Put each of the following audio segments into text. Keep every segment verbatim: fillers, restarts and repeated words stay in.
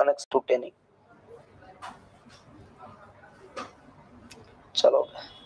Connection તૂટે નહીં. ચલો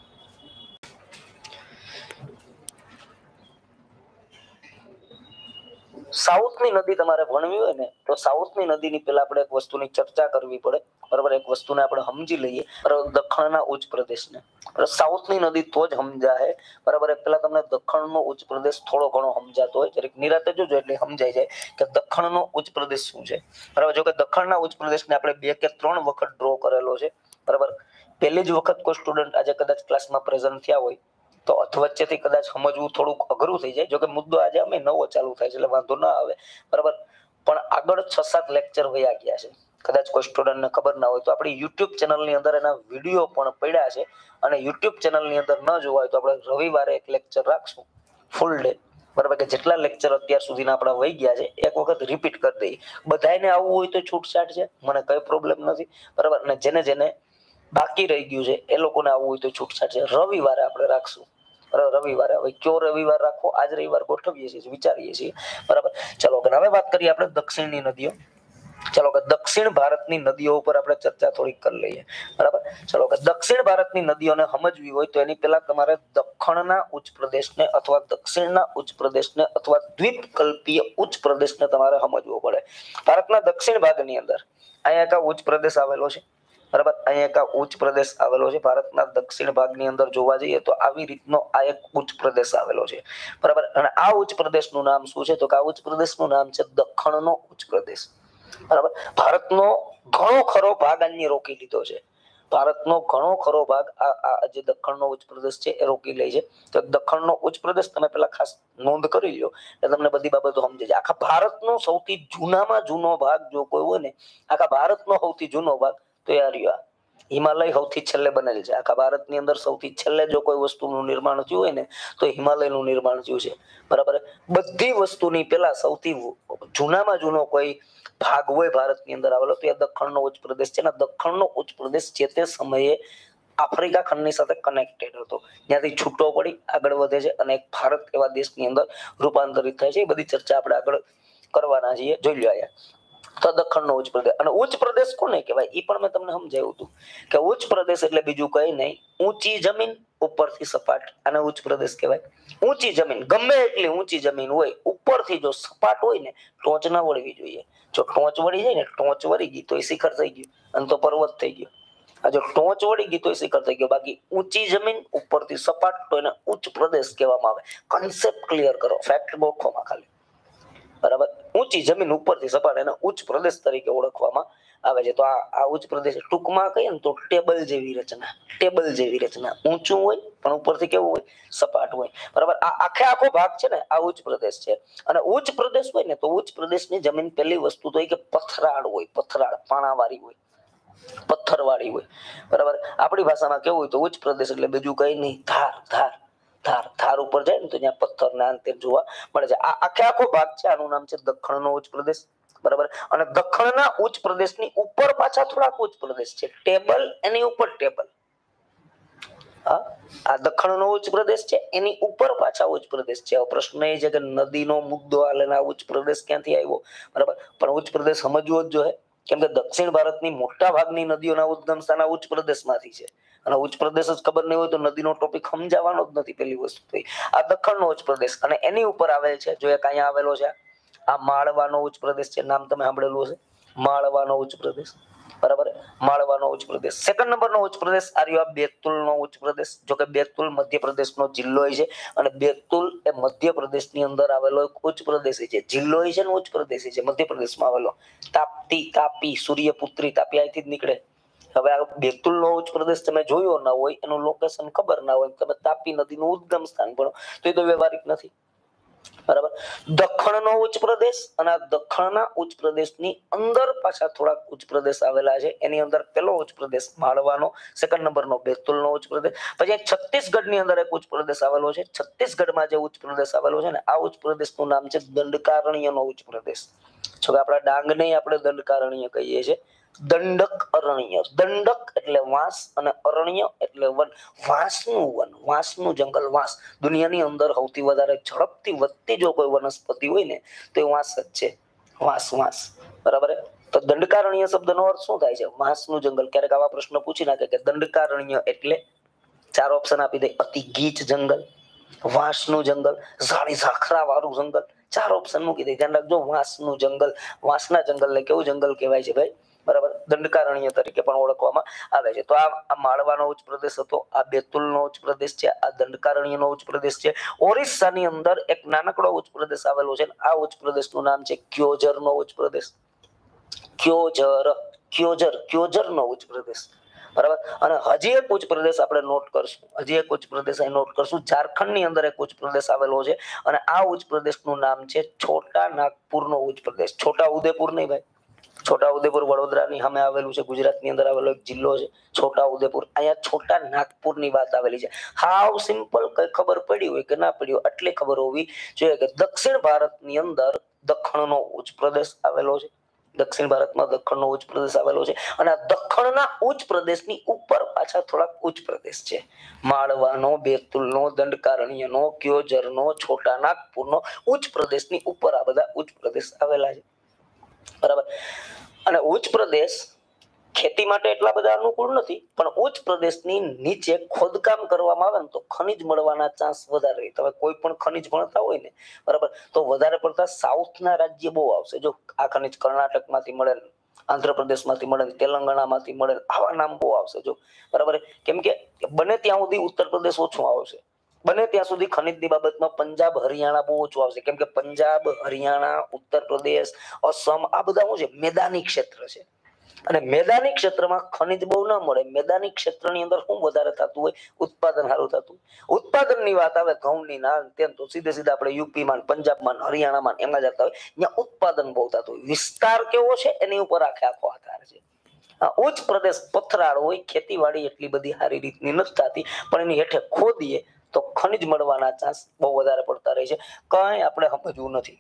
સાઉથની નદી તમારે ભણવી હોય ને તો સાઉથની નદીની પહેલા આપણે એક વસ્તુની ચર્ચા કરવી પડે. બરાબર, એક વસ્તુને આપણે સમજી લઈએ. બરાબર, દક્ષિણના ઉચ્ચ પ્રદેશને સાઉથની નદી તો જ સમજાય. બરાબર, પેલા તમને દક્ષિણનો ઉચ્ચ પ્રદેશ થોડો ઘણો સમજાતો હોય, જરીક નિરાતે જોજો એટલે સમજાઈ જાય કે દક્ષિણનો ઉચ્ચ પ્રદેશ શું છે. બરાબર, જો કે દક્ષિણના ઉચ્ચ પ્રદેશને આપણે બે કે ત્રણ વખત ડ્રો કરેલો છે. બરાબર, પહેલી જ વખત કોઈ સ્ટુડન્ટ આજે કદાચ ક્લાસમાં પ્રેઝન્ટ થયા હોય તો વચ્ચેથી કદાચ સમજવું થોડુંક અઘરું થઈ જાય. જો કે મુદ્દો આજે અમે નવો ચાલુ થાય છે એટલે વાંધો ના આવે. બરાબર, પણ આગળ છ સાત લેક્ચર વયા ગયા છે. કદાચ કોઈ સ્ટુડન્ટને ખબર ના હોય તો આપણી યુટ્યુબ ચેનલની અંદર એના વિડીયો પણ પડ્યા છે, અને યુટ્યુબ ચેનલની અંદર ન જોવા હોય તો આપણે રવિવારે એક લેક્ચર રાખશું ફૂલ ડે. બરાબર, કે જેટલા લેક્ચર અત્યાર સુધીના આપણા વહી ગયા છે એક વખત રિપીટ કરી દઈએ. બધાને આવવું હોય તો છૂટછાટ છે, મને કઈ પ્રોબ્લેમ નથી. બરાબર, અને જેને જેને બાકી રહી ગયું છે એ લોકોને આવવું હોય તો છૂટછાટ છે. રવિવારે આપણે રાખશું. રવિવારે હવે કયો રવિવાર રાખો, આજ રવિવાર ગોઠવીએ છીએ, વિચારીએ છીએ. બરાબર, ચલો હવે વાત કરીએ આપણે દક્ષિણની નદીઓ. ચલો કે દક્ષિણ ભારતની નદીઓ ઉપર આપણે ચર્ચા થોડીક કરી લઈએ. બરાબર, ચલો કે દક્ષિણ ભારતની નદીઓને સમજવી હોય તો એની પહેલા તમારે દક્ષિણના ઉચ્ચ પ્રદેશને અથવા દક્ષિણના ઉચ્ચ પ્રદેશને અથવા દ્વીપકલ્પીય ઉચ્ચ પ્રદેશને તમારે સમજવો પડે. ભારતના દક્ષિણ ભાગની અંદર અહીંયા એક ઉચ્ચ પ્રદેશ આવેલો છે. બરાબર, અહીંયા એક ઉચ્ચ પ્રદેશ આવેલો છે. ભારતના દક્ષિણ ભાગની અંદર જોવા જઈએ તો આવી રીતનો આ એક ઉચ્ચ પ્રદેશ આવેલો છે. બરાબર, અને આ ઉચ્ચ પ્રદેશનું નામ શું છે તો કે આ ઉચ્ચ પ્રદેશનું નામ છે દક્ષિણનો ઉચ્ચ પ્રદેશ. બરાબર, ભારતનો ઘણો ખરો ભાગ અહીંયા રોકી લીધો છે. ભારતનો ઘણો ખરો ભાગ આ જે દક્ષિણનો ઉચ્ચ પ્રદેશ છે એ રોકી લે છે. તો દક્ષિણનો ઉચ્ચ પ્રદેશ તમે પેલા ખાસ નોંધ કરી લો એટલે તમને બધી બાબતો સમજે છે. આખા ભારતનો સૌથી જૂનામાં જૂનો ભાગ જો કોઈ હોય ને, આખા ભારતનો સૌથી જૂનો ભાગ તો એ રહ્યો હિમાલય સૌથી છેલ્લે બનેલ છે. આખા ભારતની અંદર સૌથી છેલ્લે જો કોઈ વસ્તુનું નિર્માણ થયું હોય ને તો હિમાલયનું નિર્માણ થયું છે. બરાબર, બધી વસ્તુની પેલા સૌથી જૂનામાં જૂનો કોઈ ભાગ હોય ભારતની અંદર આવેલો તો એ દક્ષિણનો ઉચ્ચ પ્રદેશ છે. દક્ષિણનો ઉચ્ચ પ્રદેશ જે તે સમયે આફ્રિકા ખંડની સાથે કનેક્ટેડ હતો, ત્યાંથી છૂટો પડી આગળ વધે છે અને એક ભારત એવા દેશની અંદર રૂપાંતરિત થાય છે. એ બધી ચર્ચા આપણે આગળ કરવાના છીએ, જોઈ લો. અહીંયા તો દક્ષિણનો ઉચ્ચ પ્રદેશ અને ઉચ્ચ પ્રદેશ કોને કહેવાય એ પણ મેં તમને સમજાવ્યું હતું કે ઉચ્ચ પ્રદેશ એટલે બીજું કઈ નહીં, ઊંચી જમીન ઉપરથી સપાટ, અને ઉચ્ચ પ્રદેશ કહેવાય. ઊંચી જમીન ગમે એટલી ઊંચી જમીન હોય, ઉપરથી જો સપાટ હોય ને ટોચ ના વળવી જોઈએ. જો ટોચ વળી જાય ને, ટોચ વળી ગઈ તો એ શિખર થઈ ગયું અને તો પર્વત થઈ ગયો. આ જો ટોચ વળી ગઈ તો એ શિખર થઈ ગયો. બાકી ઊંચી જમીન ઉપરથી સપાટ તો એને ઉચ્ચ પ્રદેશ કહેવામાં આવે. કન્સેપ્ટ ક્લિયર કરો, ફેક્ટ બોખોમાં ખાલી. બરાબર, ઊંચી જમીન ઉપરથી સપાટ એને ઉચ્ચ પ્રદેશ તરીકે ઓળખવામાં આવે છે. તો આ આ ઉચ્ચ પ્રદેશ ટૂંકમાં કહીએ ને તો ટેબલ જેવી રચના, ટેબલ જેવી રચના, ઊંચું હોય પણ ઉપરથી કેવું હોય, સપાટ હોય. બરાબર, આ આખે આખો ભાગ છે ને આ ઉચ્ચ પ્રદેશ છે. અને ઉચ્ચ પ્રદેશ હોય ને તો ઉચ્ચ પ્રદેશની જમીન પહેલી વસ્તુ તો હોય કે પથરાળ હોય, પથરાળ પાણાવાળી હોય, પથ્થરવાળી હોય. બરાબર, આપણી ભાષામાં કેવું હોય તો ઉચ્ચ પ્રદેશ એટલે બીજું કઈ નહીં, ધાર ધાર ધાર ધાર ઉપર જાય ને તો ત્યાં પથ્થર ના અંતે જોવા મળે છે. આ આખે આખો ભાગ છે, આનું નામ છે દક્ષિણનો ઉચ્ચ પ્રદેશ. બરાબર, અને દક્ષિણના ઉચ્ચ પ્રદેશની ઉપર પાછા થોડાક ઉચ્ચ પ્રદેશ છે, ટેબલ એની ઉપર ટેબલ. હા, આ દક્ષિણનો ઉચ્ચ પ્રદેશ છે, એની ઉપર પાછા ઉચ્ચ પ્રદેશ છે. પ્રશ્ન એ છે કે નદીનો મુદ્દો આલેના ઉચ્ચ પ્રદેશ ક્યાંથી આવ્યો? બરાબર, પણ ઉચ્ચ પ્રદેશ સમજવો જ જોઈએ, કેમ કે દક્ષિણ ભારતની મોટા ભાગની નદીઓના ઉદ્ગમ સ્થાન ઉચ્ચ પ્રદેશમાંથી છે. અને ઉચ્ચ પ્રદેશ જ ખબર નહીં હોય તો નદીનો ટોપિક સમજાવવાનો જ નથી. પેલી વસ્તુ થઈ આ દક્ષિણનો ઉચ્ચ પ્રદેશ, અને એની ઉપર આવેલ છે જો એક અહીંયા આવેલો છે આ માળવાનો ઉચ્ચ પ્રદેશ છે. નામ તમે સાંભળેલું હશે, માળવાનો ઉચ્ચ પ્રદેશ. બરાબર, માળવાનો ઉચ્ચ પ્રદેશ. સેકન્ડ નંબરનો ઉચ્ચ પ્રદેશ આ રહ્યો બેતુલનો ઉચ્ચ પ્રદેશ. જો કે બેતુલ મધ્યપ્રદેશનો જિલ્લો છે અને બેતુલ એ મધ્યપ્રદેશની અંદર આવેલો એક ઉચ્ચ પ્રદેશ છે. જિલ્લો છે ને ઉચ્ચ પ્રદેશ છે, મધ્યપ્રદેશમાં આવેલો. તાપ્તી, તાપી, સૂર્યપુત્રી, તાપી અહીંથી જ નીકળે. હવે આ બેતુલનો ઉચ્ચ પ્રદેશ તમે જોયો ના હોય, એનું લોકેશન ખબર ના હોય, તમે તાપી નદીનું ઉદ્ગમ સ્થાન ભણો તો એ તો વ્યવહારિક નથી. બરાબર, દક્ષિણનો ઉચ્ચ પ્રદેશ અને આ દક્ષિણના ઉચ્ચ પ્રદેશની અંદર પાછા થોડાક ઉચ્ચ પ્રદેશ આવેલા છે. એની અંદર પેલો ઉચ્ચ પ્રદેશ માળવાનો, સેકન્ડ નંબરનો બેતુલનો ઉચ્ચ પ્રદેશ. પછી છત્તીસગઢની અંદર એક ઉચ્ચ પ્રદેશ આવેલો છે. છત્તીસગઢમાં જે ઉચ્ચ પ્રદેશ આવેલો છે ને આ ઉચ્ચ પ્રદેશનું નામ છે દંડકારણ્યનો ઉચ્ચ પ્રદેશ. જો કે આપણા ડાંગને આપણે દંડકારણ્ય કહીએ છીએ. દંડક અરણ્ય, દંડક એટલે વાંસ અને અરણ્ય એટલે વન, વાંસનું વન, વાંસનું જંગલ. વાંસ દુનિયાની અંદર સૌથી વધારે ઝડપથી વધતી જો કોઈ વનસ્પતિ હોય ને તો એ વાંસ જ છે. વાંસ વાંસ બરાબર. તો દંડકારણ્ય શબ્દનો અર્થ શું થાય છે? વાંસનું જંગલ. ક્યારેક આવા પ્રશ્ન પૂછી નાખે કે દંડકારણ્ય એટલે, ચાર ઓપ્શન આપી દે. અતિ ગીચ જંગલ, વાંસનું જંગલ, ઝાડી ઝાખરા વાળું જંગલ. ચાર ઓપ્શન મૂકી દે. ધ્યાન રાખજો, વાંસનું જંગલ. વાંસના જંગલને કેવું જંગલ કહેવાય છે ભાઈ? બરાબર, દંડકારણ્ય તરીકે પણ ઓળખવામાં આવે છે. તો આ આ માળવાનો ઉચ્ચ પ્રદેશ હતો, આ બેતુલનો ઉચ્ચ પ્રદેશ છે, આ દંડકારણ્યનો ઉચ્ચ પ્રદેશ છે. ઓરિસ્સાની અંદર એક નાનકડો ઉચ્ચ પ્રદેશ આવેલો છે, આ ઉચ્ચ પ્રદેશનું નામ છે ક્યોજરનો ઉચ્ચ પ્રદેશ. ક્યોજર, ક્યોજર, ક્યોજરનો ઉચ્ચ પ્રદેશ. બરાબર. અને હજી એક ઉચ્ચ પ્રદેશ આપણે નોટ કરશું, હજી એક ઉચ્ચ પ્રદેશ અહીં નોટ કરશું. ઝારખંડની અંદર એક ઉચ્ચ પ્રદેશ આવેલો છે અને આ ઉચ્ચ પ્રદેશનું નામ છે છોટા નાગપુરનો ઉચ્ચ પ્રદેશ. છોટા ઉદેપુર નહીં ભાઈ, છોટા ઉદેપુર વડોદરાની સામે આવેલું છે, ગુજરાતની અંદર આવેલો એક જિલ્લો છે છોટા ઉદેપુર. અહીંયા છોટા નાગપુરની વાત આવેલી છે. હાવ સિમ્પલ, કઈ ખબર પડી હોય કે ના પડી હોય આટલી ખબર હોવી જોઈએ કે દક્ષિણ ભારતની અંદર દખણનો ઉચ્ચ પ્રદેશ આવેલો છે. દક્ષિણ ભારતમાં દખણનો ઉચ્ચ પ્રદેશ આવેલો છે અને આ દખણના ઉચ્ચ પ્રદેશની ઉપર પાછા થોડાક ઉચ્ચ પ્રદેશ છે. માળવાનો, બેતુલનો, દંડકારણ્યનો, ક્યોજરનો, છોટા નાગપુરનો ઉચ્ચ પ્રદેશની ઉપર આ બધા ઉચ્ચ પ્રદેશ આવેલા છે. બરાબર. અને ઉચ્ચ પ્રદેશ ખેતી માટે એટલા બધા અનુકૂળ નથી, પણ ઉચ્ચ પ્રદેશની નીચે ખોદકામ કરવામાં આવે ને તો ખનિજ મળવાના ચાન્સ વધારે રહે. તમે કોઈ પણ ખનિજ ભણતા હોય ને, બરાબર, તો વધારે પડતા સાઉથના રાજ્ય બહુ આવશે. જો આ ખનિજ કર્ણાટકમાંથી મળે, આંધ્રપ્રદેશમાંથી મળે, તેલંગાણામાંથી મળે, આવા નામ બહુ આવશે. જો બરાબર, કેમ કે બને ત્યાં સુધી ઉત્તર પ્રદેશ ઓછું આવશે, બને ત્યાં સુધી ખનિજની બાબતમાં પંજાબ હરિયાણા બહુ ઓછું આવશે. કેમ કે પંજાબ, હરિયાણા, ઉત્તર પ્રદેશ, અસમ આ બધા શું છે? મેદાની ક્ષેત્ર છે. અને મેદાની ક્ષેત્રમાં ખનિજ બહુ ના મળે. મેદાની ક્ષેત્રની અંદર શું વધારે થતું હોય? ઉત્પાદન સારું થતું. ઉત્પાદનની વાત આવે ઘઉંની ના તેમ તો સીધે સીધા આપણે યુપીમાં, પંજાબમાં, હરિયાણામાં એમાં જતા હોય, ત્યાં ઉત્પાદન બહુ થતું હોય. વિસ્તાર કેવો છે એની ઉપર આખે આખો આધાર છે. ઉચ્ચ પ્રદેશ પથરાળ હોય, ખેતીવાડી એટલી બધી સારી રીતની નથી થતી, પણ એની હેઠે ખોદીએ તો ખનિજ મળવાના ચાન્સ બહુ વધારે પડતા રહે છે. કઈ આપણે સમજવું નથી.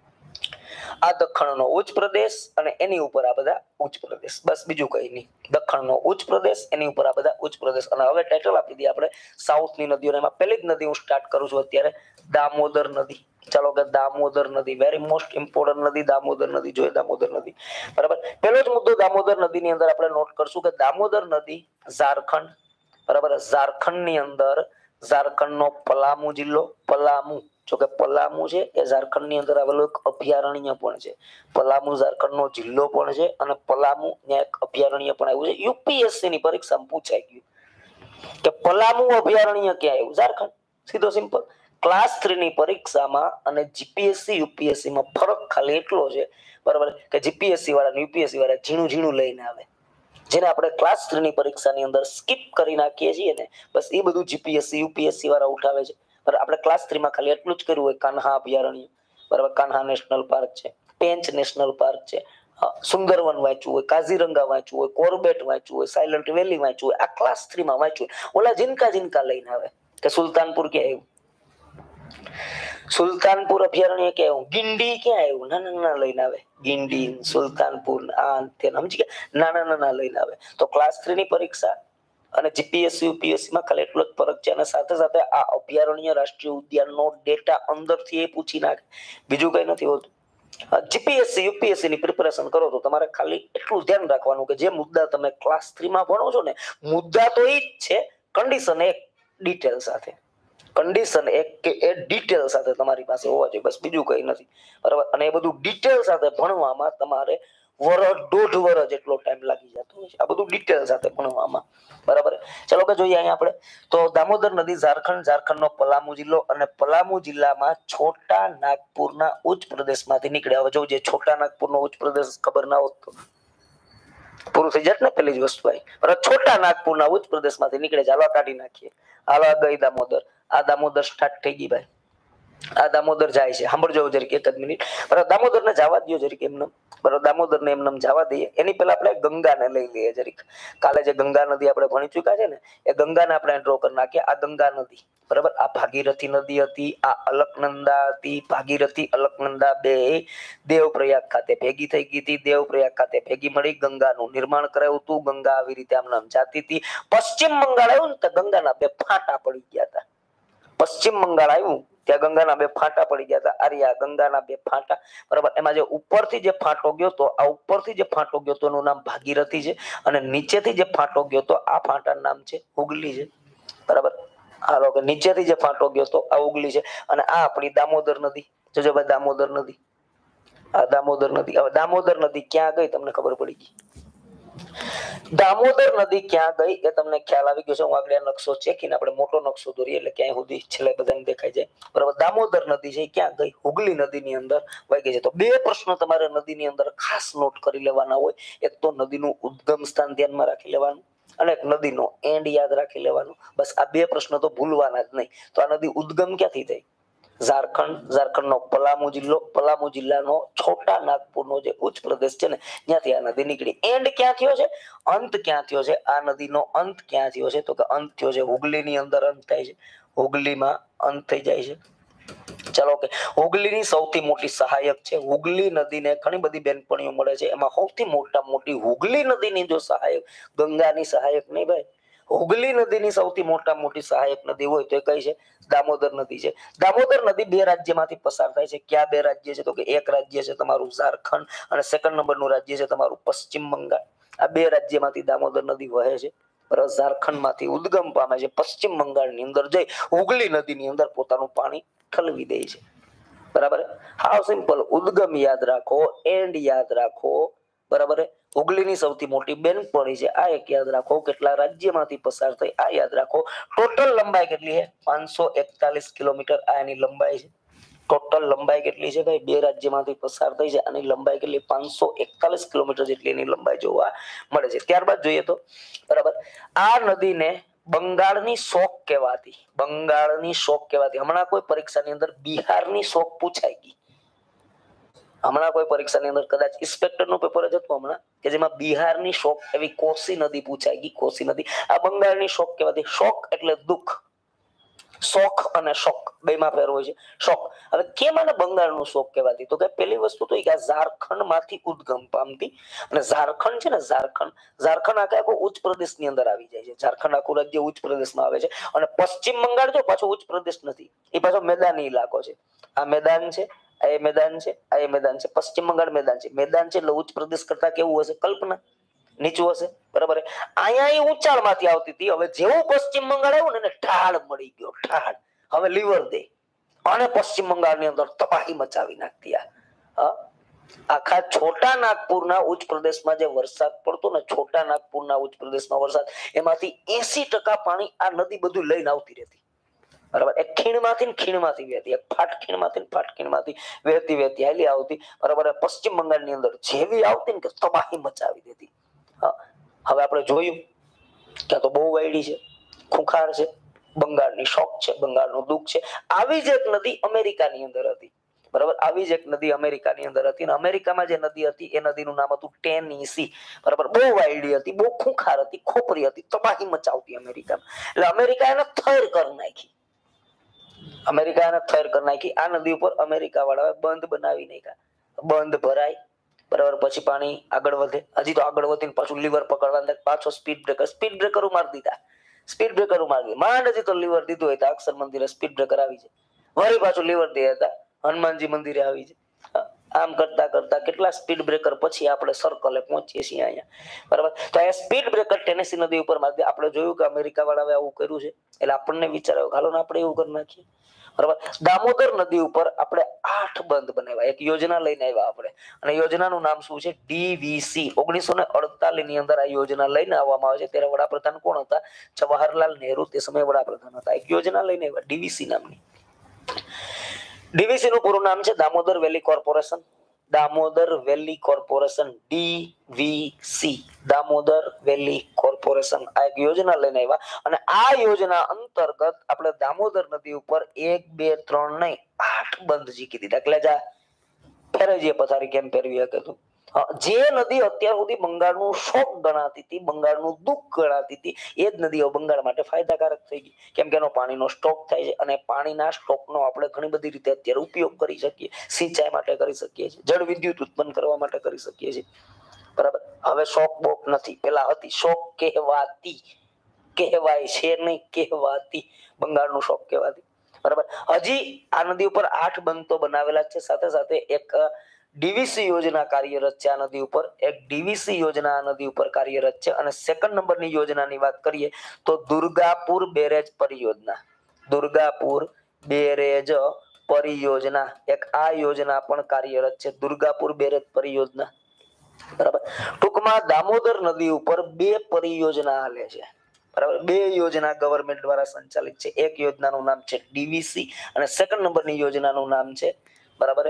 આ દખણનો ઉચ્ચ પ્રદેશ અને એની ઉપર આ બધા ઉચ્ચ પ્રદેશ, બસ બીજું કઈ નહીં. દખણનો ઉચ્ચ પ્રદેશ, એની ઉપર આ બધા ઉચ્ચ પ્રદેશ. અને હવે ટાઇટલ આપી દઈએ આપણે સાઉથની નદીઓ. એમાં પહેલી જ નદી હું સ્ટાર્ટ કરું છું અત્યારે, દામોદર નદી. ચાલો કે દામોદર નદી, વેરી મોસ્ટ ઇમ્પોર્ટન્ટ નદી દામોદર નદી. જોઈએ દામોદર નદી, બરાબર. પહેલો જ મુદ્દો દામોદર નદીની અંદર આપણે નોટ કરશું કે દામોદર નદી ઝારખંડ, બરાબર, ઝારખંડની અંદર ઝારખંડનો પલામુ જિલ્લો, પલામુ, જો કે પલામુ છે એ ઝારખંડની અંદર આવેલું એક અભયારણ્ય પણ છે. પલામુ ઝારખંડનો જિલ્લો પણ છે અને પલામુ ત્યાં એક અભયારણ્ય પણ આવ્યું છે. યુપીએસસી ની પરીક્ષામાં પૂછાઈ ગયું કે પલામુ અભયારણ્ય ક્યાં આવ્યું? ઝારખંડ. સીધો સિમ્પલ. ક્લાસ થ્રી ની પરીક્ષામાં અને જીપીએસસી યુપીએસસી માં ફરક ખાલી એટલો છે, બરાબર, કે જીપીએસસી વાળા યુપીએસસી વાળા ઝીણું ઝીણું લઈને આવે, જેને આપણે ક્લાસ થ્રી ની પરીક્ષાની અંદર સ્કીપ કરી નાખીએ છીએ ને, બસ એ બધું જીપીએસસી યુપીએસસી વાળા ઉઠાવે છે. બરાબર, આપણે ક્લાસ થ્રી માં ખાલી એટલું જ કર્યું હોય, કાન્હા અભયારણ્ય, બરાબર, કાન્હા નેશનલ પાર્ક છે, પેંચ નેશનલ પાર્ક છે, સુંદરવન વાંચ્યું હોય, કાઝીરંગા વાંચ્યું હોય, કોર્બેટ વાંચ્યું હોય, સાયલન્ટ વેલી વાંચ્યું હોય, આ ક્લાસ થ્રી માં વાંચ્યું હોય. ઓલા જીનકા જીનકા લઈને આવે કે સુલતાનપુર ક્યાં આવ્યું, સુલતાનપુર અભયારણ્ય ક્યાં આવ્યું, ગિંડી ક્યાં આવ્યું, નાના નાના લઈને આવે. ગિંડી, સુલતાનપુર, આ સમજી ગયા, નાના નાના લઈને આવે. તો ક્લાસ થ્રી ની પરીક્ષા અને જીપીએસસી યુપીએસસી માં ખાલી એટલો જ ફરક છે. અને સાથે સાથે આ અભયારણ્ય રાષ્ટ્રીય ઉદ્યાનનો ડેટા અંદરથી એ પૂછી નાખે, બીજું કઈ નથી હોતું. જીપીએસસી યુપીએસસી ની પ્રિપેરેશન કરો તો તમારે ખાલી એટલું ધ્યાન રાખવાનું કે જે મુદ્દા તમે ક્લાસ થ્રી માં ભણો છો ને, મુદ્દા તો એ જ છે, કન્ડિશન એક ડિટેલ સાથે, કન્ડિશન એક કે એ ડિટેલ સાથે તમારી પાસે હોવા જોઈએ, બસ બીજું કઈ નથી, બરાબર. અને એ બધું ડિટેલ સાથે ભણવામાં તમારે વર્ષ દોઢ વર્ષ જેટલો ટાઈમ લાગી જતો હોય છે, આ બધું ડિટેલ સાથે ભણવામાં, બરાબર. ચલો કે જોઈએ અહીંયા આપણે તો દામોદર નદી ઝારખંડ, ઝારખંડનો પલામુ જિલ્લો અને પલામુ જિલ્લામાં છોટા નાગપુરના ઉચ્ચ પ્રદેશમાંથી નીકળે. હવે જો જે છોટા નાગપુરનો ઉચ્ચ પ્રદેશ ખબર ના હોત તો પૂરું થઈ જાય ને પેલી જ વસ્તુ આવી, બરાબર. છોટા નાગપુરના ઉચ્ચ પ્રદેશમાંથી નીકળે, ચાલો કાઢી નાખીએ. હાલો આ ગઈ દામોદર, આ દામોદર સ્ટાર્ટ થઈ ગઈ ભાઈ, આ દામોદર જાય છે. સાંભળજો જરીક એક જ મિનિટ, બરાબર. દામોદર ને જવા દો જરીક એમને, બરાબર. દામોદર ને એમને જવા દઈએ. એની પહેલા આપણે ગંગાને લઈ લઈએ જરીક. કાલે જે ગંગા નદી આપણે ભણી ચૂક્યા છે ને, એ ગંગાને આપણે ડ્રો કરી નાખીએ. આ ગંગા નદી, બરાબર, આ ભાગીરથી નદી હતી, આ અલકનંદા હતી. ભાગીરથી અલકનંદા બે દેવપ્રયાગ ખાતે ભેગી થઈ ગઈ હતી, દેવપ્રયાગ ખાતે ભેગી મળી, ગંગાનું નિર્માણ કરાયું હતું. ગંગા આવી રીતે આમ નામ જાતી હતી. પશ્ચિમ બંગાળ આવ્યું ને તો ગંગાના બે ફાંટા પડી ગયા હતા. પશ્ચિમ બંગાળ આવ્યું ત્યાં ગંગાના બે ફાંટા પડી ગયા હતા. આર્યા ગંગાના બે ફાંટા, બરાબર. એમાં જે ઉપરથી જે ફાંટો ગયો તો આ ઉપરથી જે ફાંટો ગયો તો એનું નામ ભાગીરથી છે, અને નીચેથી જે ફાંટો ગયો તો આ ફાંટાનું નામ છે હુગલી છે, બરાબર. હાલો કે નીચેથી જે ફાંટો ગયો તો આ હુગલી છે, અને આ આપણી દામોદર નદી. જોજો ભાઈ, દામોદર નદી, આ દામોદર નદી. હવે દામોદર નદી ક્યાં ગઈ તમને ખબર પડી ગઈ. દામોદર નદી ક્યાં ગઈ એ તમને ખ્યાલ આવી ગયો છે. હું આગળ નકશો ચેકીને આપણે મોટો નકશો દોરીએ એટલે ક્યાંય સુધી છેલ્લે બધાને દેખાઈ જાય, બરાબર. દામોદર નદી છે ક્યાં ગઈ? હુગલી નદીની અંદર વહી ગઈ છે. તો બે પ્રશ્નો તમારે નદીની અંદર ખાસ નોટ કરી લેવાના હોય. એક તો નદીનું ઉદ્ગમ સ્થાન ધ્યાનમાં રાખી લેવાનું, અને એક નદીનો એન્ડ યાદ રાખી લેવાનું. બસ આ બે પ્રશ્નો તો ભૂલવાના જ નહીં. તો આ નદી ઉદ્ગમ ક્યાંથી થઈ? ઝારખંડ, ઝારખંડનો પલામુ જિલ્લો, પલામુ જિલ્લાનો છોટા નાગપુરનો જે ઉચ્ચ પ્રદેશ છે ને ત્યાંથી આ નદી નીકળી. એન્ડ ક્યાં થયો છે? અંત ક્યાં થયો છે? આ નદીનો અંત ક્યાં થયો છે? તો કે અંત થયો છે હુગલીની અંદર. અંત થાય છે હુગલીમાં, અંત થઈ જાય છે. ચાલો કે હુગલીની સૌથી મોટી સહાયક છે. હુગલી નદીને ઘણી બધી બેનપણીઓ મળે છે, એમાં સૌથી મોટા મોટી હુગલી નદીની જો સહાયક, ગંગાની સહાયક નહીં ભાઈ, હુગલી નદીની સૌથી મોટા મોટી સહાયક નદી હોય તો એ કઈ છે? દામોદર નદી છે. દામોદર નદી બે રાજ્યમાંથી પસાર થાય છે. ક્યાં બે રાજ્ય છે? તો કે એક રાજ્ય છે તમારું ઝારખંડ, અને સેકન્ડ નંબરનું રાજ્ય છે તમારું પશ્ચિમ બંગાળ. આ બે રાજ્યમાંથી દામોદર નદી વહે છે. ઝારખંડમાંથી ઉદ્ગમ પામે છે, પશ્ચિમ બંગાળની અંદર જઈ હુગલી નદીની અંદર પોતાનું પાણી ઠલવી દે છે, બરાબર. How simple. ઉદ્ગમ યાદ રાખો, એન્ડ યાદ રાખો, બરાબર. હુગલીની સૌથી મોટી બેનપણી છે આ એક યાદ રાખો. કેટલા રાજ્યમાંથી પસાર થઈ આ યાદ રાખો. ટોટલ લંબાઈ કેટલી છે? પાંચસો એકતાલીસ કિલોમીટર આ એની લંબાઈ છે. ટોટલ લંબાઈ કેટલી છે ભાઈ? બે રાજ્યમાંથી પસાર થઈ છે, આની લંબાઈ કેટલી? પાંચસો એકતાલીસ કિલોમીટર જેટલી એની લંબાઈ જોવા મળે છે. ત્યારબાદ જોઈએ તો, બરાબર, આ નદીને બંગાળની શોક કહેવાતી, બંગાળની શોક કહેવાતી. હમણાં કોઈ પરીક્ષાની અંદર બિહારની શોક પૂછાઈ ગઈ. હમણાં કોઈ પરીક્ષાની અંદર કદાચ ઇન્સ્પેક્ટરનું પેપર જ હતું હમણાં, કે જેમાં બિહારની શોક એવી કોસી નદી પૂછાઈ ગઈ. કોસી નદી આ બંગાળની શોક કહેવાતી. શોક એટલે દુઃખ, શોખ અને શોક બેમાં ફેર હોય છે. શોક. હવે કેમ આને બંગાળનું શોક કહેવાતી? તો કે પેલી વસ્તુ તો કે ઝારખંડ માંથી ઉદ્ગમ પામતી, અને ઝારખંડ છે ને, ઝારખંડ ઝારખંડ આખા આખો ઉચ્ચ પ્રદેશની અંદર આવી જાય છે. ઝારખંડ આખું રાજ્ય ઉચ્ચ પ્રદેશમાં આવે છે, અને પશ્ચિમ બંગાળ જો પાછો ઉચ્ચ પ્રદેશ નથી, એ પાછો મેદાની ઇલાકો છે. આ મેદાન છે, આ એ મેદાન છે, આ એ મેદાન છે. પશ્ચિમ બંગાળ મેદાન છે. મેદાન છે એટલે ઉચ્ચ પ્રદેશ કરતા કેવું હશે? કલ્પના નીચું હશે, બરાબર. અહીંયા એ ઊંચાણ માંથી આવતી હતી. હવે જેવું પશ્ચિમ બંગાળ આવ્યું ને, ઢાળ મળી ગયો, ઢાળ. હવે લીવર દે, અને પશ્ચિમ બંગાળની અંદર તબાહી મચાવી નાખતી. આ આખા છોટા નાગપુરના ઉચ્ચ પ્રદેશમાં જે વરસાદ પડતો ને, છોટા નાગપુરના ઉચ્ચ પ્રદેશમાં વરસાદ, એમાંથી એસી ટકા પાણી આ નદી બધું લઈને આવતી રહેતી, બરાબર. એક ખીણમાંથી ને ખીણમાંથી વહેતી, એક ફાટ ખીણમાંથી ને ફાટ ખીણમાંથી વહેતી વહેતી હાલી આવતી, બરાબર. પશ્ચિમ બંગાળની અંદર જેવી આવતી ને કે તબાહી મચાવી દેતી. હવે આપણે જોયું કે તો બહુ વાયડી છે, ખુખાર છે, બંગાળની શોક છે, બંગાળનું દુઃખ છે. આવી જ એક નદી અમેરિકાની અંદર હતી, બરાબર. આવી જ એક નદી અમેરિકાની અંદર હતી, અને અમેરિકામાં જે નદી હતી એ નદીનું નામ હતું ટેનીસી, બરાબર. બહુ વાયડી હતી, બહુ ખુખાર હતી, ખોપરી હતી, તબાહી મચાવતી અમેરિકામાં. એટલે અમેરિકા એને થર કરી નાખી, અમેરિકા એને થર કરી નાખી. આ નદી ઉપર અમેરિકા વાળાએ બંધ બનાવી નાખ્યા. બંધ ભરાય, બરાબર. પછી પાણી આગળ વધે, હજી તો આગળ વધીને પાછું લીવર પકડવા, પાછો સ્પીડ બ્રેકર, સ્પીડ બ્રેકર મારી દીધા, સ્પીડ બ્રેકર મારી દીધા. માંડ હજી તો લીવર દીધું હોય તો અક્ષર મંદિરે સ્પીડ બ્રેકર આવી જાય, વળી પાછું લીવર દે હતા, હનુમાનજી મંદિરે આવી જાય. આમ કરતા કરતા કેટલા સ્પીડ બ્રેકર પછી આપણે સર્કલે પહોંચીએ છીએ અહીંયા, બરાબર. તો અહીંયા સ્પીડ બ્રેકર ટેનેસી નદી ઉપર મારી. આપણે જોયું કે અમેરિકા વાળાએ આવું કર્યું છે, એટલે આપણને વિચાર આવ્યો હાલો ને આપણે એવું કરી નાખીએ, બરાબર. દામોદર નદી ઉપર આપણે આઠ બંધ બનાવ્યા, એક યોજના લઈને આવ્યા આપણે, અને યોજનાનું નામ શું છે? ડીવીસી. ઓગણીસો ને અડતાલીસ ની અંદર આ યોજના લઈને આવવામાં આવે છે. ત્યારે વડાપ્રધાન કોણ હતા? જવાહરલાલ નહેરુ તે સમયે વડાપ્રધાન હતા. એક યોજના લઈને આવ્યા ડીવીસી નામની. ડીવીસી નું પૂરું નામ છે Damodar Valley Corporation. Damodar Valley Corporation, DVC, Damodar Valley Corporation. આ એક યોજના લઈને આવ્યા, અને આ યોજના અંતર્ગત આપણે દામોદર નદી ઉપર એક બે ત્રણ નહીં આઠ બંધ જીકી દીધા. એટલે જા ફેરવીએ પથારી કેમ ફેરવી શકે તું. જે નદી અત્યાર સુધી બંગાળનું શોક ગણાતી હતી, બંગાળનું દુઃખ ગણાતી હતી, એ જ નદીઓ બંગાળ માટે ફાયદાકારક થઈ ગઈ, કેમ કે એનો પાણીનો સ્ટોક થાય છે, અને પાણીના સ્ટોકનો આપણે ઘણી બધી રીતે અત્યારે ઉપયોગ કરી શકીએ. સિંચાઈ માટે કરી શકીએ છીએ, જળ વિદ્યુત ઉત્પન્ન કરવા માટે કરી શકીએ છીએ, બરાબર. હવે શોક બોક નથી, પેલા હતી શોક કહેવાતી, કહેવાય છે નહીં, કહેવાતી, બંગાળનું શોક કહેવાતી. બરાબર. હજી આ નદી ઉપર આઠ બંધ તો બનાવેલા છે, સાથે સાથે એક ડીવીસી યોજના કાર્યરત છે આ નદી ઉપર. એક ડીવીસી યોજના આ નદી ઉપર કાર્યરત છે. અને સેકન્ડ નંબરની યોજનાની વાત કરીએ તો દુર્ગાપુર બેરેજ પરિયોજના. દુર્ગાપુર બેરેજ પરિયોજના, એક આ યોજના પણ કાર્યરત છે, દુર્ગાપુર બેરેજ પરિયોજના. બરાબર. ટૂંકમાં દામોદર નદી ઉપર બે પરિયોજના હાલે છે. બરાબર. બે યોજના ગવર્નમેન્ટ દ્વારા સંચાલિત છે. એક યોજનાનું નામ છે ડીવીસી અને સેકન્ડ નંબરની યોજનાનું નામ છે બરાબર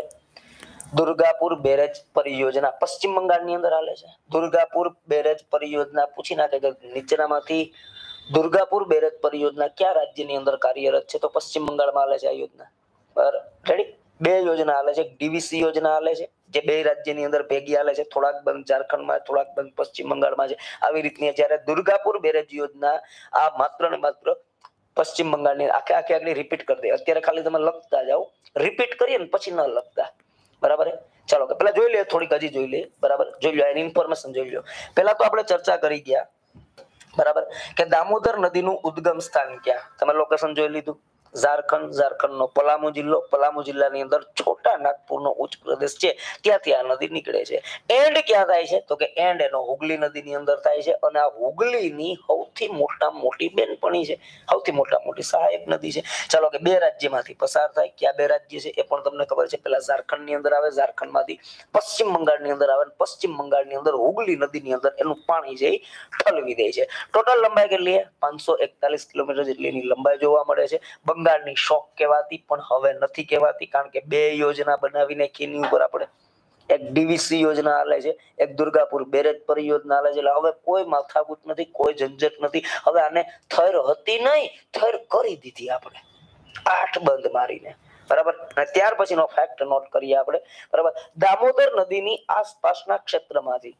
દુર્ગાપુર બેરેજ પરિયોજના. પશ્ચિમ બંગાળની અંદર હાલે છે. દુર્ગાપુર બેરેજ પરિયોજના પૂછી નાખે કે નીચેનામાંથી દુર્ગાપુર બેરેજ પરિયોજના કયા રાજ્યની અંદર કાર્યરત છે, તો પશ્ચિમ બંગાળમાં હાલે છે આ યોજના. બરાબર. રેડી. બે યોજના હાલે છે. ડીવીસી યોજના હાલે છે જે બે રાજ્યની અંદર ભેગી હાલે છે. થોડાક બંધ ઝારખંડમાં, થોડાક બંધ પશ્ચિમ બંગાળમાં છે. આવી રીતની જ્યારે દુર્ગાપુર બેરેજ યોજના આ માત્ર ને માત્ર પશ્ચિમ બંગાળની આખે આખે આગળ રિપીટ કરી દે. અત્યારે ખાલી તમે લખતા જાઓ, રિપીટ કરીએ ને પછી ન લખતા. બરાબર. ચાલો કે પેલા જોઈ લે, થોડીક હજી જોઈ લે. બરાબર. જોઈ લો એની ઇન્ફોર્મેશન જોઈ લો. પેલા તો આપણે ચર્ચા કરી ગયા બરાબર કે દામોદર નદીનું ઉદ્ગમ સ્થાન ક્યાં. તમે લોકેશન જોઈ લીધું. ઝારખંડ, ઝારખંડનો પલામુ જિલ્લો, પલામુ જિલ્લાની અંદર છોટા નાગપુરનો ઉચ્ચ પ્રદેશ છે, ત્યાંથી આ નદી નીકળે છે. એન્ડ ક્યાં થાય છે તો કે એન્ડ એનો હુગલી નદીની અંદર થાય છે. અને આ હુગલીની સૌથી મોટા મોટી બેનપણી છે, સૌથી મોટા મોટી સહાયક નદી છે. ચાલો કે બે રાજ્યમાંથી પસાર થાય. ક્યાં બે રાજ્ય છે એ પણ તમને ખબર છે. પેલા ઝારખંડની અંદર આવે, ઝારખંડમાંથી પશ્ચિમ બંગાળની અંદર આવે, પશ્ચિમ બંગાળની અંદર હુગલી નદીની અંદર એનું પાણી છે એ ઠલવી દે છે. ટોટલ લંબાઈ કેટલી છે? પાંચસો એકતાલીસ કિલોમીટર જેટલી એની લંબાઈ જોવા મળે છે. બંગાળની શોક કહેવાતી પણ હવે નથી કહેવાતી, કારણ કે બે યોજના બનાવીને એની ઉપર આપણે એક ડીવીસી યોજના હાલે છે, એક દુર્ગાપુર બેરેજ પરિયોજના હાલે છે. એટલે હવે કોઈ માથાકૂટ નથી, કોઈ ઝંઝટ નથી. હવે આને થર હતી નહીં, થર કરી દીધી આપણે આઠ બંધ મારીને. બરાબર. અને ત્યાર પછીનો ફેક્ટ નોટ કરીએ આપણે. બરાબર. દામોદર નદીની આસપાસના ક્ષેત્રમાંથી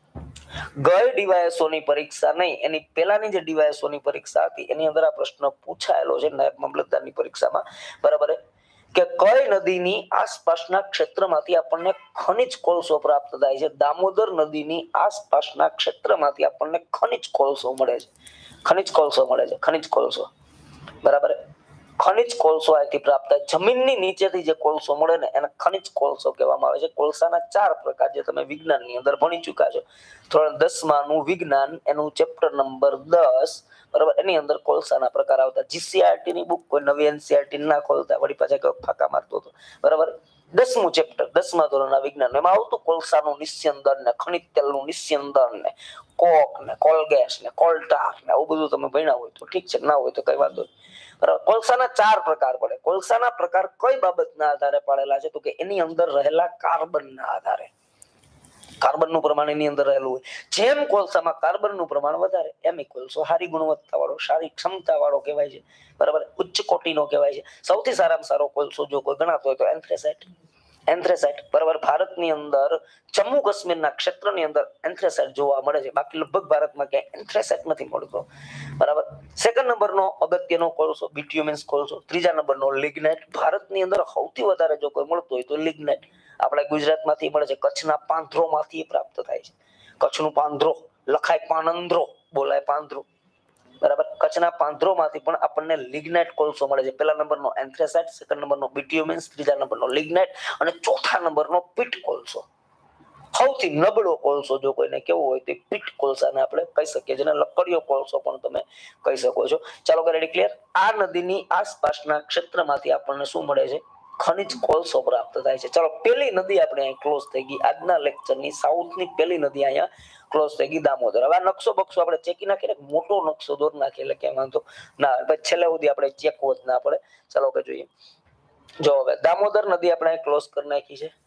ગઈ ડીવાયએસઓની પરીક્ષા નહીં, એની પહેલાની જે ડીવાયએસઓની પરીક્ષા હતી એની અંદર આ પ્રશ્ન પૂછાયેલો છે નાયબ મામલતદારની પરીક્ષામાં. બરાબર કે કઈ નદીની આસપાસના ક્ષેત્રમાંથી આપણને ખનિજ કોલસો પ્રાપ્ત થાય છે. દામોદર નદીની આસપાસના ક્ષેત્રમાંથી આપણને ખનિજ કોલસો મળે છે. ખનિજ કોલસો મળે છે. ખનિજ કોલસો. બરાબર. ખનિજ કોલસો અહીંથી પ્રાપ્ત થાય. જમીનની નીચેથી જે કોલસો મળે ને એને ખનિજ કોલસો કહેવામાં આવે છે. કોલસાના ચાર પ્રકાર જે તમે વિજ્ઞાનની અંદર ભણી ચૂક્યા છો. ધોરણ દસ માનું વિજ્ઞાન, એનું ચેપ્ટર નંબર દસ. બરાબર. એની અંદર કોલસાના પ્રકાર આવતા. જીસીઆરટી ની બુક કોઈ નવી એનસીઆરટી ના ખોલતા, વળી પાછા કયો ફાકા મારતો હતો. બરાબર. દસમું ચેપ્ટર, દસમા ધોરણના વિજ્ઞાન, એમાં આવતું કોલસાનું નિસ્યંદન ને ખનિજ તેલનું નિસ્યંદન ને કોક ને કોલગેસ ને કોલટાર ને આવું બધું તમે ભણ્યા હોય તો ઠીક છે, ના હોય તો કઈ વાંધો નહીં. બરાબર. કોલસાના ચાર પ્રકાર પડે. કોલસાના પ્રકાર કઈ બાબતના આધારે પાડેલા છે તો કે એની અંદર રહેલા કાર્બનના આધારે. કાર્બનનું પ્રમાણ એની અંદર રહેલું હોય. જેમ કોલસામાં કાર્બનનું પ્રમાણ વધારે એમ કોલસો સારી ગુણવત્તા વાળો, સારી ક્ષમતા વાળો કહેવાય છે. બરાબર. ઉચ્ચ કોટીનો કહેવાય છે. સૌથી સારામાં સારો કોલસો જો કોઈ ગણાતો હોય તો એન્થ્રેસાઇટ. એન્થ્રેસાઇટ. બરાબર. ભારતની અંદર જમ્મુ કાશ્મીરના ક્ષેત્રની અંદર એન્થ્રેસાઇટ જોવા મળે છે. બાકી લગભગ ભારતમાં ક્યાંય એન્થ્રેસાઇટ નથી મળતો. બરાબર. સેકન્ડ નંબરનો અગત્યનો કોલસો બિટ્યુમેન્સ કોલસો. ત્રીજા નંબરનો લિગ્નાઇટ. ભારતની અંદર સૌથી વધારે જો કોઈ મળતો હોય તો લિગ્નાઇટ આપણે ગુજરાતમાંથી મળે છે. કચ્છના પાંથરોમાંથી પ્રાપ્ત થાય છે. કચ્છનું પાંથરો લખાય પાનંદ્રો, બોલાય પાંથરો. બરાબર. કચ્છના પાંથરોમાંથી પણ આપણને લિગ્નાઇટ કોલસો મળે છે. પહેલા નંબરનો એન્થ્રેસાઇટ, સેકન્ડ નંબરનો બિટ્યુમેન્સ, ત્રીજા નંબરનો લિગ્નાઇટ અને ચોથા નંબરનો પીટ કોલસો. સૌથી નબળો કોલસો જો કોઈને કેવો હોય તો પીટ કોલસાને આપણે કહી શકીએ. જેને લકડીયો કોલસો પણ તમે કહી શકો છો. ચાલો કે રેડી, ક્લિયર. આ નદીની આસપાસના ક્ષેત્રમાંથી આપણને શું મળે છે? ખનિજ કોલસો પ્રાપ્ત થાય છે. ચાલો, પેલી નદી આપણે અહીં ક્લોઝ થઈ ગઈ. આજના લેક્ચરની સાઉથની પેલી નદી અહીંયા ક્લોઝ થઈ ગઈ, દામોદર. હવે નકશો બક્ષો આપણે ચેકી નાખીએ, મોટો નકશો દોર નાખીએ એટલે કેમ વાંધો ના, છેલ્લે સુધી આપણે ચેકવો જ ના પડે. ચાલો કે જોઈએ. જો હવે દામોદર નદી આપણે ક્લોઝ કરી નાખી છે.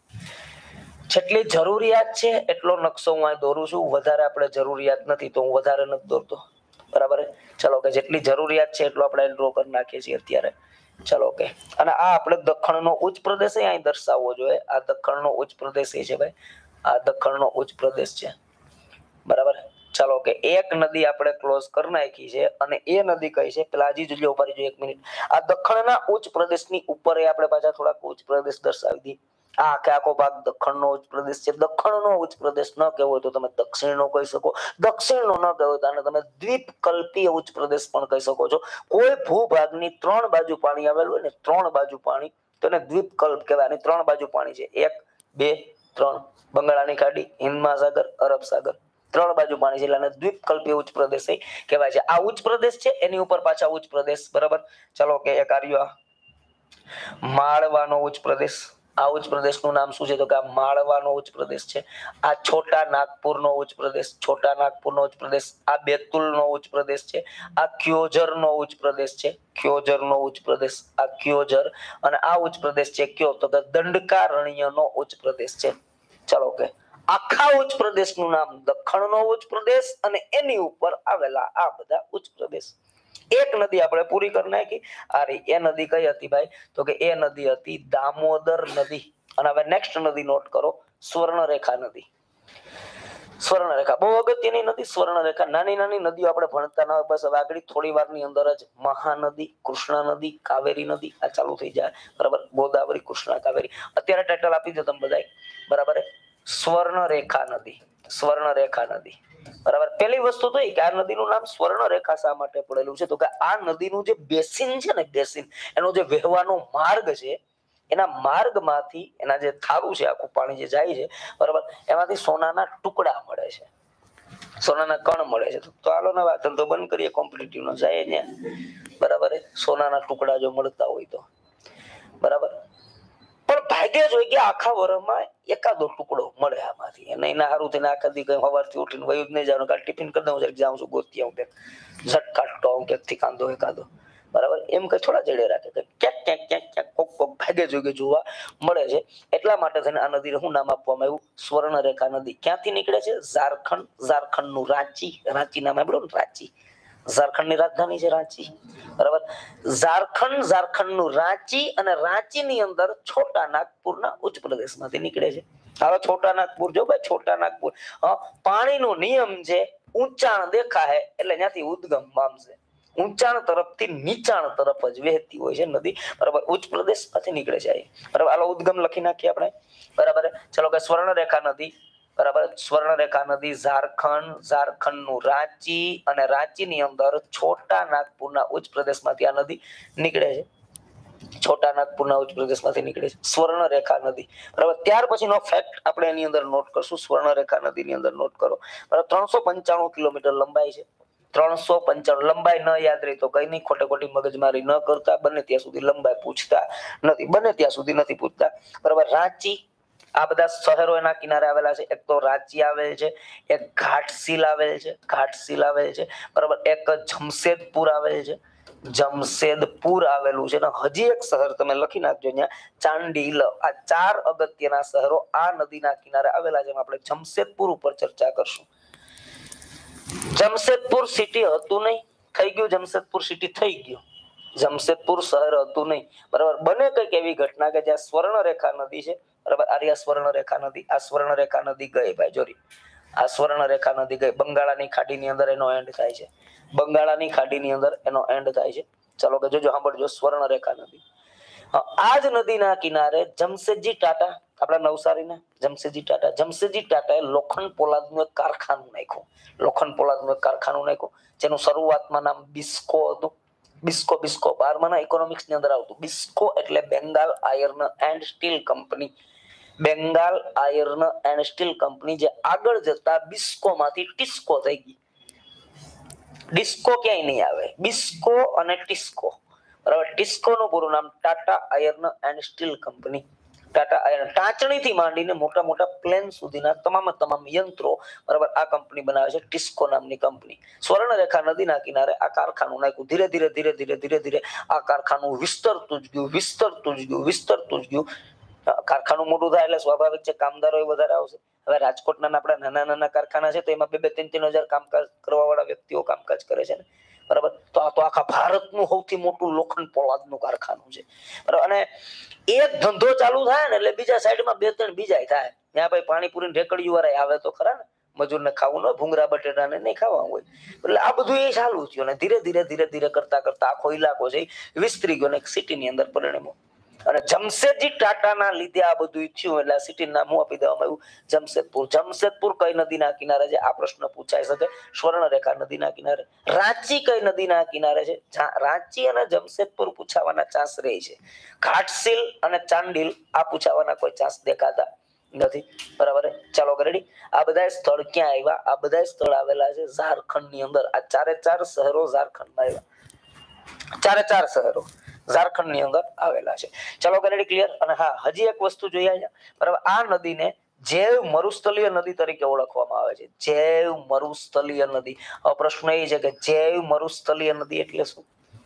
જેટલી જરૂરિયાત છે એટલો નકશો હું અહીં દોરું છું. વધારે આપણે જરૂરિયાત નથી તો હું વધારે નથી દોરતો. બરાબર. ચાલો કે જેટલી જરૂરિયાત છે એટલો આપણે ડ્રો કરી નાખીએ છીએ અત્યારે. ચાલો કે અને આ આપણે દખણનો ઉચ્ચ પ્રદેશ અહીં દર્શાવવો જોઈએ. આ દખણનો ઉચ્ચ પ્રદેશ છે ભાઈ, આ દખણનો ઉચ્ચ પ્રદેશ છે. બરાબર. ચાલો કે એક નદી આપણે ક્લોઝ કરી નાખી છે અને એ નદી કઈ છે પેલા હજી જોજો, ઉપાડી જો એક મિનિટ. આ દખણના ઉચ્ચ પ્રદેશની ઉપર આપણે પાછા થોડાક ઉચ્ચ પ્રદેશ દર્શાવી દઈએ. આ આખે આખો ભાગ દક્ષિણનો ઉચ્ચ પ્રદેશ છે. દક્ષિણનો ઉચ્ચ પ્રદેશ ન કહેવો હોય તો તમે દક્ષિણનો કહી શકો. દક્ષિણનો ન કહેવો તો આને તમે દ્વીપકલ્પીય ઉચ્ચ પ્રદેશ પણ કહી શકો છો. કોઈ ભૂભાગની ત્રણ બાજુ પાણી આવેલું હોય ને, ત્રણ બાજુ પાણી, તો એને દ્વીપકલ્પ કહેવાય. આની ત્રણ બાજુ પાણી છે, એક બે ત્રણ. બંગાળાની ખાડી, હિન્દ મહાસાગર, અરબ સાગર, ત્રણ બાજુ પાણી છે એટલે આને દ્વીપકલ્પીય ઉચ્ચ પ્રદેશ કહેવાય છે. આ ઉચ્ચ પ્રદેશ છે એની ઉપર પાછા ઉચ્ચ પ્રદેશ. બરાબર, ચલો કે એક આર્યો માળવાનો ઉચ્ચ પ્રદેશ. આ ઉચ્ચ પ્રદેશનું નામ શું છે તો કે આ માળવાનો ઉચ્ચ પ્રદેશ છે. આ છોટા નાગપુરનો ઉચ્ચ પ્રદેશ, છોટા નાગપુરનો ઉચ્ચ પ્રદેશ. આ બેતુલનો ઉચ્ચ પ્રદેશ છે. આ ક્યોજરનો ઉચ્ચ પ્રદેશ છે, ક્યોજરનો ઉચ્ચ પ્રદેશ. આ ક્યોજર અને આ ઉચ્ચ પ્રદેશ છે કયો તો કે દંડકારણ્યનો ઉચ્ચ પ્રદેશ છે. ચાલો કે આખા ઉચ્ચ પ્રદેશનું નામ દક્ષિણનો ઉચ્ચ પ્રદેશ અને એની ઉપર આવેલા આ બધા ઉચ્ચ પ્રદેશ. એક નદી આપણે પૂરી કરી નાખી. આ રહી એ નદી કઈ હતી ભાઈ તો કે એ નદી હતી દામોદર નદી. અને હવે નેક્સ્ટ નદી નોટ કરો, સ્વર્ણરેખા નદી. સ્વર્ણરેખા બહુ અગત્યની નદી. સ્વર્ણરેખા નાની નાની નદીઓ આપણે ભણતા ન હોય, બસ હવે આગળ થોડી વારની અંદર જ મહાનદી, કૃષ્ણા નદી, કાવેરી નદી આ ચાલુ થઈ જાય. બરાબર, ગોદાવરી, કૃષ્ણા, કાવેરી. અત્યારે ટાઇટલ આપી દો તમે બધા. બરાબર, સ્વર્ણરેખા નદી, સ્વર્ણરેખા નદી. બરાબર, પહેલી વસ્તુ તો એ કે આ નદીનું નામ સ્વર્ણરેખા શા માટે પડેલું છે તો કે આ નદીનું જે બેસિન છે ને, બેસિન એનો જે વહેવાનો માર્ગ છે, એના માર્ગમાંથી એના જે થારું છે, આખું પાણી જે જાય છે, બરાબર, એમાંથી સોનાના ટુકડા મળે છે, સોનાના કણ મળે છે. તો હાલો ને વાત ધંધો બંધ કરીએ, કોમ્પિટિટિવ નો જાય ને. બરાબર, સોનાના ટુકડા જો મળતા હોય તો બરાબર. પણ ભાગ્ય જ હોય કે આખા વર્ષમાં એકાદો ટુકડો મળે આમાંથી. અને એના સારું થઈને આખા દી કઈ સવારથી ઉઠીને વયું જ નહીં જવાનું, કાલ ટિફિન કરી દઉં જાઉં છું ગોતી આવું ક્યાંક ઝટ કાઢતો આવું ક્યાંકથી કાંદો એકાદો. બરાબર, એમ કઈ થોડા જડે રાખે, ક્યાંક ક્યાંક ક્યાંક ક્યાંક કોક કોક ભાગ્ય જ હોય જોવા મળે છે. એટલા માટે થઈને આ નદીને શું નામ આપવામાં આવ્યું? સ્વર્ણરેખા નદી. ક્યાંથી નીકળે છે? ઝારખંડ, ઝારખંડ નું રાંચી, રાંચી નામ સાંભળ્યું ને, રાંચી ઝારખંડ ની રાજધાની છે રાંચી. બરાબર, ઝારખંડ, ઝારખંડ નું રાંચી અને રાંચી ની અંદર છોટા નાગપુરના ઉચ્ચ પ્રદેશ માંથી નીકળે છે. હવે છોટા નાગપુર જો ભાઈ, છોટા નાગપુર પાણીનો નિયમ છે, ઊંચાણ દેખાય એટલે ત્યાંથી ઉદ્ગમ પામશે. ઊંચાણ તરફથી નીચાણ તરફ જ વહેતી હોય છે નદી. બરાબર, ઉચ્ચ પ્રદેશ માંથી નીકળે છે. બરાબર, હાલો ઉદ્ગમ લખી નાખીએ આપણે. બરાબર, ચલો કે સ્વર્ણરેખા નદી. બરાબર, સ્વર્ણરેખા નદી ઝારખંડ, ઝારખંડ નું રાંચી અને રાંચી ની અંદર છોટા નાગપુરના ઉચ્ચ પ્રદેશમાંથી આ નદી નીકળે છે. છોટા નાગપુરના ઉચ્ચ પ્રદેશમાંથી નીકળે છે સ્વર્ણરેખા નદી. બરાબર, ત્યાર પછીનો ફેક્ટ આપણે એની અંદર નોટ કરશું. સ્વર્ણરેખા નદીની અંદર નોટ કરો. બરાબર, ત્રણસો પંચાણું કિલોમીટર લંબાઈ છે. ત્રણસો પંચાણું લંબાઈ ન યાદ રહી તો કઈ નહીં, ખોટે ખોટી મગજમારી ન કરતા. બને ત્યાં સુધી લંબાઈ પૂછતા નથી, બને ત્યાં સુધી નથી પૂછતા. બરાબર, રાંચી આ બધા શહેરો એના કિનારે આવેલા છે. એક તો રાંચી આવેલ છે, એક ઘાટશીલ આવેલ છે, ઘાટશીલ આવેલ છે. બરાબર, એક જમશેદપુર આવેલ છે, જમશેદપુર આવેલું છે. અને હજી એક શહેર તમે લખી નાખજો અહીંયા, ચાંડીલ. આ ચાર અગત્યના શહેરો આ નદીના કિનારે આવેલા છે. આપણે જમશેદપુર ઉપર ચર્ચા કરશું. જમશેદપુર સિટી હતું નહીં, થઈ ગયું. જમશેદપુર સિટી થઈ ગયું, જમશેદપુર શહેર હતું નહીં. બરાબર, બને કઈક એવી ઘટના કે જ્યાં સ્વર્ણરેખા નદી છે. બરાબર, આ સ્વર્ણરેખા નદી, આ સ્વર્ણરેખા નદી ગઈ ભાઈ જોરી, આ સ્વર્ણરેખા નદી ગઈ. બંગાળાની ખાડીની અંદર એનો એન્ડ થાય છે, બંગાળાની ખાડીની અંદર એનો એન્ડ થાય છે. ચલો કે જોજો, સાંભળજો, સ્વર્ણરેખા નદી. આ જ નદીના કિનારે જમશેદજી ટાટા, આપણા નવસારીના જમશેદજી ટાટા, જમશેદજી ટાટાએ લોખંડ પોલાદનું એક કારખાનું નાખ્યું. લોખંડ પોલાદનું એક કારખાનું નાખ્યું જેનું શરૂઆતમાં નામ બિસ્કો હતું. બિસ્કો, બિસ્કો બારમાના ઇકોનોમિક્સ ની અંદર આવતું. બિસ્કો એટલે Bengal Iron and Steel Company. Bengal Iron and Steel Company જે આગળ જતા બિસ્કો માંથી ટિસ્કો થઈ ગઈ. ડિસ્કો ક્યાંય નહીં આવે, બિસ્કો અને ટિસ્કો. બરાબર, ટિસ્કો નું પૂરું નામ Tata Iron and Steel Company. Tata Iron ટાંચણીથી માંડીને મોટા મોટા પ્લેન સુધીના તમામ તમામ યંત્રો, બરાબર, આ કંપની બનાવે છે, ટિસ્કો નામની કંપની. સ્વર્ણરેખા નદીના કિનારે આ કારખાનું નાખ્યું. ધીરે ધીરે ધીરે ધીરે ધીરે ધીરે આ કારખાનું વિસ્તરતું જ ગયું, વિસ્તરતું જ ગયું, વિસ્તરતું જ ગયું. કારખાનું મોટું થાય એટલે સ્વાભાવિક છે કામદારો વધારે આવશે. હવે રાજકોટના આપણા નાના નાના કારખાના છે તો એમાં બે બે ત્રણ ત્રણ હજાર કામકાજ કરવા વાળા વ્યક્તિઓ કામકાજ કરે છે ને. બરાબર, તો આ તો આખા ભારતનું સૌથી મોટું લોખંડ પોલાદનું કારખાનું છે. બરાબર, અને એક ધંધો ચાલુ થાય ને એટલે બીજા સાઈડમાં બે ત્રણ બીજા થાય. ત્યાં ભાઈ પાણીપુરી ઢેકડીયું વાળા આવે તો ખરા ને, મજૂરને ખાવું ન, ભૂંગરા બટેટાને નહીં ખાવા હોય. એટલે આ બધું એ ચાલુ થયું ને ધીરે ધીરે ધીરે ધીરે કરતા કરતા આખો ઇલાકો છે વિસ્તરી ગયો ને એક સિટીની અંદર પરિણમ્યો. અને જમશેદજી ટાટાના લીધે આ બધું થયું એટલે આ સિટીનું નામ હું આપી દેવામાં આવ્યું જમશેદપુર. જમશેદપુર કઈ નદીના કિનારે છે આ પ્રશ્ન પૂછાઈ શકે. સ્વર્ણરેખા નદીના કિનારે. રાંચી કઈ નદીના કિનારે છે? રાંચી અને જમશેદપુર પૂછાવાના ચાન્સ રહે છે. ઘાટશીલ અને ચાંડિલ આ પૂછાવાના કોઈ ચાન્સ દેખાતા નથી. બરાબર, ચાલો રેડી. આ બધા સ્થળ ક્યાં આવ્યા? આ બધા સ્થળ આવેલા છે ઝારખંડ ની અંદર. આ ચારે ચાર શહેરો ઝારખંડમાં આવ્યા. ચારે ચાર શહેરો ઝારખંડ ની અંદર આવેલા છે. ચાલો રેડી, ક્લિયર. અને હા, હજી એક વસ્તુ જોઈએ અહીંયા. બરાબર, આ નદીને જૈવ મરુસ્થલીય નદી તરીકે ઓળખવામાં આવે છે. જૈવ મરુસ્થલીય નદી. હવે પ્રશ્ન એ છે કે જૈવ મરુસ્થલીય નદી એટલે શું?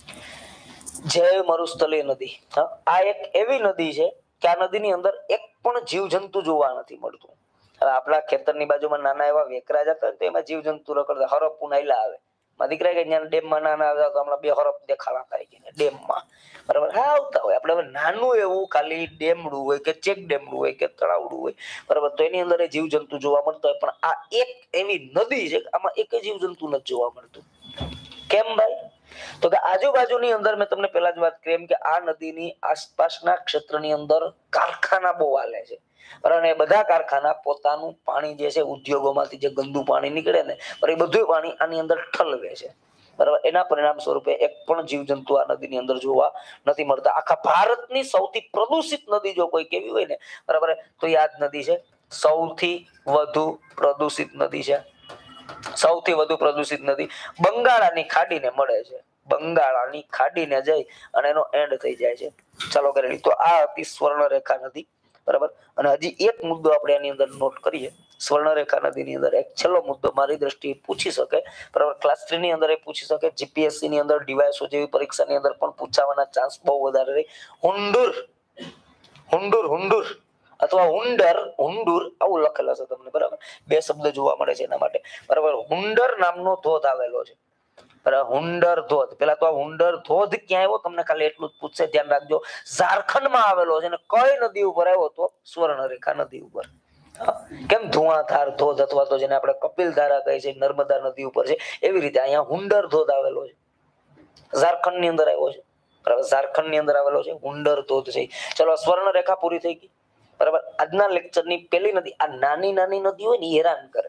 જૈવ મરુસ્થલીય નદી આ એક એવી નદી છે કે આ નદીની અંદર એક પણ જીવજંતુ જોવા નથી મળતું. હવે આપણા ખેતરની બાજુમાં નાના એવા વેકરા જતા હોય તો એમાં જીવજંતુ રખડતા હરપ પુનાઈલા આવે. માં દીકરા કે જ્યાં ડેમમાં નાના આવ્યા તો હમણાં બે હરપ દેખાડા થાય કે ડેમમાં. બરાબર, હા આવતા હોય. આપણે હવે નાનું એવું ખાલી ડેમડું હોય કે ચેક ડેમડું હોય કે તળાવડું હોય, બરાબર, તો એની અંદર જીવજંતુ જોવા મળતા હોય. પણ આ એક એવી નદી છે આમાં એક જીવજંતુ નથી જોવા મળતું. કેમ ભાઈ? તો કે આજુબાજુની અંદર મેં તમને પહેલા જ વાત કરી એમ કે આ નદીની આસપાસના ક્ષેત્રની અંદર કારખાના બહુ હાલે છે. અને એ બધા કારખાના પોતાનું પાણી જે છે ઉદ્યોગોમાંથી જે ગંદુ પાણી નીકળે ને એ બધું પાણી આની અંદર ઠલવે છે. બરાબર, એના પરિણામ સ્વરૂપે એક પણ જીવજંતુ આ નદીની અંદર જોવા નથી મળતા. આખા ભારતની સૌથી પ્રદૂષિત નદી જો કોઈ કેવી હોય ને, બરાબર, તો એ આ જ નદી છે. સૌથી વધુ પ્રદૂષિત નદી છે. સૌથી વધુ પ્રદૂષિત નદી બંગાળાની ખાડીને મળે છે. બંગાળાની ખાડીને જઈ અને એનો એન્ડ થઈ જાય છે. ચાલો કરેલી. તો આ હતી સ્વર્ણરેખા નદી. બરાબર, અને હજી એક મુદ્દો આપણે એની અંદર નોટ કરીએ. સ્વર્ણરેખા નદીની અંદર એક છેલ્લો મુદ્દો મારી દ્રષ્ટિએ પૂછી શકે. બરાબર, ક્લાસ થ્રી ની અંદર એ પૂછી શકે. જીપીએસસી ની અંદર ડીવાયએસઓ જેવી પરીક્ષાની અંદર પણ પૂછાવાના ચાન્સ બહુ વધારે રહે. હુંડુર હુંડુર હુંડુર અથવા હુંડર હુંડુર આવું લખેલા છે તમને. બરાબર, બે શબ્દ જોવા મળે છે એના માટે. બરાબર, હુંડર નામનો ધોધ આવેલો છે. બરાબર, હુંડર ધોધ. પેલા તો આ હુંડર ધોધ ક્યાં આવ્યો તમને ખાલી એટલું જ પૂછશે, ધ્યાન રાખજો. ઝારખંડમાં આવેલો છે. અને કઈ નદી ઉપર આવ્યો તો? સ્વર્ણરેખા નદી ઉપર. કેમ ધુઆધાર ધોધ અથવા તો જેને આપણે કપિલ ધારા કહીએ છીએ નર્મદા નદી ઉપર છે, એવી રીતે અહીંયા હુંડર ધોધ આવેલો છે. ઝારખંડ ની અંદર આવ્યો છે. બરાબર, ઝારખંડ ની અંદર આવેલો છે હુંડર ધોધ છે. ચલો, સ્વર્ણરેખા પૂરી થઈ ગઈ. બરાબર, આજના લેક્ચર ની પેલી નદી આ નાની નાની નદી હોય ને હેરાન કરે.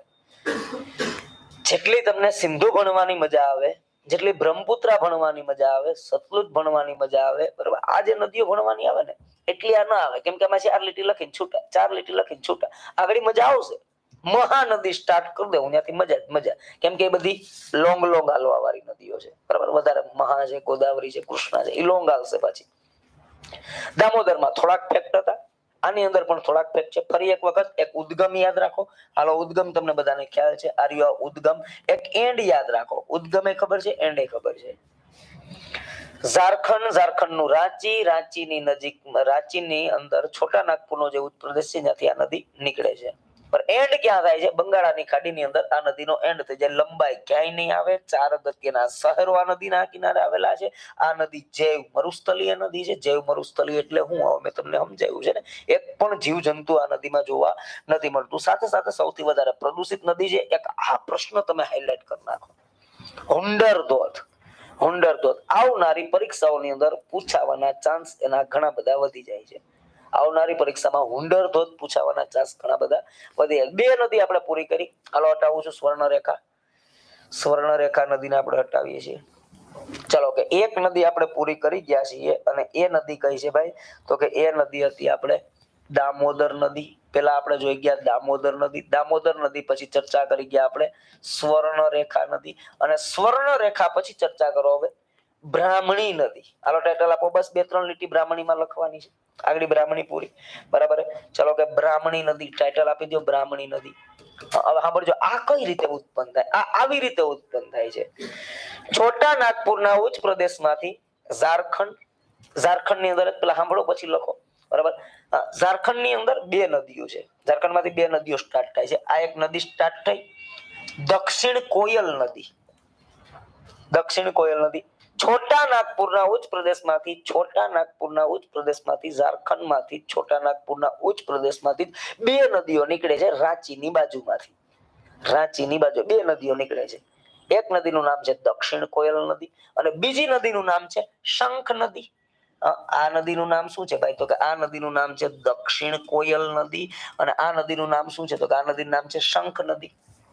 જેટલી તમને સિંધુ ભણવાની મજા આવે, જેટલી બ્રહ્મપુત્રા ભણવાની મજા આવે, સતલુજ ભણવાની મજા આવે, બરાબર, આ જે નદીઓ ભણવાની આવે ને એટલી આ ના આવે. કેમ કે આમાં ચાર લીટી લખીને છૂટા, ચાર લીટી લખીને છૂટા. આગળ મજા આવશે. મહાનદી સ્ટાર્ટ કરી દઉં ત્યાંથી મજા જ મજા. કેમ કે એ બધી લોંગ લોંગ હાલવા વાળી નદીઓ છે. બરાબર, વધારે મહા છે, ગોદાવરી છે, કૃષ્ણા છે, એ લોંગ હાલશે. પાછી દામોદરમાં થોડાક ફેક્ટ હતા, આની અંદર પણ થોડાક ફેક્ટ છે. ફરી એક વખત એક ઉદ્ગમ યાદ રાખો. હાલો, ઉદ્ગમ તમને બધાને ખ્યાલ છે. આર્ય ઉદ્ગમ. એક એન્ડ યાદ રાખો. ઉદ્ગમ એ ખબર છે, એન્ડ એ ખબર છે. ઝારખંડ, ઝારખંડ નું રાંચી, રાંચીની નજીક રાંચીની અંદર છોટા નાગપુરનો જે પ્રદેશ છે ત્યાંથી આ નદી નીકળે છે. પણ એન્ડ ક્યાં થાય છે? બંગાળાની ખાડીની અંદર આ નદીનો એન્ડ થઈ જાય. લંબાઈ ક્યાંય નહીં આવે. ચાર અગત્યના શહેરો આ નદીના કિનારે આવેલા છે. આ નદી જૈવ મરુસ્થલીય નદી છે. જૈવ મરુસ્થલીય એટલે હું આવે મેં તમને સમજાવ્યું છે ને. એક પણ જીવજંતુ આ નદીમાં જોવા નથી મળતું. સાથે સાથે સૌથી વધારે પ્રદૂષિત નદી છે. એક આ પ્રશ્ન તમે હાઇલાઇટ કરી નાખો. હુંડર ધોધ. હુંડર ધોધ આવનારી પરીક્ષાઓની અંદર પૂછાવાના ચાન્સ એના ઘણા બધા વધી જાય છે. આવનારી પરીક્ષામાં હુંડર ધોધ પૂછાવાના ચાન્સ ઘણા બધા વધી જાય. બે નદી આપણે પૂરી કરી. હાલો, હટાવું છું સ્વર્ણરેખા. સ્વર્ણરેખા નદીને આપણે હટાવીએ છીએ. ચલો, કે એક નદી આપણે પૂરી કરી ગયા છીએ અને એ નદી કઈ છે ભાઈ? તો કે એ નદી હતી આપણે દામોદર નદી. પેલા આપણે જોઈ ગયા દામોદર નદી. દામોદર નદી પછી ચર્ચા કરી ગયા આપણે સ્વર્ણરેખા નદી. અને સ્વર્ણરેખા પછી ચર્ચા કરો હવે બ્રાહ્મણી નદી. હાલો, ટાઇટલ આપો બસ. બે ત્રણ લીટી બ્રાહ્મણીમાં લખવાની છે. આગળ બ્રાહ્મણી પૂરી. બરાબર, ચલો, કે બ્રાહ્મણી નદી ટાઇટલ આપી દો. બ્રાહ્મણી નદી. હવે સાંભળજો, આ કઈ રીતે ઉત્પન્ન થાય? આ આવી રીતે ઉત્પન્ન થાય છે. છોટા નાગપુરના ઉચ્ચ પ્રદેશમાંથી ઝારખંડ, ઝારખંડ ની અંદર પેલા સાંભળો પછી લખો. બરાબર, ઝારખંડ ની અંદર બે નદીઓ છે. ઝારખંડ માંથી બે નદીઓ સ્ટાર્ટ થાય છે. આ એક નદી સ્ટાર્ટ થઈ દક્ષિણ કોયલ નદી. દક્ષિણ કોયલ નદી છોટા નાગપુરના ઉચ્ચ પ્રદેશમાંથી છોટા નાગપુરના ઉચ્ચ પ્રદેશમાંથી ઝારખંડમાંથી છોટા નાગપુરના ઉચ્ચ પ્રદેશમાંથી બે નદીઓ નીકળે છે. રાંચીની બાજુમાંથી રાંચીની બાજુ બે નદીઓ નીકળે છે. એક નદીનું નામ છે દક્ષિણ કોયલ નદી અને બીજી નદીનું નામ છે શંખ નદી. આ નદીનું નામ શું છે ભાઈ? તો કે આ નદીનું નામ છે દક્ષિણ કોયલ નદી. અને આ નદીનું નામ શું છે? તો કે આ નદીનું નામ છે શંખ નદી.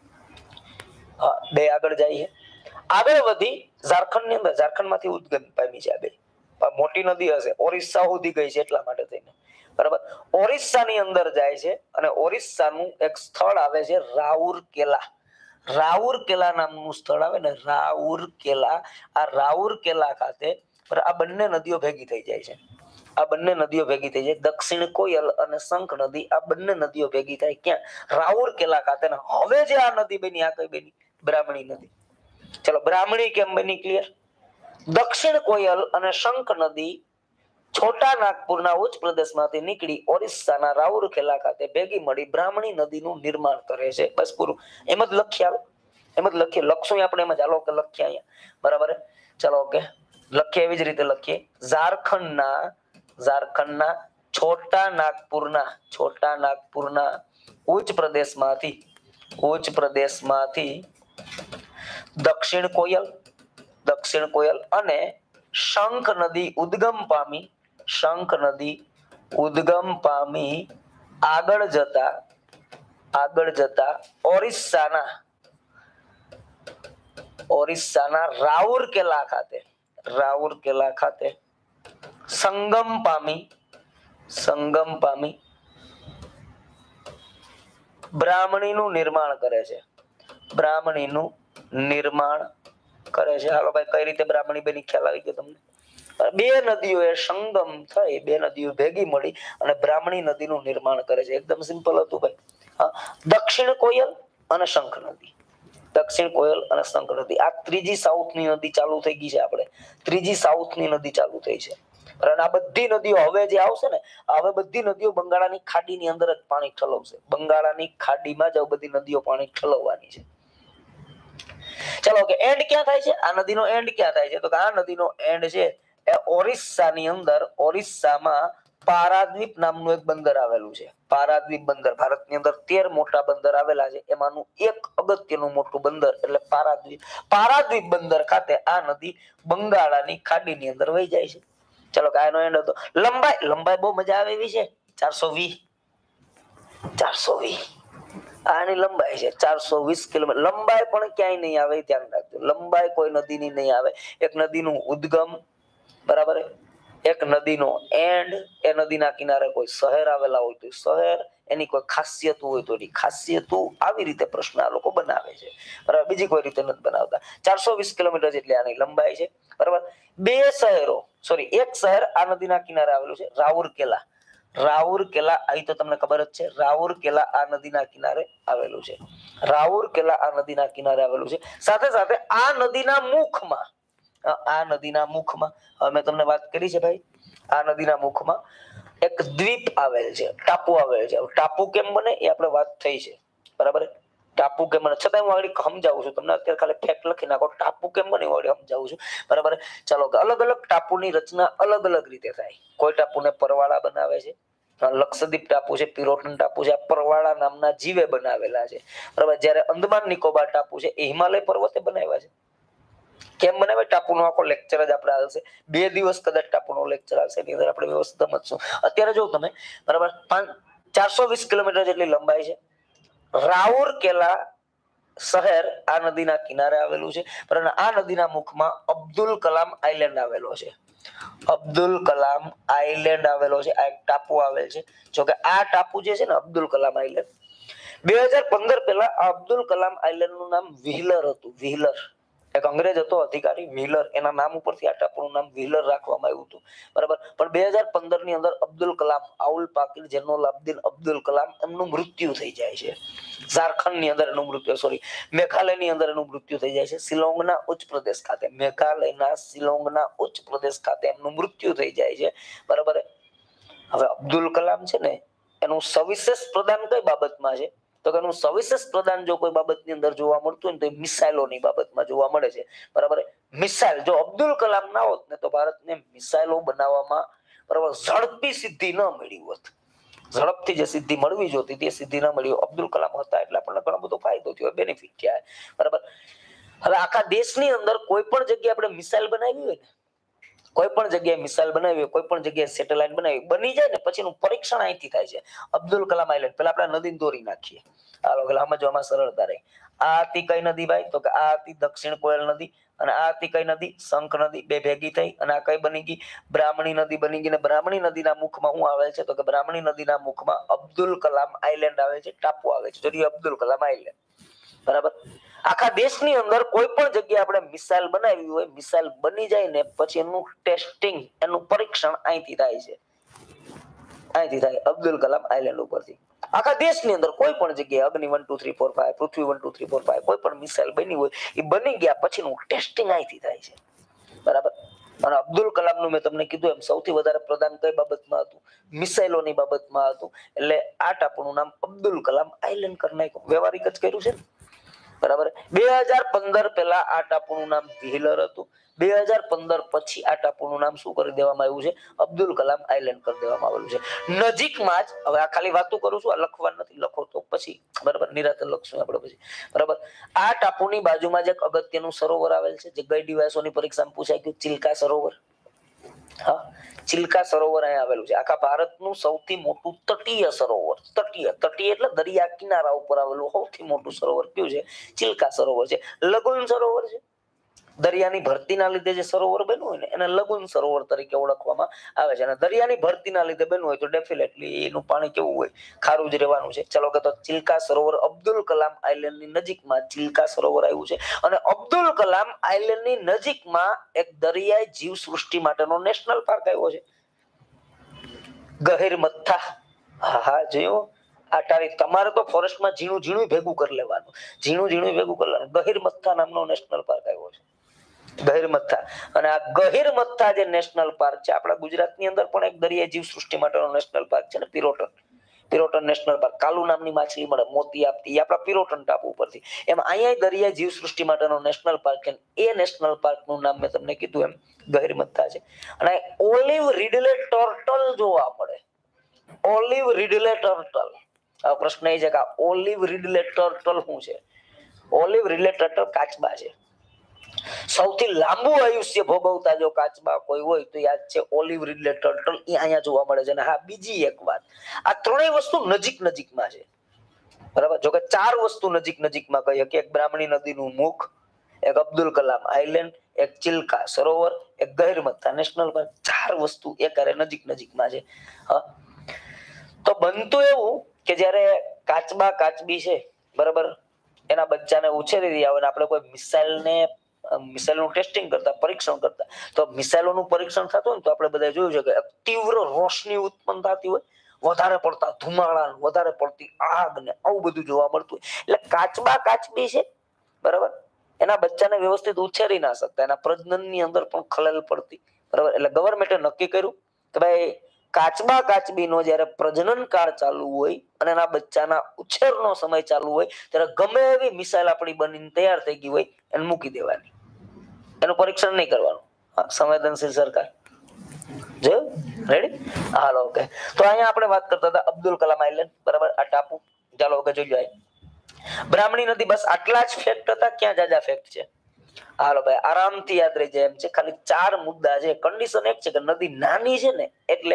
બે આગળ જઈએ. આગળ વધી ઝારખંડ ની અંદર ઝારખંડ માંથી ઉદ્ગમ પામી છે આ બે. મોટી નદી હશે, ઓરિસ્સા સુધી ગઈ છે એટલા માટે થઈને, બરાબર. ઓરિસ્સા ની અંદર જાય છે અને ઓરિસ્સાનું એક સ્થળ આવે છે રાઉરકેલા. રાઉરકેલા નામનું સ્થળ આવે ને, રાઉરકેલા. આ રાઉરકેલા ખાતે આ બંને નદીઓ ભેગી થઈ જાય છે. આ બંને નદીઓ ભેગી થઈ જાય, દક્ષિણ કોયલ અને શંખ નદી, આ બંને નદીઓ ભેગી થાય ક્યાં? રાઉરકેલા ખાતે. હવે જે આ નદી બની, આ કઈ બની? બ્રાહ્મણી નદી. ચલો, બ્રાહ્મણી કેમ બની? ક્લિયર. દક્ષિણ કોયલ અને શંખ નદી છોટા નાગપુરના ઉચ્ચ પ્રદેશમાંથી નીકળી ઓરિસ્સાના રાઉરકેલા ખાતે ભેગી મળી બ્રાહ્મણી નદીનું નિર્માણ કરે છે. બસ પૂરું. એમ જ લખી આવો, એમ જ લખીએ. લખશું આપણે એમ જ. હાલો કે લખીએ અહીંયા, બરાબર. ચલો ઓકે, લખીએ એવી જ રીતે લખીએ. ઝારખંડના ઝારખંડના છોટા નાગપુરના છોટા નાગપુરના ઉચ્ચ પ્રદેશમાંથી ઉચ્ચ પ્રદેશમાંથી દક્ષિણ કોયલ દક્ષિણ કોયલ અને શંખ નદી ઉદ્ગમ પામી શંખ નદી ઉદ્ગમ પામી આગળ જતા આગળ જતા ઓરિસ્સાના ઓરિસ્સાના રાઉરકેલા ખાતે રાઉરકેલા ખાતે સંગમ પામી સંગમ પામી બ્રાહ્મણીનું નિર્માણ કરે છે બ્રાહ્મણીનું નિર્માણ કરે છે. હાલો ભાઈ, કઈ રીતે બ્રાહ્મણી બની ખ્યાલ આવી ગયો તમને? બે નદીઓ એ સંગમ થઈ, બે નદીઓ ભેગી મળી અને બ્રાહ્મણી નદીનું નિર્માણ કરે છે. એકદમ સિમ્પલ હતું ભાઈ. હા, દક્ષિણ કોયલ અને શંખ નદી દક્ષિણ કોયલ અને શંખ નદી આ ત્રીજી સાઉથ ની નદી ચાલુ થઈ ગઈ છે. આપણે ત્રીજી સાઉથ ની નદી ચાલુ થઈ છે. અને આ બધી નદીઓ હવે જે આવશે ને, હવે બધી નદીઓ બંગાળાની ખાડીની અંદર જ પાણી ઠલવશે. બંગાળાની ખાડીમાં જ બધી નદીઓ પાણી ઠલવવાની છે. ચલો કે એન્ડ ક્યાં થાય છે? આ નદીનો એન્ડ ક્યાં થાય છે? તો આ નદીનો એન્ડ છે એ ઓરિસ્સાની અંદર, ઓરિસ્સામાં પારાદ્વીપ નામનું એક બંદર આવેલું છે. પારાદ્વીપ બંદર. ભારતની અંદર તેર મોટા બંદર આવેલા છે, એમાંનું એક અગત્યનું મોટું બંદર એટલે પારાદ્વીપ. પારાદ્વીપ બંદર ખાતે આ નદી બંગાળાની ખાડીની અંદર વહી જાય છે. ચલો કે આનો એન્ડ હતો. લંબાઈ લંબાઈ બહુ મજા આવે એવી છે. ચારસો વીસ ચારસો વીસ આની લંબાઈ છે ચારસો વીસ કિલોમીટર. લંબાઈ પણ ક્યાંય નહીં આવે, ધ્યાન રાખજો. લંબાઈ કોઈ નદીની નહીં આવે. એક નદીનું ઉદ્ગમ, બરાબર, એક નદીનો એન્ડ, એ નદીના કિનારે કોઈ શહેર આવેલા હોય તો શહેર, એની કોઈ ખાસિયત હોય તો એની ખાસિયત. આવી રીતે પ્રશ્ન આ લોકો બનાવે છે, બરાબર. બીજી કોઈ રીતે નથી બનાવતા. ચારસો વીસ કિલોમીટર જેટલી આની લંબાઈ છે, બરાબર. બે શહેરો, સોરી એક શહેર આ નદીના કિનારે આવેલું છે, રાઉરકેલા. રાઉરકેલા અહીં તો તમને ખબર જ છે. રાઉરકેલા આ નદીના કિનારે આવેલું છે. રાઉરકેલા આ નદીના કિનારે આવેલું છે. સાથે સાથે આ નદીના મુખમાં આ નદીના મુખમાં હવે મેં તમને વાત કરી છે ભાઈ, આ નદીના મુખમાં એક દ્વીપ આવેલ છે, ટાપુ આવેલ છે. ટાપુ કેમ બને એ આપણે વાત થઈ છે, બરાબર. ટાપુ કેમ બને, છતાં હું આગળ સમજાવું છું તમને. અત્યારે ખાલી ફેક્ટ લખી નાખો. ટાપુ કેમ બને હું આગળ સમજાવું છું, બરાબર. ચાલો, અલગ અલગ ટાપુની રચના અલગ અલગ રીતે થાય. કોઈ ટાપુને પરવાળા બનાવે છે. લક્ષદ્વીપ ટાપુ છે, પિરોટન ટાપુ છે, આ પરવાળા નામના જીવે બનાવેલા છે, બરાબર. જ્યારે અંદમાન નિકોબાર ટાપુ છે એ હિમાલય પર્વતે બનાવ્યા છે. કેમ બનાવે? ટાપુનો આખો લેક્ચર જ આપણે આવશે. બે દિવસ કદાચ ટાપુનો લેક્ચર આવશે, એની અંદર આપણે વ્યવસ્થિત સમજશું. અત્યારે જો તમે, બરાબર, ચારસો વીસ કિલોમીટર જેટલી લંબાઈ છે. રાઉરકેલા શહેર આ નદીના કિનારે આવેલું છે, પરંતુ આ નદીના મુખમાં અબ્દુલ કલામ આઇલેન્ડ આવેલો છે. અબ્દુલ કલામ આઇલેન્ડ આવેલો છે. આ એક ટાપુ આવેલ છે. જો કે આ ટાપુ જે છે ને, અબ્દુલ કલામ આઇલેન્ડ, બે હજાર પંદર પહેલા અબ્દુલ કલામ આઇલેન્ડ નું નામ વ્હીલર હતું. વ્હીલર એક અંગ્રેજ હતો અધિકારી, વ્હીલર. એના નામ ઉપરથી આ ટાપુનું નામ વ્હીલર રાખવામાં આવ્યું હતું, બરાબર. પણ બે હજાર પંદર ની અંદર અબ્દુલ કલામ, આઉલ પાકીર જૈનુલ આબદીન અબ્દુલ કલામ, એમનું મૃત્યુ થઈ જાય છે. ઝારખંડ ની અંદર એનું મૃત્યુ, સોરી મેઘાલય ની અંદર એનું મૃત્યુ થઈ જાય છે. શિલોંગના ઉચ્ચ પ્રદેશ ખાતે, મેઘાલયના શિલોંગના ઉચ્ચ પ્રદેશ ખાતે એમનું મૃત્યુ થઈ જાય છે, બરાબર. હવે અબ્દુલ કલામ છે ને, એનું સવિશેષ પ્રદાન કઈ બાબતમાં છે? તો કે એનું સવિશેષ પ્રદાન જો કોઈ બાબતની અંદર જોવા મળતું હોય ને, તો એ મિસાઇલોની બાબતમાં જોવા મળે છે, બરાબર. મિસાઇલ, જો અબ્દુલ કલામ ના હોત ને, તો ભારતને મિસાઇલો બનાવવામાં, બરાબર, ઝડપી સિદ્ધિ ન મળી હોત. ઝડપથી જે સિદ્ધિ મળવી જોતી તે સિદ્ધિ ન મળી. અબ્દુલ કલામ હતા એટલે આપણને ઘણો બધો ફાયદો થયો, બેનિફિટ થયા, બરાબર. હવે આખા દેશની અંદર કોઈ પણ જગ્યાએ આપણે મિસાઇલ બનાવી હોય ને, કોઈ પણ જગ્યાએ મિસાઇલ બનાવી, કોઈ પણ જગ્યાએ સેટેલાઇટ બનાવી, બની જાય ને પછીનું પરીક્ષણ અહીંથી થાય છે અબ્દુલ કલામ આઇલેન્ડ. પેલા આપણે નદી દોરી નાખીએ, હાલો પેલા સમજવામાં સરળતા રહે. આ હતી કઈ નદી ભાઈ? તો કે આ હતી દક્ષિણ કોયલ નદી. અને આ હતી કઈ નદી? શંખ નદી. બે ભેગી થઈ અને આ કઈ બની ગઈ? બ્રાહ્મણી નદી બની ગઈ. ને બ્રાહ્મણી નદીના મુખમાં શું આવે છે? તો કે બ્રાહ્મણી નદીના મુખમાં અબ્દુલ કલામ આઇલેન્ડ આવે છે, ટાપુ આવે છે, જો અબ્દુલ કલામ આઇલેન્ડ. બરાબર. આખા દેશની અંદર કોઈ પણ જગ્યાએ આપણે મિસાઇલ બનાવી હોય, મિસાઇલ બની જાય ને પછી એનું ટેસ્ટિંગ, એનું પરીક્ષણ અહીંથી થાય છે, અહીંથી થાય અબ્દુલ કલામ આઇલેન્ડ ઉપરથી. આખા દેશની અંદર કોઈ પણ જગ્યાએ Agni one two three four five, Prithvi one two three four five, કોઈ પણ મિસાઇલ બની હોય એ બની ગયા પછીનું ટેસ્ટિંગ અહીંથી થાય છે. બરાબર. અને અબ્દુલ કલામ નું મેં તમને કીધું એમ સૌથી વધારે પ્રદાન કઈ બાબતમાં હતું? મિસાઇલોની બાબતમાં હતું. એટલે આ ટાપુનું નામ અબ્દુલ કલામ આઇલેન્ડ કરી નાખ્યું. વ્યવહારિક જ કર્યું છે ને. બરાબર. બે હજાર પંદર પહેલા આ ટાપુનું નામ વ્હીલર હતું. બે હજાર પંદર પછી આ ટાપુનું નામ શું કરી દેવામાં આવ્યું છે? અબ્દુલ કલામ આઇલેન્ડ કરી દેવામાં આવેલું છે. નજીકમાં જ, હવે આ ખાલી વાતો કરું છું, આ લખવા નથી, લખો તો પછી બરાબર નિરાતે લખશું આપણે પછી. બરાબર. આ ટાપુની બાજુમાં જ એક અગત્યનું સરોવર આવેલ છે, જે ગઈ ડિવાઇસોની પરીક્ષામાં પૂછાય ગયું, ચિલ્કા સરોવર. હા, ચિલ્કા સરોવર અહીંયા આવેલું છે. આખા ભારતનું સૌથી મોટું તટીય સરોવર. તટીય, તટીય એટલે દરિયા કિનારા ઉપર આવેલું સૌથી મોટું સરોવર કયું છે? ચિલ્કા સરોવર છે. લગુન સરોવર છે. દરિયાની ભરતીના લીધે જે સરોવર બન્યું હોય ને એને લગુન સરોવર તરીકે ઓળખવામાં આવે છે. અને દરિયાની ભરતીના લીધે બન્યું હોય તો ડેફિનેટલી એનું પાણી કેવું હોય? ખારું જ રહેવાનું છે. ચલો કે તો ચિલ્કા સરોવર અબ્દુલ કલામ આઇલેન્ડની નજીકમાં ચિલ્કા સરોવર આવ્યું છે. અને અબ્દુલ કલામ આઇલેન્ડની નજીકમાં એક દરિયાઈ જીવસૃષ્ટિ માટેનો નેશનલ પાર્ક આવ્યો છે, ગહીરમથ્થા. હા હા જોયું. આ તારીખ તમારે તો ફોરેસ્ટમાં ઝીણું ઝીણું ભેગું કરી લેવાનું, ઝીણું ઝીણું ભેગું કરી લેવાનું. ગહીરમથ્થા નામનો નેશનલ પાર્ક આવ્યો છે, ગહીરમથ્થા. અને આ ગહીરમથ્થા જે નેશનલ પાર્ક છે, આપણા ગુજરાતની અંદર પણ એક દરિયાઈ જીવ સૃષ્ટિ માટેનો નેશનલ પાર્ક છે ને, પિરોટન. Pirotan national park. કાલુ નામની માછલી મળે, મોતી આપતી, એ આપણા પિરોટન ટાપુ ઉપરથી. એમ અહીંયા દરિયાઈ જીવ સૃષ્ટિ માટેનો નેશનલ પાર્ક છે. એ નેશનલ પાર્કનું નામ મેં તમને કીધું એમ ગહીરમથ્થા છે. અને ઓલિવ રીડલે ટર્ટલ જોવા મળે. Olive ridley turtle. આ પ્રશ્ન એ છે કે ઓલિવ રીડલે ટર્ટલ શું છે? ઓલિવ રીડલે ટર્ટલ કાચબા છે. સૌથી લાંબુ આયુષ્ય ભોગવતા જો કાચબા કોઈ હોય તો યાદ છે ઓલિવ રીડલે ટર્ટલ. એ અહીંયા જોવા મળે છે. અને હા, બીજી એક વાત, આ ત્રણેય વસ્તુ નજીક નજીકમાં છે. બરાબર. જો કે ચાર વસ્તુ નજીક નજીકમાં કહીએ કે એક બ્રાહ્મણી નદીનું મુખ, એક અબ્દુલ કલામ આઇલેન્ડ, એક ચિલ્કા સરોવર, એક ગહીરમથ્થા નેશનલ પાર્ક. ચાર વસ્તુ એકારે નજીક નજીકમાં છે. હા, તો બનતું એવું કે જ્યારે કાચબા કાચબી છે, બરાબર, એના બચ્ચાને ઉછેરી રહ્યા હોય, આપણે કોઈ મિસાઇલને મિસાઇલનું ટેસ્ટિંગ કરતા, પરીક્ષણ કરતા, તો મિસાઇલોનું પરીક્ષણ થતું હોય ને તો આપણે બધા જોયું છે કે તીવ્ર રોશની ઉત્પન્ન થતી હોય, વધારે પડતા ધુમાડા, વધારે પડતી આગ ને આવું બધું જોવા મળતું હોય. એટલે કાચબા કાચબી છે, બરાબર, એના બચ્ચાને વ્યવસ્થિત ઉછેરી ના શકતા, એના પ્રજનનની અંદર પણ ખલેલ પડતી. બરાબર. એટલે ગવર્મેન્ટે નક્કી કર્યું કે ભાઈ કાચબા કાચબીનો જ્યારે પ્રજનન કાળ ચાલુ હોય અને એના બચ્ચાના ઉછેરનો સમય ચાલુ હોય ત્યારે ગમે એવી મિસાઇલ આપણી બનીને તૈયાર થઈ ગઈ હોય એને મૂકી દેવાની, એનું પરીક્ષણ નહીં કરવાનું. સંવેદનશીલ સરકાર. જોયું? રેડી? હાલો, ઓકે. તો અહીંયા આપણે વાત કરતા હતા અબ્દુલ કલામ આઇલેન્ડ, બરાબર, આ ટાપુ. ચાલો ઓકે, જોઈ જાય. બ્રાહ્મણી નદી, બસ આટલા જ ફેક્ટ હતા. ક્યાં જાજા ફેક્ટ છે? હાલો ભાઈ, આરામથી યાદ રહી જાય એમ છે. ખાલી ચાર મુદ્દા છે. કન્ડિશન એક છે કે નદી નાની છે ને એટલે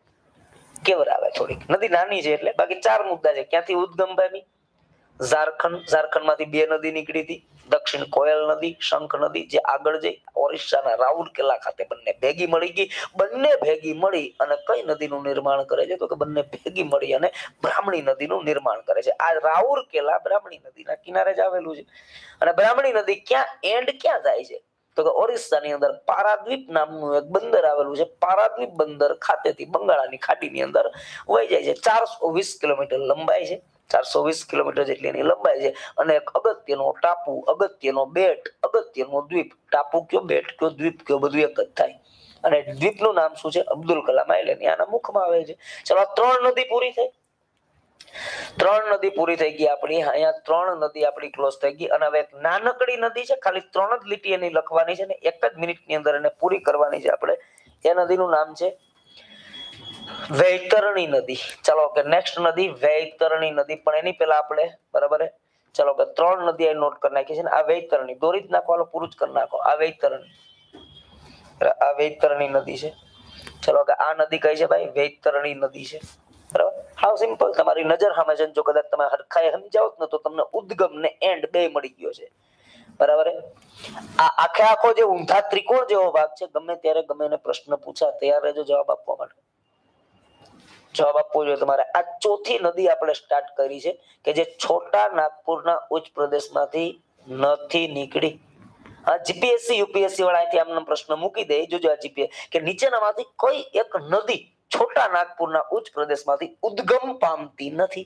કેવર આવે થોડીક. નદી નાની છે એટલે. બાકી ચાર મુદ્દા છે. ક્યાંથી ઉદ્ગમ પામી? ઝારખંડ. ઝારખંડ માંથી બે નદી નીકળી હતી, દક્ષિણ કોયલ નદી, શંખ નદી, જે આગળ જઈ ઓરિસ્સાના રાઉરકેલા ખાતે બંને ભેગી મળી ગઈ. બંને ભેગી મળી અને કઈ નદીનું નિર્માણ કરે છે? તો કે બંને ભેગી મળી અને બ્રાહ્મણી નદીનું નિર્માણ કરે છે. આ રાઉરકેલા બ્રાહ્મણી નદીના કિનારે જ આવેલું છે. અને બ્રાહ્મણી નદી ક્યાં એન્ડ ક્યાં જાય છે? તો કે ઓરિસ્સાની અંદર પારાદ્વીપ નામનું એક બંદર આવેલું છે. પારાદ્વીપ બંદર ખાતેથી બંગાળાની ખાડીની અંદર વહી જાય છે. ચારસો વીસ કિલોમીટર લંબાઈ છે. ચારસો વીસ કિલોમીટર જેટલી એની લંબાઈ છે. અને એક અગત્યનો ટાપુ, અગત્યનો બેટ, અગત્યનો દ્વીપ. ટાપુ કયો, બેટ કયો, દ્વીપ કયો, બધું એક જ થાય. અને દ્વીપનું નામ શું છે? અબ્દુલ કલામ આઇલેન્ડ. આના મુખમાં આવે છે. ચલો, ત્રણ નદી પૂરી થઈ. ત્રણ નદી પૂરી થઈ ગઈ આપણી. અહીંયા ત્રણ નદી આપણી ક્લોઝ થઈ ગઈ. અને હવે એક નાનકડી નદી છે, ખાલી ત્રણ જ લીટી એની લખવાની છે ને એક જ મિનિટની અંદર એને પૂરી કરવાની છે આપણે. એ નદીનું નામ છે વૈતરણી નદી. ચાલો કે નેક્સ્ટ નદી વૈતરણી નદી. પણ એની પહેલા આપણે, બરાબર, ચલો કે ત્રણ નદી નોટ કરી નાખી છે ને. આ વૈતરણી દોરી જ નાખવાનો, પૂરું જ કરી નાખો. આ વૈતરણી, આ વૈતરણી નદી છે. ચલો કે આ નદી કઈ છે ભાઈ? વૈતરણી નદી છે. બરાબર. How simple. તમારી નજર સામે છે, જો કદાચ તમે હરખાએ સમજાવત ને તો તમને ઉદ્ગમ ને એન્ડ બે મળી ગયો છે. બરાબર. આ આખે આખો જે ઊંધા ત્રિકોણ જેવો ભાગ છે, ગમે ત્યારે ગમે એને પ્રશ્ન પૂછા તૈયાર રહેજો જવાબ આપવા માટે. જવાબ આપવો જોઈએ તમારે. આ ચોથી નદી આપણે સ્ટાર્ટ કરી છે કે જે છોટા નાગપુરના ઉચ્ચ પ્રદેશમાંથી નથી નીકળી. આ જીપીએસસી યુપીએસસી વાળા અહીંથી આમનો પ્રશ્ન મૂકી દે, જોજો આ જીપીએ કે નીચેનામાંથી કઈ એક નદી છોટા નાગપુરના ઉચ્ચ પ્રદેશમાંથી ઉદ્ગમ પામતી નથી?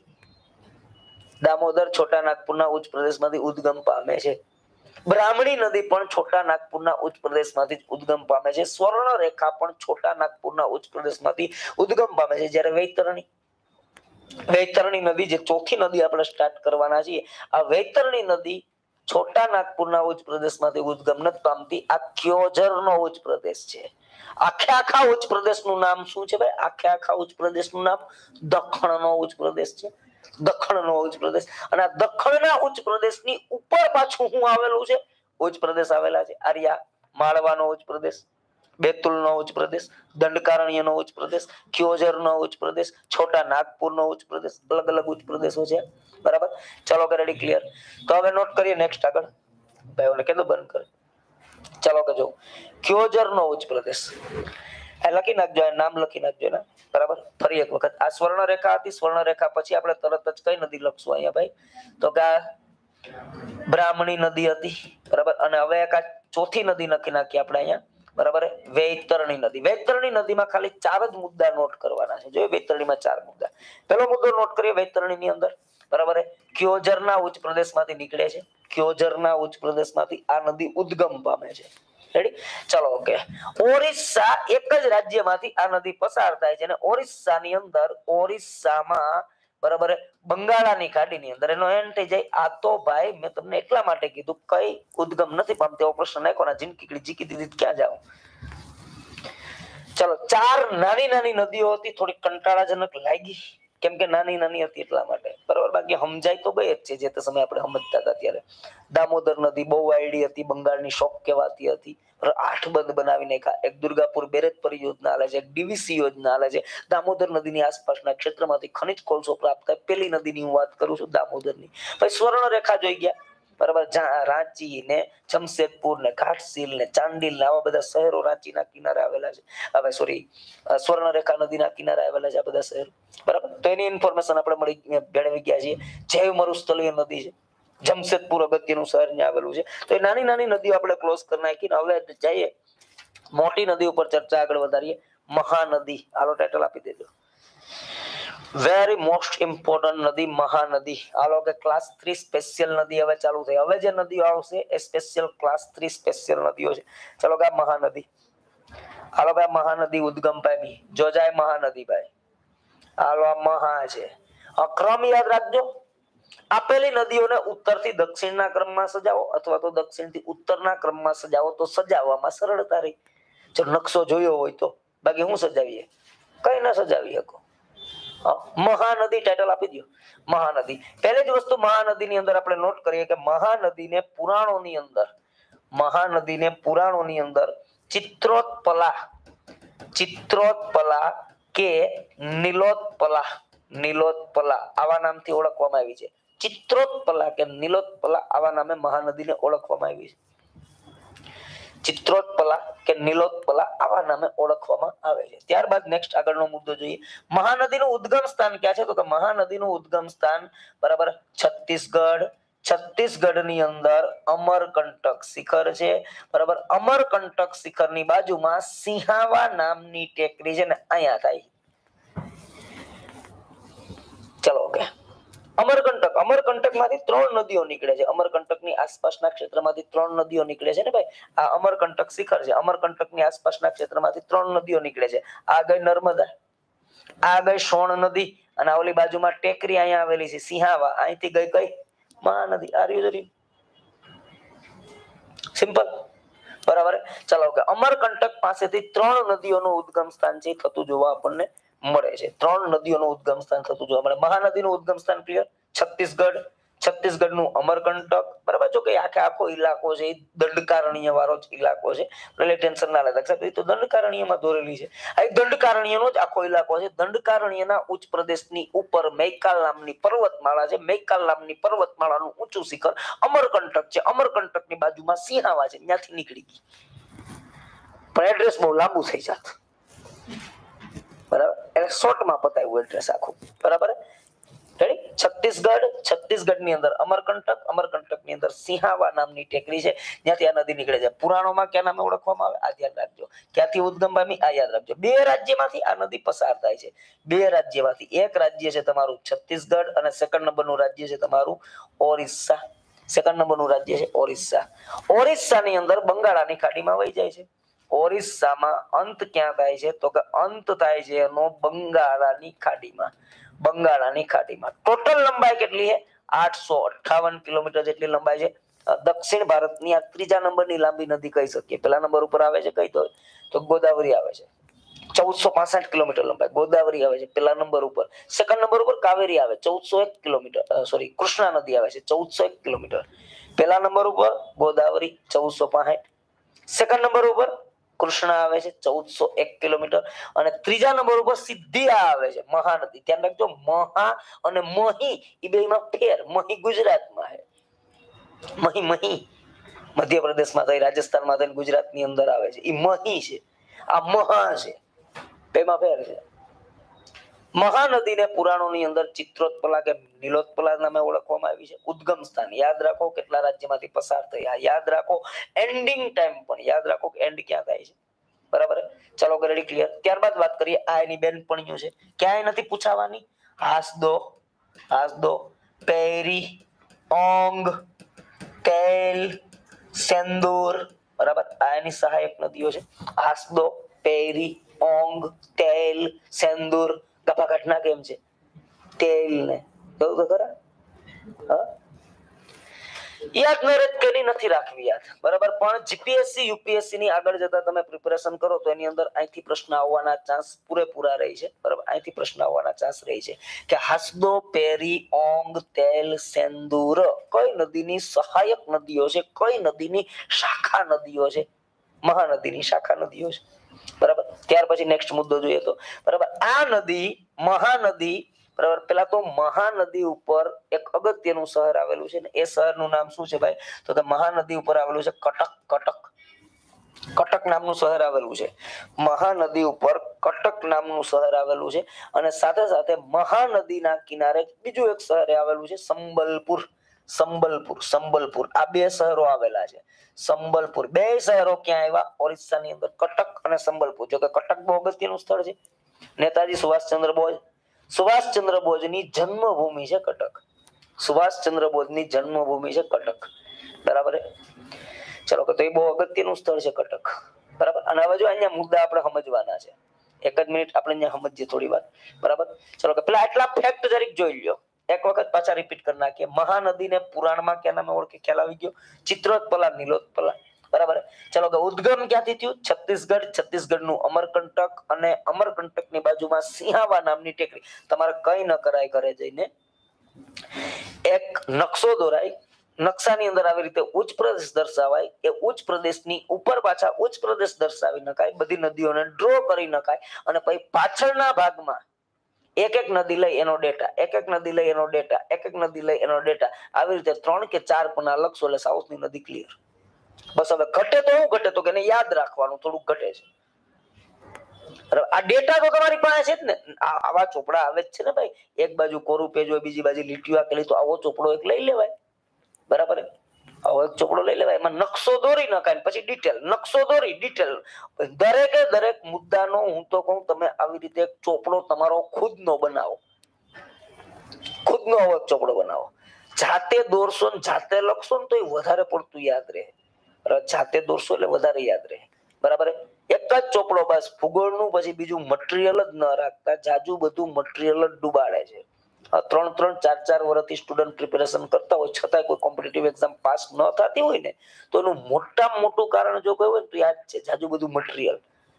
દામોદર છોટા નાગપુરના ઉચ્ચ પ્રદેશમાંથી ઉદ્ગમ પામે છે. બ્રાહ્મણી નદી પણ છોટા નાગપુરના ઉચ્ચ પ્રદેશમાંથી ઉદ્ગમ પામે છે. સ્વર્ણરેખા પણ છોટા નાગપુરના ઉચ્ચ પ્રદેશમાંથી ઉદ્ગમ પામે છે. જ્યારે વૈતરણી વૈતરણી નદી જે ચોથી નદી આપણે સ્ટાર્ટ કરવાના છીએ, આ વૈતરણી નદી છોટા નાગપુરના ઉચ્ચ પ્રદેશમાંથી ઉદ્ગમ નથી પામતી. આ ક્યોજરનો ઉચ્ચ પ્રદેશ છે. આખે આખા ઉચ્ચ પ્રદેશનું નામ શું છે ભાઈ? આખે આખા ઉચ્ચ પ્રદેશનું નામ દખણનો ઉચ્ચ પ્રદેશ છે. દખણનો ઉચ્ચ પ્રદેશ. અને આ દખણના ઉચ્ચ પ્રદેશની ઉપર પાછું શું આવેલું છે? ઉચ્ચ પ્રદેશ આવેલા છે. આર્યા માળવાનો ઉચ્ચ પ્રદેશ, બેતુલનો ઉચ્ચ પ્રદેશ, દંડકારણ્યનો ઉચ્ચ પ્રદેશ, ક્યોજરનો ઉચ્ચ પ્રદેશ, છોટા નાગપુરનો ઉચ્ચ પ્રદેશ, અલગ અલગ ઉચ્ચ પ્રદેશો છે. બરાબર. ચાલો કે રેડી, ક્લિયર? તો હવે નોટ કરીએ નેક્સ્ટ આગળ. ભાઈઓને કીધું બંધ કરે. ચાલો કે જો ક્યોજરનો ઉચ્ચ પ્રદેશ એ લખી નાખજો, નામ લખી નાખજો ને. બરાબર. ફરી એક વખત આ સ્વર્ણરેખા હતી. સ્વર્ણરેખા પછી આપણે તરત જ કઈ નદી લખશું અહીંયા ભાઈ? તો કે આ બ્રાહ્મણી નદી હતી. બરાબર. અને હવે એક આ ચોથી નદી લખી નાખી આપણે અહીંયા. બરાબર. વૈતરણી નદી. વૈતરણી નદીમાં ખાલી ચાર જ મુદ્દા નોટ કરવાના છે. જો વૈતરણીમાં ચાર મુદ્દા. પહેલો મુદ્દો નોટ કરીએ વૈતરણીની અંદર. બરાબર. ક્યોજરના ઉચ્ચ પ્રદેશમાંથી નીકળે છે. ક્યોજરના ઉચ્ચ પ્રદેશમાંથી આ નદી ઉદ્ગમ પામે છે. રેડી? ચલો ઓકે. ઓરિસ્સા એક જ રાજ્યમાંથી આ નદી પસાર થાય છે અને ઓરિસ્સાની અંદર ઓરિસ્સામાં બરાબર બંગાળાની ખાડીની અંદર એનો એન્ડ થઈ જાય. આ તો ભાઈ મેં તમને એટલા માટે કીધું કઈ ઉદ્ગમ નથી પામતી એવો પ્રશ્ન નાખ્યો ને જિંદગી જીકી દીધી ક્યાં જાવ. ચલો ચાર નાની નાની નદીઓ હતી. થોડી કંટાળાજનક લાગી કેમ કે નાની નાની હતી એટલા માટે. બરાબર. બાકી સમજાય તો ગઈ જ છે જે તે સમય આપણે સમજતા હતા ત્યારે. દામોદર નદી બહુ વાયડી હતી. બંગાળની શોક કહેવાતી હતી. આઠ બંધ બનાવી નાખ્યા. એક દુર્ગાપુર બેરેજ પરિયોજના હાલે છે, એક ડીવીસી યોજના હાલે છે. દામોદર નદીની આસપાસના ક્ષેત્રમાંથી ખનિજ કોલસો પ્રાપ્ત થાય. પેલી નદીની હું વાત કરું છું, દામોદરની. પછી સ્વર્ણરેખા જોઈ ગયા. બરાબર. રાંચી ને જમશેદપુર ને ઘાટશીલ ને ચાંડિલ ને આવા બધા શહેરો રાંચીના કિનારે આવેલા છે. હવે સોરી સ્વર્ણરેખા નદીના કિનારે આવેલા છે આ બધા શહેરો. બરાબર. તો એની ઇન્ફોર્મેશન આપણે મળી મેળવી ગયા છીએ. જૈવ મરુસ્થલીય નદી છે. જમશેદપુર અગત્યનું શહેર ને આવેલું છે. તો એ નાની નાની નદીઓ આપણે ક્લોઝ કરી નાખી. હવે જઈએ મોટી નદી ઉપર ચર્ચા આગળ વધારીએ. મહાનદી. હાલો ટાઇટલ આપી દેજો. વેરી મોસ્ટ ઇમ્પોર્ટન્ટ નદી મહાનદી. હાલો કે ક્લાસ થ્રી સ્પેશિયલ નદી હવે ચાલુ થઈ. હવે જે નદીઓ આવશે એ સ્પેશિયલ ક્લાસ થ્રી સ્પેશિયલ નદીઓ છે. ચલો કે મહાનદી. હાલો ભાઈ મહાનદી ઉદ્ગમ પામી. જો જાય મહાનદી ભાઈ. હાલો આ મહા છે. ક્રમ યાદ રાખજો. આપેલી નદીઓને ઉત્તરથી દક્ષિણના ક્રમમાં સજાવો અથવા તો દક્ષિણથી ઉત્તરના ક્રમમાં સજાવો તો સજાવવામાં સરળતા રહી. જો નકશો જોયો હોય તો. બાકી હું સજાવીએ? કઈ ના સજાવી શકો. મહાનદી ટાઇટલ આપી દો. મહાનદી. પહેલી જ વસ્તુ મહાનદીની અંદર આપણે નોટ કરીએ કે મહાનદીને પુરાણોની અંદર મહાનદીને પુરાણોની અંદર ચિત્રોત્પલા ચિત્રોત્પલા કે નીલોત્પલા નીલોત્પલા આવા નામથી ઓળખવામાં આવી છે. ચિત્રોત્પલા કે નીલોત્પલા આવા નામે મહાનદીને ઓળખવામાં આવી છે. ચિત્રોત્પલા કે નીલોત્પલા આવા નામે ઓળખવામાં આવે છે. ત્યારબાદ નેક્સ્ટ આગળનો મુદ્દો જોઈએ. મહાનદીનું ઉદ્ગમ સ્થાન ક્યાં છે? તો કે મહાનદીનું ઉદ્ગમ સ્થાન બરાબર છત્તીસગઢ. છત્તીસગઢની અંદર અમરકંટક શિખર છે. બરાબર. અમરકંટક શિખરની બાજુમાં સિંહાવા નામની ટેકરી છે ને અહીંયા થાય. ચલો ઓકે. અમરકંટક અમરકંટકમાંથી ત્રણ નદીઓ નીકળે છે. અમરકંટકની આસપાસના ક્ષેત્રમાંથી ત્રણ નદીઓ નીકળે છે ને ભાઈ. આ અમરકંટક શિખર છે. અમરકંટકની આસપાસના ક્ષેત્રમાંથી ત્રણ નદીઓ નીકળે છે. આ ગઈ નર્મદા, આ ગઈ સોણ નદી અને આ ઓલી બાજુમાં ટેકરી અહીંયા આવેલી છે સિંહાવા. અહીંથી ગઈ કઈ? મહાનદી. આ રહ્યું સિમ્પલ. બરાબર. ચાલો કે અમરકંટક પાસેથી ત્રણ નદીઓનું ઉદ્ગમ સ્થાન છે થતું જોવા આપણને મળે છે. ત્રણ નદીઓનું ઉદ્ગમ સ્થાન થતું જોવા મળે. મહાનદીનું ઉદ્ગમ સ્થાન ક્લિયર. છત્તીસગઢ છત્તીસગઢનું અમરકંટક, બરાબર. જો કે આખે આખો ઇલાકો છે એ દંડકારણ્ય વાળો જ ઇલાકો છે, એટલે ટેન્શન ના લેતા સાહેબ, એ તો દંડકારણ્યમાં દોરેલી છે. આ દંડકારણ્યનો જ આખો ઇલાકો છે. દંડકારણ્યના ઉચ્ચ પ્રદેશની ઉપર મૈકાલ નામની પર્વતમાળા છે. મૈકાલ નામની પર્વતમાળાનું ઊંચું શિખર અમરકંટક છે. અમરકંટકની બાજુમાં સિંહાવા છે, ત્યાંથી નીકળી ગઈ. પણ એડ્રેસ બહુ લાંબુ થઈ જાત, બરાબર. એટલે શોર્ટમાં પતાવ્યું એડ્રેસ આખું, બરાબર. રેડી. છત્તીસગઢ, છત્તીસગઢની અંદર અમરકંટક, અમરકંટકની અંદર સિંહાવા નામની ટેકરી છે, જ્યાંથી આ નદી નીકળે છે. પુરાણોમાં કયા નામે ઓળખવામાં આવે, આ ધ્યાન રાખજો. ક્યાંથી ઉદ્ગમ પામી, આ યાદ રાખજો. બે રાજ્યમાંથી આ નદી પસાર થાય છે, બે રાજ્યમાંથી. એક રાજ્ય છે તમારું છત્તીસગઢ અને સેકન્ડ નંબરનું રાજ્ય છે તમારું ઓરિસ્સા. સેકન્ડ નંબરનું રાજ્ય છે ઓરિસ્સા. ઓરિસ્સાની અંદર બંગાળાની ખાડીમાં વહી જાય છે. ઓરિસ્સામાં અંત ક્યાં થાય છે, તો કે અંત થાય છે એનો બંગાળાની ખાડીમાં. બંગાળાની ખાડીમાં ટોટલ લંબાઈ કેટલી છે, આઠસો અઠ્ઠાવન કિલોમીટર જેટલી લંબાઈ છે. દક્ષિણ ભારતની આ ત્રીજા નંબરની લાંબી નદી કહી શકીએ. પેલા નંબર ઉપર આવે છે કઈ દો તો ગોદાવરી આવે છે, ચૌદસો પાસઠ કિલોમીટર લંબાઈ. ગોદાવરી આવે છે પેલા નંબર ઉપર. સેકન્ડ નંબર ઉપર કાવેરી આવે ચૌદસો એક કિલોમીટર, સોરી કૃષ્ણા નદી આવે છે ચૌદસો એક કિલોમીટર. પેલા નંબર ઉપર ગોદાવરી ચૌદસો પાસઠ, સેકન્ડ નંબર ઉપર કૃષ્ણા આવે છે ચૌદસો એક કિલોમીટર, અને ત્રીજા નંબર ઉપર સીધી આ આવે છે મહાનદી. ધ્યાન રાખજો, મહા અને મહી એ બેમાં ફેર. મહી ગુજરાતમાં છે, મહી મહી મધ્યપ્રદેશમાં થઈ, રાજસ્થાનમાં થઈ, ગુજરાતની અંદર આવે છે. એ મહી છે, આ મહા છે, બેમાં ફેર છે. મહાનદીને પુરાણોની અંદર ચિત્રોત્પલા કે નીલોત્પલા નામે ઓળખવામાં આવી છે. ઉદ્ગમ સ્થાન યાદ રાખો, કેટલા રાજ્યમાંથી પસાર થઈ આ યાદ રાખો. એન્ડિંગ ટાઈમ પણ યાદ રાખો કે એન્ડ ક્યાં થાય છે, બરાબર. ચલો રેડી, ક્લિયર. ત્યારબાદ વાત કરીએ આ એની બેનપણીઓ છે, ક્યાંય નથી પૂછાવાની. હાસદો, હાસદો, પેરી, ઓંગ, તેલ, સેંદૂર, બરાબર. આ એની સહાયક નદીઓ છે. હાસદો, પેરી, ઓંગ, તેલ, સેંદૂર. ગપા ઘટના કેમ છે, તેલ ને કહું તો ખરા. હા, યાદ ન રહે કેની નથી રાખવી યાદ, બરાબર. પણ જીપીએસસી યુપીએસસી ની આગળ જતા તમે પ્રિપેરેશન કરો તો એની અંદર અહીંથી પ્રશ્ન આવવાના ચાન્સ પૂરેપૂરા રહી છે, બરાબર. અહીંથી પ્રશ્ન આવવાના ચાન્સ રહી છે કે હાસદો, પેરી, ઓંગ, તેલ, સેંદૂર કઈ નદીની સહાયક નદીઓ છે, કઈ નદીની શાખા નદીઓ છે, મહાનદીની શાખા નદીઓ છે, બરાબર. ત્યાર પછી નેક્સ્ટ મુદ્દો જોઈએ તો, બરાબર. આ નદી મહાનદી, બરાબર. પેલા તો મહાનદી ઉપર એક અગત્યનું શહેર આવેલું છે ને એ શહેરનું નામ શું છે ભાઈ, તો કે મહાનદી ઉપર આવેલું છે કટક. કટક કટક નામનું શહેર આવેલું છે. મહાનદી ઉપર કટક નામનું શહેર આવેલું છે, અને સાથે સાથે મહાનદીના કિનારે બીજું એક શહેર આવેલું છે સંબલપુર. સંબલપુર, સંબલપુર આ બે શહેરો આવેલા છે. સંબલપુર, બે શહેરો ક્યાં આવ્યા, ઓરિસ્સાની અંદર કટક અને સંબલપુર. જો કે કટક બહુ અગત્યનું સ્થળ છે. નેતાજી સુભાષચંદ્ર બોઝ, સુભાષચંદ્ર બોઝની જન્મભૂમિ છે કટક. સુભાષચંદ્ર બોઝની જન્મભૂમિ છે કટક, બરાબર. ચલો કે તો એ બહુ અગત્યનું સ્થળ છે કટક, બરાબર. અને હવે જો અહીંયા મુદ્દા આપણે સમજવાના છે, એક જ મિનિટ આપણે અહીંયા સમજીએ થોડી વાર, બરાબર. ચલો કે પેલા આટલા ફેક્ટ જરીક જોઈ લ્યો, એક વખત પાછા રિપીટ કરી નાખીએ. મહાનદીને પુરાણમાં ક્યાં નામે ઓળખે, ખ્યાલ આવી ગયો, ચિત્રોત્પલા, નીલોત્પલા, બરાબર. ચલો કે ઉદ્ગમ ક્યાંથી થયું, છત્તીસગઢ. છત્તીસગઢનું અમરકંટક, અને અમરકંટકની બાજુમાં સિંહાવા નામની ટેકરી. તમારે કઈ ન કરાય, ઘરે જઈને એક નકશો દોરાય, નકશાની અંદર આવી રીતે ઉચ્ચ પ્રદેશ દર્શાવાય, એ ઉચ્ચ પ્રદેશની ઉપર પાછા ઉચ્ચ પ્રદેશ દર્શાવી નખાય, બધી નદીઓને ડ્રો કરી નખાય, અને પછી પાછળના ભાગમાં એક એક નદી લઈ એનો ડેટા, એક એક નદી લઈ એનો ડેટા, એક એક નદી લઈ એનો ડેટા, આવી રીતે ત્રણ કે ચાર પના લખશો એટલે સાઉથની નદી ક્લિયર. બસ હવે ઘટે તો શું ઘટે, તો કે એને યાદ રાખવાનું થોડુંક ઘટે છે. આ ડેટા તો તમારી પાસે છે જ ને, આવા ચોપડા આવે જ છે ને ભાઈ. એક બાજુ કોરું પેજ હોય, બીજી બાજુ લીટીઓ આપેલી, તો આવો ચોપડો એક લઈ લેવાય, બરાબર. આવો એક ચોપડો લઈ લેવાય, એમાં નકશો દોરી નખાય, પછી ડિટેલ, નકશો દોરી ડિટેલ, દરેકે દરેક મુદ્દાનો હું તો કહું તમે આવી રીતે એક ચોપડો તમારો ખુદનો બનાવો, ખુદનો આવો એક ચોપડો બનાવો. જાતે દોરશો ને જાતે લખશો ને તો એ વધારે પડતું યાદ રહે, જાતે દોરશો એટલે વધારે યાદ રહે, બરાબર. એક જ ચોપડો બસ, ભૂગોળનું પછી બીજું મટીરિયલ જ ન રાખતા, જાજુ બધું મટીરિયલ જ ડુબાડે છે. ત્રણ ત્રણ ચાર ચાર વર્ષથી સ્ટુડન્ટ પ્રિપેરેશન કરતા હોય છતાં કોઈ કોમ્પિટિટિવ એક્ઝામ પાસ ન થતી હોય ને, તો એનું મોટામાં મોટું કારણ જો કોઈ હોય ને તો યાદ છે જાજુ બધું મટીરિયલ.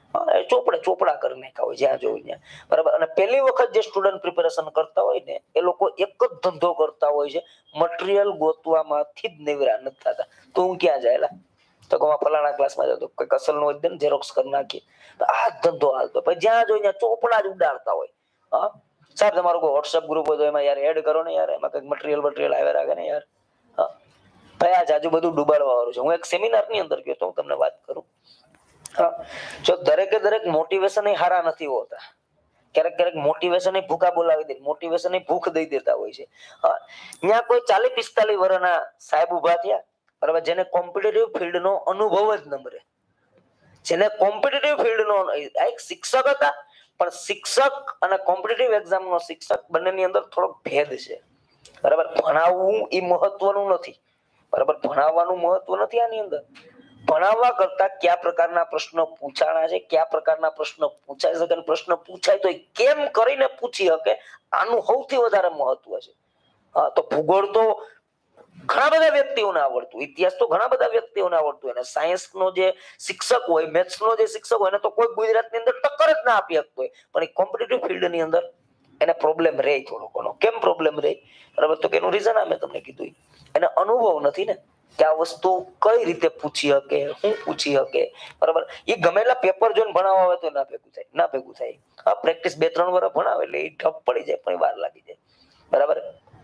ચોપડે ચોપડા કરી નાખ્યા હોય જ્યાં જોયું ત્યાં, બરાબર. અને પહેલી વખત જે સ્ટુડન્ટ પ્રિપેરેશન કરતા હોય ને એ લોકો એક જ ધંધો કરતા હોય છે, મટીરિયલ ગોતવામાંથી જ નેવરા નથી થતા. તો હું ક્યાં જાય તો કહું ફલાણા ક્લાસમાં જતો કંઈક અસલ નો હોય ને ઝેરોક્સ કરી નાખીએ, તો આ જ ધંધો હાલતો. પછી જ્યાં જોઈ ત્યાં ચોપડા જ ઉડાડતા હોય. હા સાહેબ તમારું કોઈ વોટ્સઅપ ગ્રુપ હોય તો એમાં યાર એડ કરો ને યાર, એમાં કંઈક મટીરિયલ મટીરિયલ આવ્યા રાખે ને યાર. હા ભાઈ આ જાજુ બધું ડૂબાડવા વાળું છે. હું એક સેમિનાર ની અંદર ગયો તો હું તમને વાત કરું. હા જો દરેકે દરેક મોટિવેશન એ હારા નથી હોતા. ક્યારેક ક્યારેક મોટિવેશન એ ભૂખા બોલાવી દે, મોટિવેશન એ ભૂખ દઈ દેતા હોય છે. હા ત્યાં કોઈ ચાલીસ પિસ્તાલીસ વર્ષના સાહેબ ઉભા થયા, બરાબર, જેને કોમ્પિટિટિવ ફિલ્ડ નો અનુભવ જ ન મળે, જેને કોમ્પિટિટિવ ફિલ્ડ નો એક શિક્ષક હતા, પણ શિક્ષક અને કોમ્પિટિટિવ એક્ઝામ નો શિક્ષક બંનેની અંદર થોડોક ભેદ છે. બરાબર, ભણાવવું એ મહત્વનું નથી. બરાબર, ભણાવવાનું મહત્વ નથી આની અંદર. ભણાવવા કરતા કયા પ્રકારના પ્રશ્નો પૂછાણા છે, કયા પ્રકારના પ્રશ્નો પૂછાઈ શકે, પ્રશ્ન પૂછાય તો કેમ કરીને પૂછી શકે, આનું સૌથી વધારે મહત્વ છે. હા તો ભૂગોળ તો ઘણા બધા વ્યક્તિઓને આવડતું, ઇતિહાસ તો ઘણા બધા વ્યક્તિઓને આવડતું, અને સાયન્સ નો જે શિક્ષક હોય, મેથ્સ નો જે શિક્ષક હોય એને તો કોઈ ગુજરાતની અંદર ટક્કર જ ના આપી શકતો હોય, પણ એ કોમ્પિટિટિવ ફિલ્ડ ની અંદર એને પ્રોબ્લેમ રહે થોડો ઘણો. કેમ પ્રોબ્લેમ રહે? બરાબર, તો એનું રીઝન આ મેં તમને કીધું, એને અનુભવ નથી ને કે આ વસ્તુ કઈ રીતે પૂછી શકે, શું પૂછી શકે. બરાબર, એ ગમેલા પેપર જોઈને ભણાવવા હોય તો ના ભેગું થાય, ના ભેગું થાય. હા પ્રેક્ટિસ બે ત્રણ વર્ષ ભણાવે એટલે એ ઠપ પડી જાય, પણ વાર લાગી જાય. બરાબર,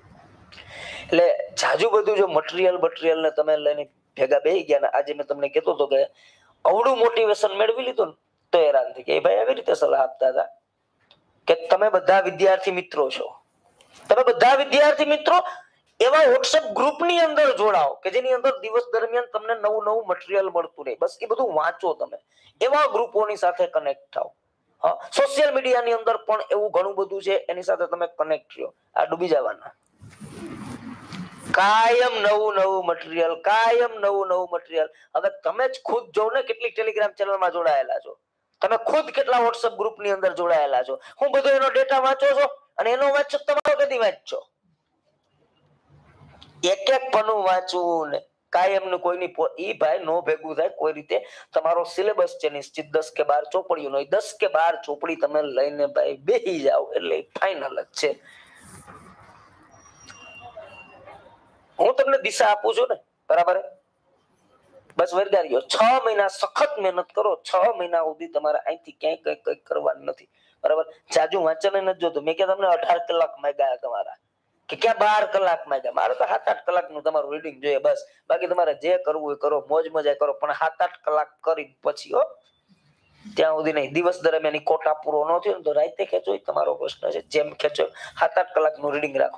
એટલે જાજુ બધું જો મટીરિયલ મટીરિયલ ને તમે લઈને ભેગા બેસી ગયા ને આજે મેં તમને કહેતો હતો કે અવડું મોટિવેશન મેળવી લીધું ને તો હેરાન થઈ ગયા. ભાઈ આવી રીતે સલાહ આપતા હતા કે તમે બધા વિદ્યાર્થી મિત્રો છો, તમે બધા વિદ્યાર્થી મિત્રો એવા વોટ્સએપ ગ્રુપ ની અંદર જોડાઓ કે જેની અંદર દિવસ દરમિયાન તમને નવું નવું મટીરિયલ મળતું રહે. બસ એ બધું વાંચો, તમે એવા ગ્રુપોની સાથે કનેક્ટ થાઓ. હા સોશિયલ મીડિયા ની અંદર પણ એવું ઘણું બધું છે, એની સાથે તમે કનેક્ટ રહ્યો. આ ડૂબી જવાના. કાયમ નવું નવું મટીરિયલ, કાયમ નવું નવું મટીરિયલ. હવે તમે જ ખુદ જો ને કેટલીક ટેલિગ્રામ ચેનલમાં જોડાયેલા છો, તમે ખુદ કેટલા વોટ્સએપ ગ્રુપ ની અંદર જોડાયેલા છો, હું બધો એનો ડેટા વાંચો છો અને એનો વાંચો તમારો કદી વાંચો એક એક પનું વાંચવું ને કાયમ નું કોઈની ઈ ભાઈ નો ભેગું થાય કોઈ રીતે. તમારો સિલેબસ છે નિશ્ચિત દસ કે બાર ચોપડીઓ નો, દસ કે બાર ચોપડી તમે લઈને ભાઈ બેસી જાઓ એટલે ફાઇનલ જ છે. હું તમને દિશા આપું છું ને, બરાબર, બસ વર્ગારીઓ છ મહિના સખત મહેનત કરો. છ મહિના સુધી તમારે અહીંથી ક્યાંય કઈ કઈ કરવાનું નથી. બરાબર, જાજુ વાંચન નથી જોતું. મેં કે તમને અઢાર કલાક માંગ્યા તમારા કે ક્યાં બાર કલાક માંગ્યા? મારે તો સાત આઠ કલાક નું તમારું રીડિંગ જોઈએ બસ. બાકી તમારે જે કરવું હોય કરો, મોજ મજા કરો, પણ સાત આઠ કલાક કરી પછી હો, ત્યાં સુધી નહીં. દિવસ દરમિયાન કોટા પૂરો ન થયો ને તો રાતે ખેંચો, તમારો પ્રશ્ન છે. જેમ ખેંચો સાત આઠ કલાક નું રીડિંગ રાખો,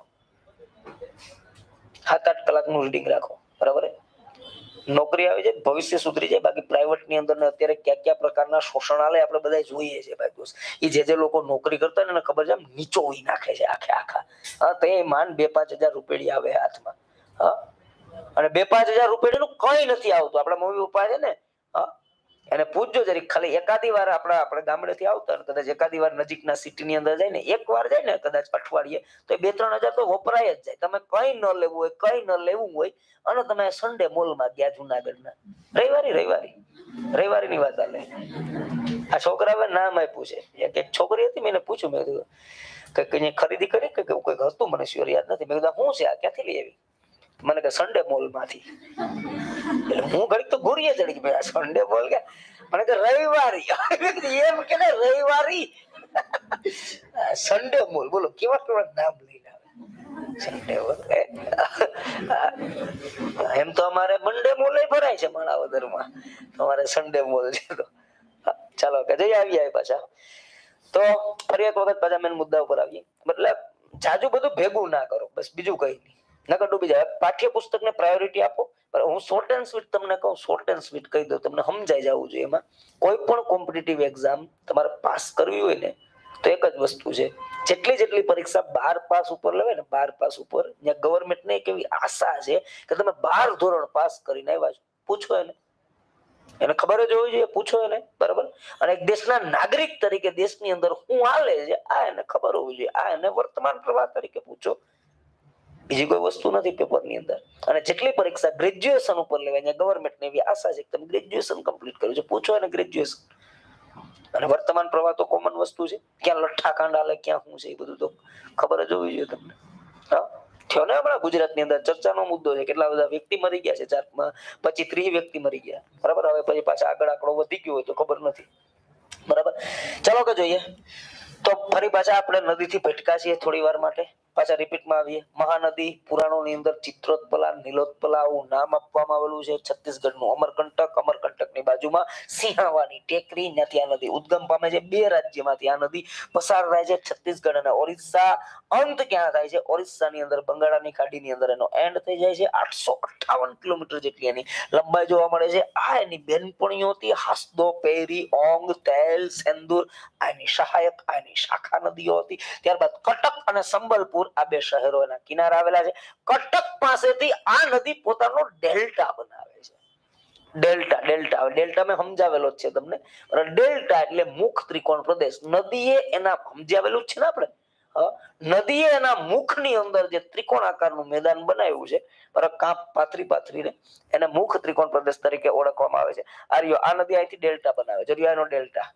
સાત આઠ કલાક નું રીડિંગ રાખો. બરાબર, નોકરી આવી જાય ભવિષ્ય સુધરી જાય. બાકી પ્રાઇવેટ ની અંદર અત્યારે કયા કયા પ્રકારના શોષણાલય આપણે બધા જોઈએ છે ભાઈ દોસ્ત. એ જે જે લોકો નોકરી કરતા હોય ને ખબર છે નીચો હોઈ નાખે છે આખે આખા. હા તો એ માંડ બે પાંચ હજાર રૂપિયા આવે હાથમાં. હા અને બે પાંચ હજાર રૂપિયા નું કઈ નથી આવતું. આપડા મમ્મી પપ્પા છે ને, હા એને પૂછજો જરીક, ખાલી એકાદી વાર આપડા આપણે ગામડેથી આવતા કદાચ એકાદી વાર નજીકના સિટી ની અંદર જાય ને, એક વાર જાય ને કદાચ અઠવાડિયે, તો બે ત્રણ હજાર તો વપરાય જ જાય. તમે કઈ ન લેવું હોય, કઈ ન લેવું હોય અને તમે સન્ડે મોલમાં ગયા જુનાગઢના, રવિવારી રવિવારી રવિવારી ની વાત આલે. આ છોકરા નામ આપ્યું છે, એક છોકરી હતી, મેં પૂછ્યું, મેં કીધું કે ખરીદી કરી કે કઈક હતું, મને શ્યોર યાદ નથી. મેં કીધું શું છે આ, ક્યાંથી લઈ આવી? મને કે સન્ડે મોલ માંથી. એટલે હું ઘડીક તો ઘોડીએ ચડી ગઈ, સન્ડે મોલ કે? મને કે રવિવારી. એમ કે રવિવારી સન્ડે મોલ. બોલો કેવા કેવા નામ લઈને આવે સન્ડે મોલ. એમ તો અમારે મંડે મોલ ભરાય છે માણાવદર માં, અમારે સન્ડે મોલ છે. તો ચાલો કે જઈ આવીએ પાછા. તો ફરી એક વખત પાછા મેં મુદ્દા ઉપર આવીએ. મતલબ જાજુ બધું ભેગું ના કરો, બસ બીજું કઈ નહીં. નકર ડૂબી જાય. પાઠ્યપુસ્તક ને પ્રાયોરિટી આપો. હું શોર્ટ એન્ડ સ્વીટ તમને કહું, શોર્ટ એન્ડ સ્વીટ કહી દઉં, તમને સમજાઈ જવું જોઈએ. એમાં કોઈ પણ કોમ્પિટિટિવ એક્ઝામ તમારે પાસ કરવી હોય ને તો એક જ વસ્તુ છે, જેટલી જેટલી પરીક્ષા બાર પાસ ઉપર લેવાય ને, બાર પાસ ઉપર, ત્યાં ગવર્મેન્ટ ને એક એવી આશા છે કે તમે બાર ધોરણ પાસ કરીને આવ્યા છો. પૂછો એને, એને ખબર જ હોવી જોઈએ, પૂછો એને. બરાબર, અને એક દેશના નાગરિક તરીકે દેશની અંદર શું હાલે છે આ એને ખબર હોવી જોઈએ. આ એને વર્તમાન પ્રવાહ તરીકે પૂછો, બીજી કોઈ વસ્તુ નથી પેપર ની અંદર. અને જેટલી પરીક્ષા ગ્રેજ્યુએશન ઉપર લેવાય, ગવર્મેન્ટ ને એવી આશા છે કે તમે ગ્રેજ્યુએશન કમ્પ્લીટ કર્યું છે, પૂછો એને ગ્રેજ્યુએશન અને વર્તમાન પ્રવાહ તો કોમન વસ્તુ છે, ક્યાં લઠ્ઠા કાંડ હાલે ક્યાં શું છે એ બધું તો ખબર જ હોવી જોઈએ તમને. હા થયો ને હમણાં ગુજરાતની અંદર ચર્ચાનો મુદ્દો છે, કેટલા બધા વ્યક્તિ મરી ગયા છે, ચાર પચીસ ત્રીસ વ્યક્તિ મરી ગયા, બરાબર. હવે પછી પાછા આગળ આંકડો વધી ગયો હોય તો ખબર નથી, બરાબર. ચાલો કે જોઈએ તો ફરી પાછા આપણે નદીથી ભટકા છીએ થોડી વાર માટે, પાછા રિપીટમાં આવીએ. મહાનદી પુરાણોની અંદર ચિત્રોત્પલા, નીલોત્પલા આવું નામ આપવામાં આવેલું છે. છત્તીસગઢનું અમરકંટક, અમરકંટકની બાજુમાં સિંહાવાની ટેકરી, ત્યાંથી આ નદી ઉદ્ગમ પામે છે. બે રાજ્યમાંથી આ નદી પસાર થાય છે, છત્તીસગઢ અને ઓરિસ્સા. અંત ક્યાં થાય છે? ઓરિસ્સાની અંદર બંગાળાની ખાડીની અંદર એનો એન્ડ થઈ જાય છે. આઠસો અઠ્ઠાવન કિલોમીટર જેટલી એની લંબાઈ જોવા મળે છે. આ એની બેનપણીઓ હતી, હાસદો, પેરી, ઓંગ, તેલ, સેંદુર, આની સહાયક, આની શાખા નદીઓ હતી. ત્યારબાદ કટક અને સંબલપુર આ બે શહેરો એના કિનારે આવેલા છે. કટક પાસેથી આ નદી પોતાનો ડેલ્ટા બનાવે છે. ડેલ્ટા ડેલ્ટા ડેલ્ટા મેં સમજાવેલો જ છે તમને. ડેલ્ટા એટલે મુખ ત્રિકોણ પ્રદેશ. નદીએ એના સમજાવેલું જ છે ને આપણે. નદીએ એના મુખની અંદર જે ત્રિકોણ આકારનું મેદાન બનાવ્યું છે, બરાબર, કાંપ પાથરી પાથરીને એને મુખ ત્રિકોણ પ્રદેશ તરીકે ઓળખવામાં આવે છે. આ રહ્યો આ નદી અહીંથી ડેલ્ટા બનાવે છે. આનો ડેલ્ટા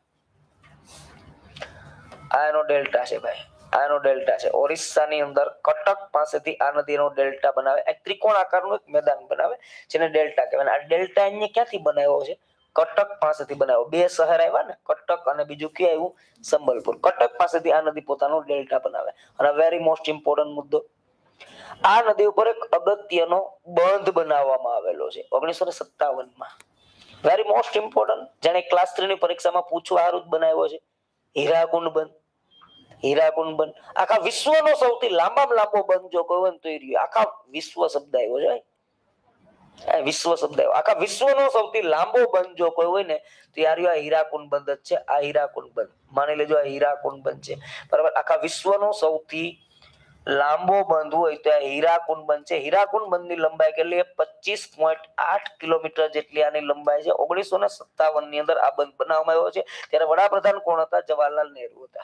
આનો ડેલ્ટા છે ભાઈ, આનો ડેલ્ટા છે. ઓરિસ્સાની અંદર કટક પાસેથી આ નદીનો ડેલ્ટા બનાવે, એક ત્રિકોણ આકારનું એક મેદાન બનાવે જેને ડેલ્ટા કહેવાય. આ ડેલ્ટા અહીંયા ક્યાંથી બનાવ્યો છે? કટક પાસેથી બનાવ્યો. બે શહેર આવ્યા ને, કટક અને બીજું ક્યાં આવ્યું? સંબલપુર. કટક પાસેથી આ નદી પોતાનો ડેલ્ટા બનાવે. અને વેરી મોસ્ટ ઇમ્પોર્ટન્ટ મુદ્દો, આ નદી ઉપર એક અગત્યનો બંધ બનાવવામાં આવેલો છે ઓગણીસો ને સત્તાવન માં. વેરી મોસ્ટ ઇમ્પોર્ટન્ટ, જેને ક્લાસ થ્રી ની પરીક્ષામાં પૂછવા હારું જ બનાવ્યો છે. હીરાકુંડ બંધ. હીરાકુંડ બંધ આખા વિશ્વનો સૌથી લાંબામાં લાંબો બંધ જો કોઈ હોય ને તો એ રહ્યો. આખા વિશ્વ શબ્દ આવ્યો છે, વિશ્વ શબ્દ આવ્યો. આખા વિશ્વનો સૌથી લાંબો બંધ જો કોઈ હોય ને તો આ રહ્યો, આ હીરાકુંડ બંધ જ છે. આ હીરાકુંડ બંધ માની લેજો, આ હીરાકુંડ બંધ છે, બરાબર. આખા વિશ્વનો સૌથી લાંબો બંધ હોય તો આ હીરાકુંડ બંધ છે. હીરાકુંડ બંધની લંબાઈ કેટલી? પચીસ પોઈન્ટ આઠ કિલોમીટર જેટલી આની લંબાઈ છે. ઓગણીસો ને સત્તાવન ની અંદર આ બંધ બનાવવામાં આવ્યો છે. ત્યારે વડાપ્રધાન કોણ હતા? જવાહરલાલ નહેરુ હતા.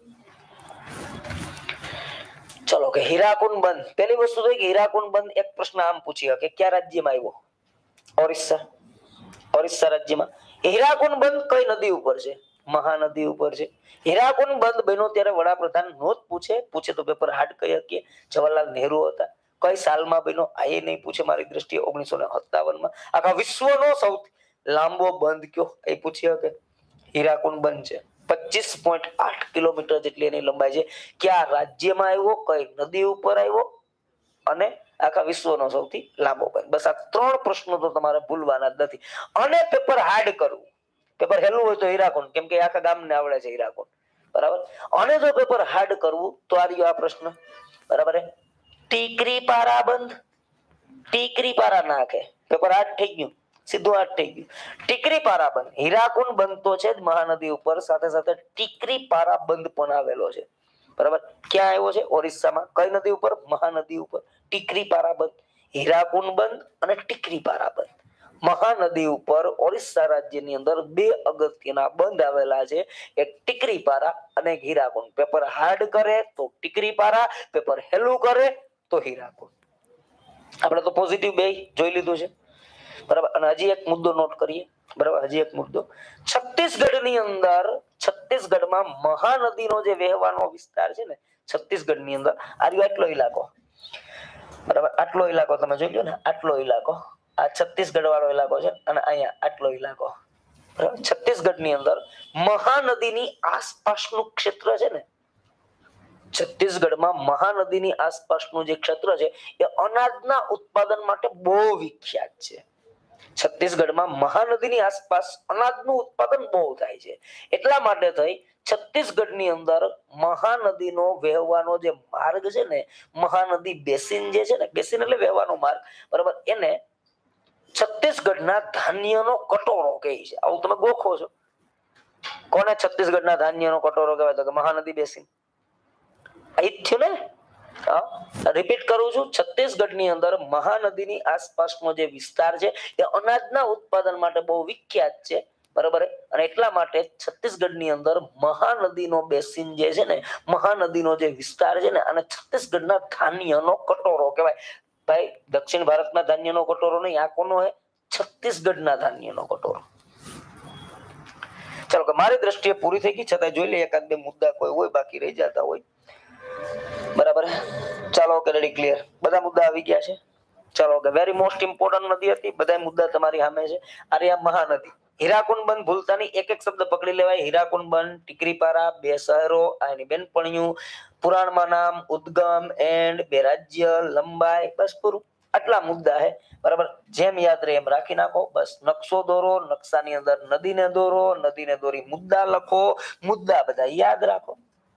ચલો કે હીરાકુંડ બંધ, પેલી વસ્તુ તો કે હીરાકુંડ બંધ એક પ્રશ્ન આમ પૂછી શકે, કયા રાજ્યમાં આવ્યો? ઓરિસ્સા. ઓરિસ્સા રાજ્યમાં. હીરાકુંડ બંધ કઈ નદી ઉપર છે? મહાનદી ઉપર છે. હીરાકુંડ બંધ બન્યો ત્યારે વડાપ્રધાન નો જ પૂછે, પૂછે તો પેપર હાર્ડ કહી શકીએ. જવાહરલાલ નહેરુ હતા. કઈ સાલમાં બન્યો આ એ નહીં પૂછે મારી દ્રષ્ટિએ, ઓગણીસો ને સત્તાવન માં. આખા વિશ્વનો સૌથી લાંબો બંધ કયો એ પૂછી શકે. હીરાકુંડ બંધ છે. પચીસ પોઈન્ટ આઠ કિલોમીટર જેટલી એની લંબાઈ છે. ક્યાં રાજ્યમાં આવ્યો? કઈ નદી ઉપર આવ્યો? અને આખા વિશ્વનો સૌથી લાંબો બંધ. બસ આ ત્રણ પ્રશ્નો તો તમારે ભૂલવાના જ નથી. અને પેપર હાર્ડ કરવું, પેપર હેલું હોય તો હીરાકુંડ, કેમ કે આખા ગામને આવડે છે હીરાકુંડ, બરાબર. અને જો પેપર હાર્ડ કરવું તો આ રહ્યો આ પ્રશ્ન, બરાબર. ટીકરી પારા બંધ. ટીકરી પારા નાખે, પેપર હાર્ડ થઈ ગયું, સીધું હાર્ડ થઈ ગયું. ટીકરી પારા બંધ. હીરાકુંડ બંધ તો છે જ મહાનદી ઉપર, સાથે સાથે ટીકરી પારા બંધ પણ આવેલો છે, બરાબર. ક્યાં આવ્યો છે? ઓરિસ્સામાં. કઈ નદી ઉપર? મહાનદી ઉપર. ટીકરી પારા બંધ, હીરાકુંડ બંધ અને ટીકરી પારા બંધ. મહાનદી ઉપર ઓરિસ્સા રાજ્યની અંદર બે અગત્યના બંધ આવેલા છે, એક ટીકરી પારા અને એક હીરાકુંડ. પેપર હાર્ડ કરે તો ટીકરી પારા, પેપર હેલું કરે તો હીરાકુંડ. આપણે તો પોઝિટિવ બે જોઈ લીધું છે, બરાબર. અને હજી એક મુદ્દો નોટ કરીએ, બરાબર. હજી એક મુદ્દો, છત્તીસગઢની અંદર, છત્તીસગઢમાં મહાનદીનો જે વહેવાનો વિસ્તાર છે ને, છત્તીસગઢની અંદર આ રહ્યો આટલો ઇલાકો, બરાબર. આટલો ઇલાકો તમે જોઈ લો ને, આટલો ઇલાકો આ છત્તીસગઢ વાળો ઇલાકો છે, અને અહીંયા આટલો ઇલાકો, બરાબર. છત્તીસગઢની અંદર મહાનદીની આસપાસનું ક્ષેત્ર છે ને, છત્તીસગઢમાં મહાનદીની આસપાસનું જે ક્ષેત્ર છે એ અનાજના ઉત્પાદન માટે બહુ વિખ્યાત છે. છત્તીસગઢમાં મહાનદીની આસપાસ અનાજનું ઉત્પાદન બહુ થાય છે. એટલા માટે થઈ છત્તીસગઢની અંદર મહાનદીનો વહેવાનો જે માર્ગ છે ને, મહાનદી બેસિન જે છે ને, બેસિન એટલે વહેવાનો માર્ગ, બરાબર, એને છત્તીસગઢના ધાન્યનો કટોરો કહે છે. આવું તમે ગોખો છો. કોને છત્તીસગઢના ધાન્યનો કટોરો કહેવાય? તો કે મહાનદી બેસિન. ને રિપીટ કરું છું, છત્તીસગઢની અંદર મહાનદીની આસપાસનો જે વિસ્તાર છે એ અનાજના ઉત્પાદન માટે બહુ વિખ્યાત છે, બરાબર. અને એટલા માટે છત્તીસગઢની અંદર મહાનદીનો બેસિન જે છે ને, મહાનદીનો જે વિસ્તાર છે ને, અને છત્તીસગઢના ધાન્યનો કટોરો કહેવાય. ભાઈ દક્ષિણ ભારતના ધાન્યનો કટોરો નહીં, આ કોનો હે? છત્તીસગઢના ધાન્યનો કટોરો. ચાલો કે મારી દ્રષ્ટિએ પૂરી થઈ ગઈ, છતાં જોઈ લે એકાદ બે મુદ્દા કોઈ હોય બાકી રહી જતા હોય, બરાબર. ચાલો કે રેડી, ક્લિયર, બધા મુદ્દા આવી ગયા છે. ચાલો કે વેરી મોસ્ટ ઇમ્પોર્ટન્ટ નદી હતી, બધા મુદ્દા તમારી સામે છે. આર્યા મહાનદી, હીરાકુંડ બંધ ભૂલતા નહીં, એક એક શબ્દ પકડી લેવાય. હીરાકુંડ બંધ, ટીકરીપારા, બે શહેરો, આની બેનપણીયું, પુરાણમાં નામ, ઉદ્ગમ, એન્ડ, બે રાજ્ય, લંબાઈ, બસ પૂરું. આટલા મુદ્દા હે, બરાબર. જેમ યાદ રહે એમ રાખી નાખો. બસ નકશો દોરો, નકશાની અંદર નદીને દોરો, નદીને દોરી મુદ્દા લખો, મુદ્દા બધા યાદ રાખો.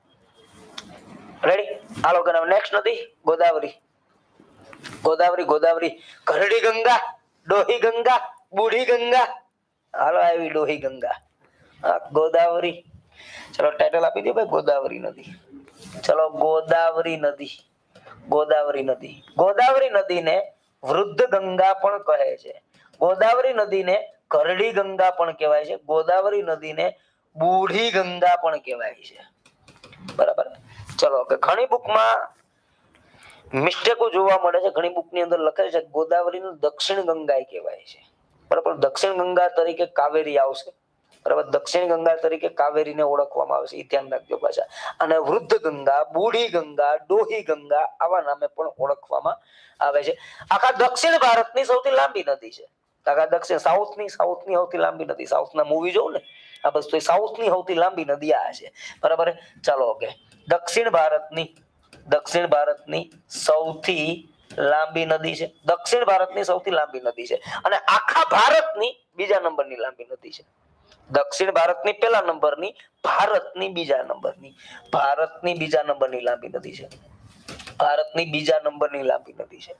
રેડી? હાલો કે નેક્સ્ટ નદી ગોદાવરી. ગોદાવરી ગોદાવરી ઘરડી ગંગા, ડોહી ગંગા, બુઢી ગંગા. હાલો આવી ડોહી ગંગા, હા ગોદાવરી. ચલો ટાઇટલ આપી દો ભાઈ, ગોદાવરી નદી. ચલો ગોદાવરી નદી, ગોદાવરી નદી. ગોદાવરી નદીને વૃદ્ધ ગંગા પણ કહે છે. ગોદાવરી નદીને ઘરડી ગંગા પણ કહેવાય છે. ગોદાવરી નદીને બુઢી ગંગા પણ કહેવાય છે, બરાબર. ચલો કે ઘણી બુકમાં મિસ્ટેકો જોવા મળે છે. ઘણી બુક ની અંદર લખેલ છે ગોદાવરીનું દક્ષિણ ગંગા કહેવાય છે, બરાબર. દક્ષિણ ગંગા તરીકે કાવેરી આવશે, બરાબર. દક્ષિણ ગંગા તરીકે કાવેરીને ઓળખવામાં આવે છે, એ ધ્યાન રાખજો પાછા. અને વૃદ્ધ ગંગા, બુઢી ગંગા, ડોહી ગંગા આવા નામે પણ ઓળખવામાં આવે છે. આખા દક્ષિણ ભારતની સૌથી લાંબી નદી છે. આખા દક્ષિણ સાઉથની સાઉથની સૌથી લાંબી નદી. સાઉથના મૂવી જોઉં ને આ બસ તો સાઉથની સૌથી લાંબી નદી આ છે, બરાબર. ચાલો ઓકે, દક્ષિણ ભારતની દક્ષિણ ભારતની સૌથી લાંબી નદી છે. દક્ષિણ ભારતની સૌથી લાંબી નદી છે અને આખા ભારતની બીજા નંબરની લાંબી નદી છે. દક્ષિણ ભારતની પહેલા નંબરની, ભારતની બીજા નંબરની. ભારતની બીજા નંબરની લાંબી નદી છે. ભારતની બીજા નંબરની લાંબી નદી છે.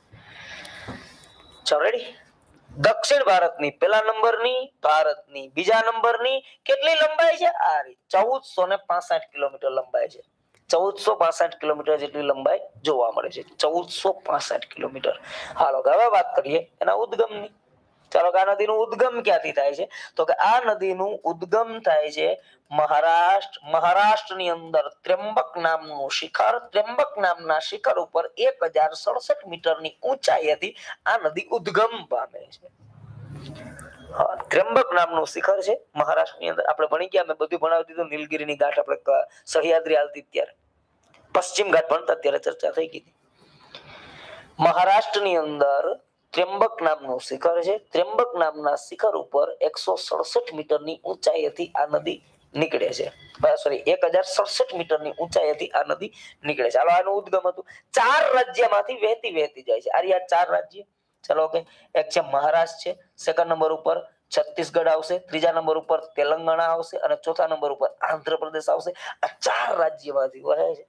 ચાલો રેડી? દક્ષિણ ભારતની પહેલા નંબરની, ભારતની બીજા નંબરની. કેટલી લંબાઈ છે? આ ચૌદસો ને પાસઠ કિલોમીટર લંબાઈ છે. ચૌદસો પાસઠ કિલોમીટર જેટલી લંબાઈ જોવા મળે છે. ચૌદસો પાસઠ કિલોમીટર. હાલો હવે વાત કરીએ એના ઉદ્ગમની. ચાલો કે આ નદીનું ઉદ્ગમ ક્યાંથી થાય છે? તો કે આ નદીનું ઉદ્ગમ થાય છે મહારાષ્ટ્ર. મહારાષ્ટ્રની અંદર ત્ર્યંબક નામનું શિખર, ત્ર્યંબક નામના શિખર ઉપર એક હજાર સડસઠ મીટરની ઊંચાઈએથી આ નદી ઉદ્ગમ પામે છે. હા, ત્ર્યંબક નામનું શિખર છે મહારાષ્ટ્રની અંદર. આપણે ભણી ગયા, મેં બધું ભણાવી દીધું. નીલગિરીની ઘાટ આપણે સહ્યાદ્રી હાલતી ત્યારે, પશ્ચિમ ઘાટ ભણતા ત્યારે ચર્ચા થઈ ગઈ. મહારાષ્ટ્રની અંદર ત્ર્યંબક નામનું શિખર છે. ત્ર્યંબક નામના શિખર ઉપર એકસો સડસઠ મીટરની ઊંચાઈએથી આ નદી નીકળે છે. સોરી, એક હજાર સડસઠ મીટરની ઊંચાઈએથી આ નદી નીકળે છે. હાલો, આનું ઉદ્ગમ હતું. ચાર રાજ્યમાંથી વહેતી વહેતી જાય છે. આ રહ્યા ચાર રાજ્ય. ચલો ઓકે, એક છે મહારાષ્ટ્ર છે, સેકન્ડ નંબર ઉપર છત્તીસગઢ આવશે, ત્રીજા નંબર ઉપર તેલંગાણા આવશે અને ચોથા નંબર ઉપર આંધ્રપ્રદેશ આવશે. આ ચાર રાજ્યમાંથી વહે છે.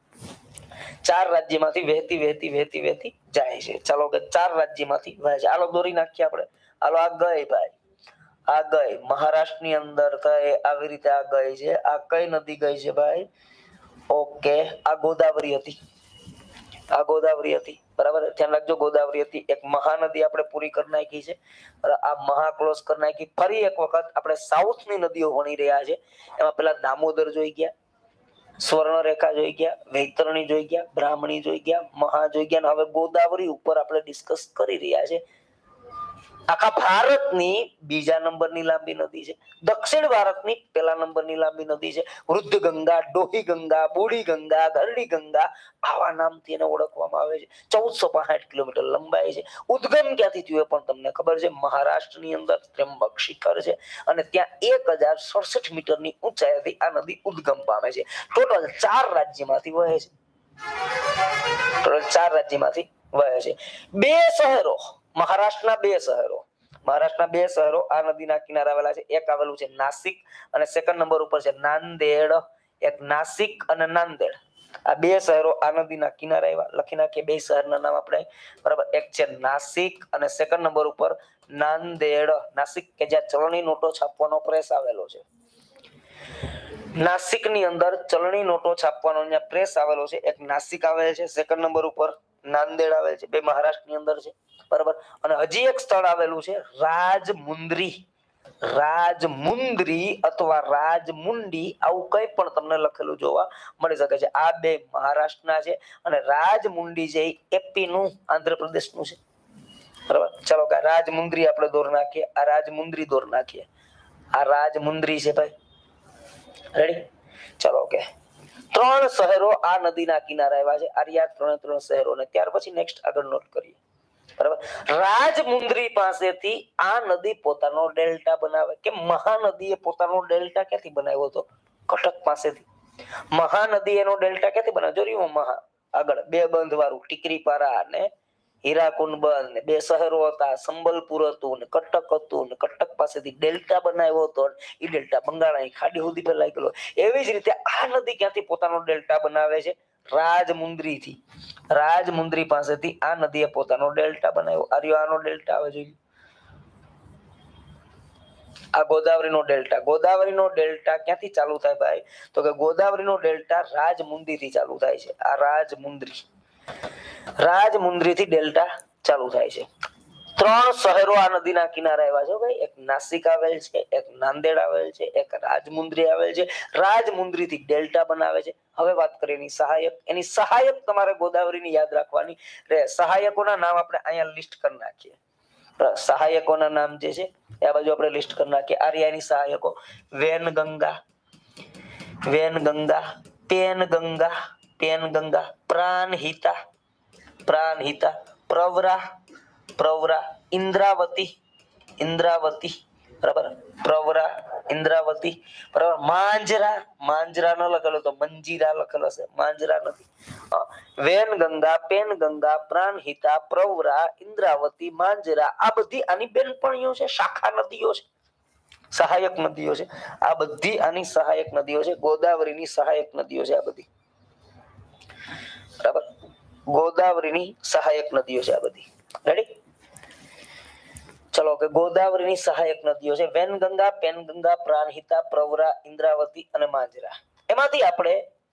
ચાર રાજ્યમાંથી વહેતી વહેતી વહેતી વહેતી જાય છે. ચાલો કે ચાર રાજ્યમાંથી વહે છે. હાલો દોરી નાખીએ આપણે. હાલો આ ગઈ ભાઈ, આ ગઈ મહારાષ્ટ્રની અંદર થઈ આવી રીતે આ ગઈ છે. આ કઈ નદી ગઈ છે ભાઈ? ઓકે, આ ગોદાવરી હતી. આ ગોદાવરી હતી, બરાબર. ધ્યાન રાખજો, ગોદાવરી હતી. એક મહાનદી આપણે પૂરી કરી નાખી છે. આ મહા ક્લોઝ કરી નાખી. ફરી એક વખત આપણે સાઉથની નદીઓ ભણી રહ્યા છે. એમાં પેલા દામોદર જોઈ ગયા, સ્વર્ણરેખા જોઈ ગયા, વૈતરણી જોઈ ગયા, બ્રાહ્મણી જોઈ ગયા, મહા જોઈ ગયા. હવે ગોદાવરી ઉપર આપણે ડિસ્કસ કરી રહ્યા છે. આખા ભારતની બીજા નંબરની લાંબી નદી છે. દક્ષિણ ભારતની પહેલા નંબરની લાંબી નદી છે. વૃદ્ધ ગંગા, ડોહી ગંગા, બુઢી ગંગા, ઘરડી ગંગા આવા નામથી એને ઓળખવામાં આવે છે. ચૌદસો પાસઠ કિલોમીટર લંબાઈ છે. ઉદ્ગમ ક્યાંથી થયું એ પણ તમને ખબર છે. મહારાષ્ટ્રની અંદર ત્ર્યંબક શિખર છે અને ત્યાં એક હજાર સડસઠ મીટરની ઊંચાઈથી આ નદી ઉદ્ગમ પામે છે. ટોટલ ચાર રાજ્યમાંથી વહે છે. ટોટલ ચાર રાજ્યમાંથી વહે છે. બે શહેરો, મહારાષ્ટ્રના બે શહેરો, મહારાષ્ટ્રના બે શહેરો આ નદીના કિનારે આવેલા છે. એક આવેલું છે નાસિક અને સેકન્ડ નંબર ઉપર છે નાંદેડ. એક નાસિક અને નાંદેડ, આ બે શહેરો આ નદીના કિનારે આવ્યા. લખી નાખીએ બે શહેરના નામ આપણે, બરાબર. એક છે નાસિક અને સેકન્ડ નંબર ઉપર નાંદેડ. નાસિક કે જ્યાં ચલણી નોટો છાપવાનો પ્રેસ આવેલો છે. નાસિકની અંદર ચલણી નોટો છાપવાનો અહીંયા પ્રેસ આવેલો છે. એક નાસિક આવેલ છે, સેકન્ડ નંબર ઉપર નાંદેડ આવેલ છે. બે મહારાષ્ટ્રની અંદર છે, બરાબર. અને હજી એક સ્થળ આવેલું છે રાજમુંદ્રી. રાજમુંદ્રી અથવા રાજમુંડી આવું કઈ પણ તમને લખેલું જોવા મળી શકે છે. આ બે મહારાષ્ટ્રના છે અને રાજમુંડી છે એપી નું, આંધ્રપ્રદેશ નું છે, બરાબર. ચાલો કે રાજમુંદ્રી આપણે દોર નાખીએ. આ રાજમુંદ્રી દોર નાખીએ. આ રાજમુંદ્રી છે ભાઈ, રેડી? ચલો ઓકે, ત્રણ શહેરો આ નદીના કિનારે આવ્યા છે. આ રહ્યા ત્રણે ત્રણ શહેરો. ને ત્યાર પછી નેક્સ્ટ આગળ નોટ કરીએ. બરાબર, રાજમુંદ્રી પાસેથી આ નદી પોતાનો ડેલ્ટા બનાવે. કે મહાનદીએ પોતાનો ડેલ્ટા ક્યાંથી બનાવ્યો હતો? કટક પાસેથી. મહાનદી એનો ડેલ્ટા ક્યાંથી બનાવ્યો? જોયું મહા આગળ બે બંધ વાળું ટીકરીપારા અને હીરાકુંડ બંધ ને બે શહેરો હતા, સંબલપુર હતું ને કટક હતું. ને કટક પાસેથી ડેલ્ટા બનાવ્યો હતો. એ ડેલ્ટા બંગાળની ખાડી સુધી ફેલાઈ ગયેલો. એવી જ રીતે આ નદી ક્યાંથી પોતાનો ડેલ્ટા બનાવે છે? રાજમુંદ્રી થી. રાજમુંદ્રી પાસેથી આ નદીએ પોતાનો ડેલ્ટા બનાવ્યો. આર્યો આનો ડેલ્ટા આવે જોઈએ. આ ગોદાવરીનો ડેલ્ટા. ગોદાવરીનો ડેલ્ટા ક્યાંથી ચાલુ થાય ભાઈ? તો કે ગોદાવરીનો ડેલ્ટા રાજમુંદ્રી થી ચાલુ થાય છે. આ રાજમુંદ્રી રાજમુંદ્રી થી ડેલ્ટા ચાલુ થાય છે. ત્રણ શહેરો આ નદીના કિનારે આવ્યા છે ભાઈ. એક નાસિક આવેલ છે, એક નાંદેડ આવેલ છે, એક રાજમુંદ્રી આવેલ છે. રાજમુંદ્રી થી ડેલ્ટા બનાવે છે. હવે વાત કરીએ એની સહાયક. એની સહાયક તમારે ગોદાવરીની યાદ રાખવાની રહે. સહાયકોના નામ આપણે અહીંયા લિસ્ટ કરી નાખીએ. સહાયકોના નામ જે છે એ આ બાજુ આપણે લિસ્ટ કરી નાખીએ. આર્યાની સહાયકો વેનગંગા, વેનગંગા, પેનગંગા, પેનગંગા, પ્રાણહિતા, પ્રાણહિતા, પ્રવરા, પ્રવરા, ઇન્દ્રાવતી, ઇન્દ્રાવતી, બરાબર, પ્રવરા, ઇન્દ્રાવતી, બરાબર, માંજરા, માંજરા ન લખેલો તો મંજીરા લખેલો છે, માંજરા નથી. વેનગંગા, પેનગંગા, પ્રાણહિતા, પ્રવરા, ઇન્દ્રાવતી, માંજરા, આ બધી આની બેનપણીઓ છે, શાખા નદીઓ છે, સહાયક નદીઓ છે. આ બધી આની સહાયક નદીઓ છે. ગોદાવરીની સહાયક નદીઓ છે આ બધી. બરાબર, ગોદાવરીની સહાયક નદીઓ છે આ બધી. રેડી? ચલો કે ગોદાવરીની સહાયક નદીઓ છે વેનગંગા, પેનગંગા, પ્રાણહિતા, પ્રવરા, ઇન્દ્રાવતી અને માંજરા. એમાંથી આપણે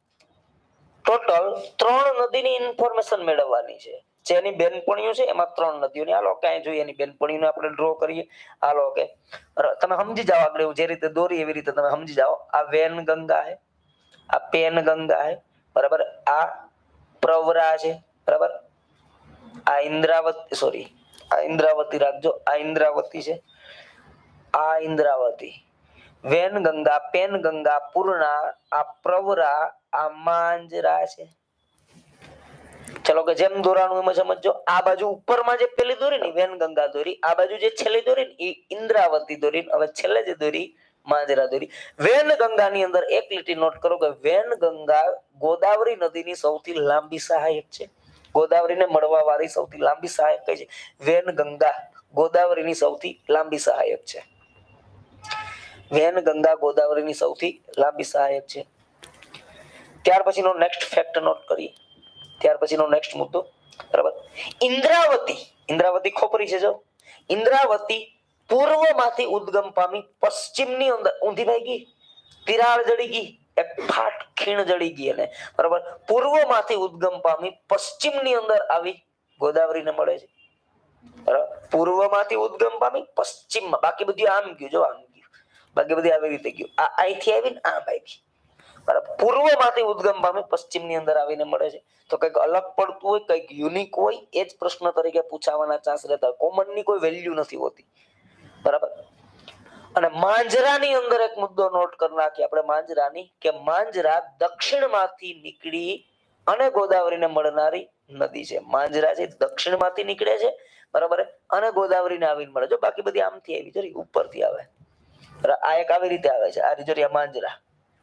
ટોટલ ત્રણ નદીની ઇન્ફોર્મેશન મેળવવાની છે. જેની બેનપણીઓ છે એમાં ત્રણ નદીઓની. હાલો કાંઈ જોઈએ એની બેનપણીને આપણે ડ્રો કરીએ. હાલો કે તમે સમજી જાઓ, આગળ જે રીતે દોરી એવી રીતે તમે સમજી જાઓ. આ વેનગંગા છે, આ પેનગંગા છે, બરાબર, આ પ્રવરા છે, બરાબર, આ ઇન્દ્રાવતી, સોરી આ ઇન્દ્રાવતી રાખજો, આ ઇન્દ્રાવતી છે, આ ઇન્દ્રાવતી, વેનગંગા, પેનગંગા, પૂર્ણા, આ પ્રવરા, આ માંજરા છે. ચલો કે જેમ દોરાનું એમ સમજો. આ બાજુ ઉપરમાં જે પેલી દોરી ને વેનગંગા દોરી, આ બાજુ જે છેલ્લી દોરી ને એ ઇન્દ્રાવતી દોરી. હવે છેલ્લે જે દોરી માંજરા દોરી. વેનગંગાની અંદર એક લીટી નોટ કરો કે વેનગંગા ગોદાવરી નદીની સૌથી લાંબી સહાયક છે. ગોદાવરીને મળવા વાળી સૌથી લાંબી સહાયક કઈ છે? વેનગંગા ગોદાવરીની સૌથી લાંબી સહાયક છે. વેનગંગા ગોદાવરીની સૌથી લાંબી સહાયક છે. ત્યાર પછીનો નેક્સ્ટ ફેક્ટ નોટ કરીએ. ત્યાર પછીનો નેક્સ્ટ મુદ્દો, બરાબર, ઇન્દ્રાવતી. ઇન્દ્રાવતી ખોપરી છે જો. ઇન્દ્રાવતી પૂર્વમાંથી ઉદ્ગમ પામી પશ્ચિમની અંદર ઊંધી ભાઈ ગઈ, તિરાડ જડી ગઈ, એક ફાટ ખીણ જડી ગઈ અને બરાબર પૂર્વમાંથી ઉદ્ગમ પામી પશ્ચિમની અંદર આવી ગોદાવરીને મળે છે. બરાબર, પૂર્વમાંથી ઉદ્ગમ પામી પશ્ચિમમાં. બાકી બધું આમ ગયું જો, આમ ગયું. બાકી બધી આવી રીતે ગયું. આ અહીંથી આવીને આમ આવી. બરાબર, પૂર્વમાંથી ઉદ્ગમ પામી પશ્ચિમની અંદર આવીને મળે છે. તો કંઈક અલગ પડતું હોય, કંઈક યુનિક હોય, એ જ પ્રશ્ન તરીકે પૂછાવાના ચાન્સ રહેતા હોય. કોમનની કોઈ વેલ્યુ નથી હોતી. બરાબર. અને માંજરાની અંદર એક મુદ્દો નોટ કરી નાખીએ આપણે માંજરાની, કે માંજરા દક્ષિણમાંથી નીકળી અને ગોદાવરીને મળનારી નદી છે. માંજરા છે દક્ષિણમાંથી નીકળે છે, બરાબર, અને ગોદાવરીને આવીને મળે. જો બાકી બધી આમથી આવી જરી ઉપરથી આવે. આ એક આવી રીતે આવે છે. આ રીજરી આ માંજરા,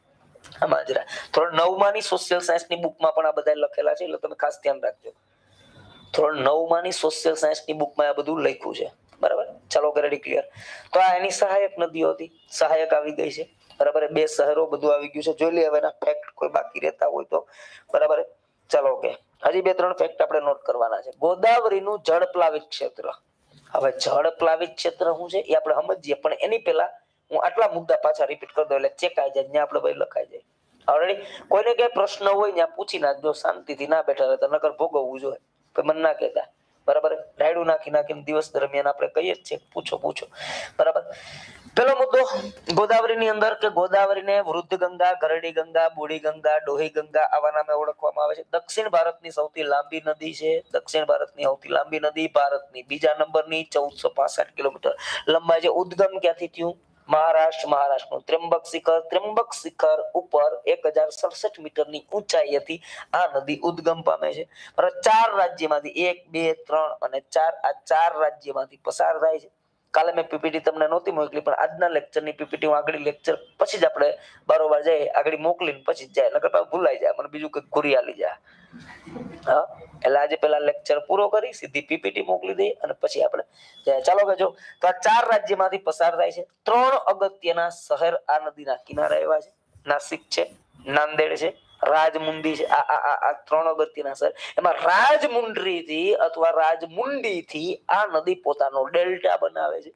આ માંજરા. ધોરણ નવ માંની સોશિયલ સાયન્સ ની બુકમાં પણ આ બધા લખેલા છે, એટલે તમે ખાસ ધ્યાન રાખજો. ધોરણ નવ માંની સોશિયલ સાયન્સ ની બુકમાં આ બધું લખ્યું છે. બરાબર, ચાલો રેડી, ક્લિયર. તો આ એની સહાયક નદીઓ હતી. સહાયક આવી ગઈ છે, બરાબર. બે શહેરો બધું આવી ગયું છે. જોઈ લે હવે એના ફેક્ટ કોઈ બાકી રહેતા હોય તો. બરાબર, ચાલો ઓકે. હજી બે ત્રણ ફેક્ટ આપણે નોટ કરવાના છે. ગોદાવરીનું જળપ્લાવિત ક્ષેત્ર. હવે જળપ્લાવિત ક્ષેત્ર શું છે એ આપણે સમજીએ, પણ એની પહેલા હું આટલા મુદ્દા પાછા રિપીટ કરી દઉં એટલે ચેક આવી જાય, ત્યાં આપણે ભાઈ લખાઈ જાય. ઓલરેડી કોઈને કઈ પ્રશ્ન હોય ત્યાં પૂછી નાખજો, શાંતિથી ના બેઠા રહેતા, નકર ભોગવવું જોઈએ. મને ના કહેતા, બરાબર. રાયડું નાખી નાખીને દિવસ દરમિયાન આપણે કહીએ જ છે પૂછો પૂછો, બરાબર. પેલો મુદ્દો ગોદાવરીની અંદર કે ગોદાવરીને વૃદ્ધ ગંગા, ગરડી ગંગા, બુઢી ગંગા, ડોહી ગંગા આવા નામે ઓળખવામાં આવે છે. દક્ષિણ ભારતની સૌથી લાંબી નદી છે. દક્ષિણ ભારતની સૌથી લાંબી નદી, ભારતની બીજા નંબરની, ચૌદસો પાસઠ કિલોમીટર લંબાઈ છે. ઉદ્ગમ ક્યાંથી થયું? મહારાષ્ટ્ર મહારાષ્ટ્રનું ત્ર્યંબક શિખર ત્ર્યંબક શિખર ઉપર એક હજાર સડસઠ મીટરની ઊંચાઈએથી આ નદી ઉદ્ગમ પામે છે. ચાર રાજ્યમાંથી એક બે ત્રણ અને ચાર આ ચાર રાજ્યમાંથી પસાર થાય છે. કાલે મેં પીપીટી તમને નહોતી મોકલી પણ આજના લેક્ચરની પીપીટી હું આગળ લેક્ચર પછી જ આપણે બારોબાર જાય આગળ મોકલીને પછી જ જાય નકર ભૂલાઈ જાય મને બીજું કંઈક ઘુરી આલી જાય. હા એટલે આજે પેલા લેક્ચર પૂરો કરી સીધી પીપીટી મોકલી દઈએ અને પછી આપણે ચાલો કે જો તો આ ચાર રાજ્યમાંથી પસાર થાય છે. ત્રણ અગત્યના શહેર આ નદીના કિનારે આવ્યા છે. નાસિક છે, નાંદેડ છે, રાજમુંડી છે. આ આ આ ત્રણ અગત્યના શહેર એમાં રાજમુંડરી થી અથવા રાજમુંડી થી આ નદી પોતાનો ડેલ્ટા બનાવે છે.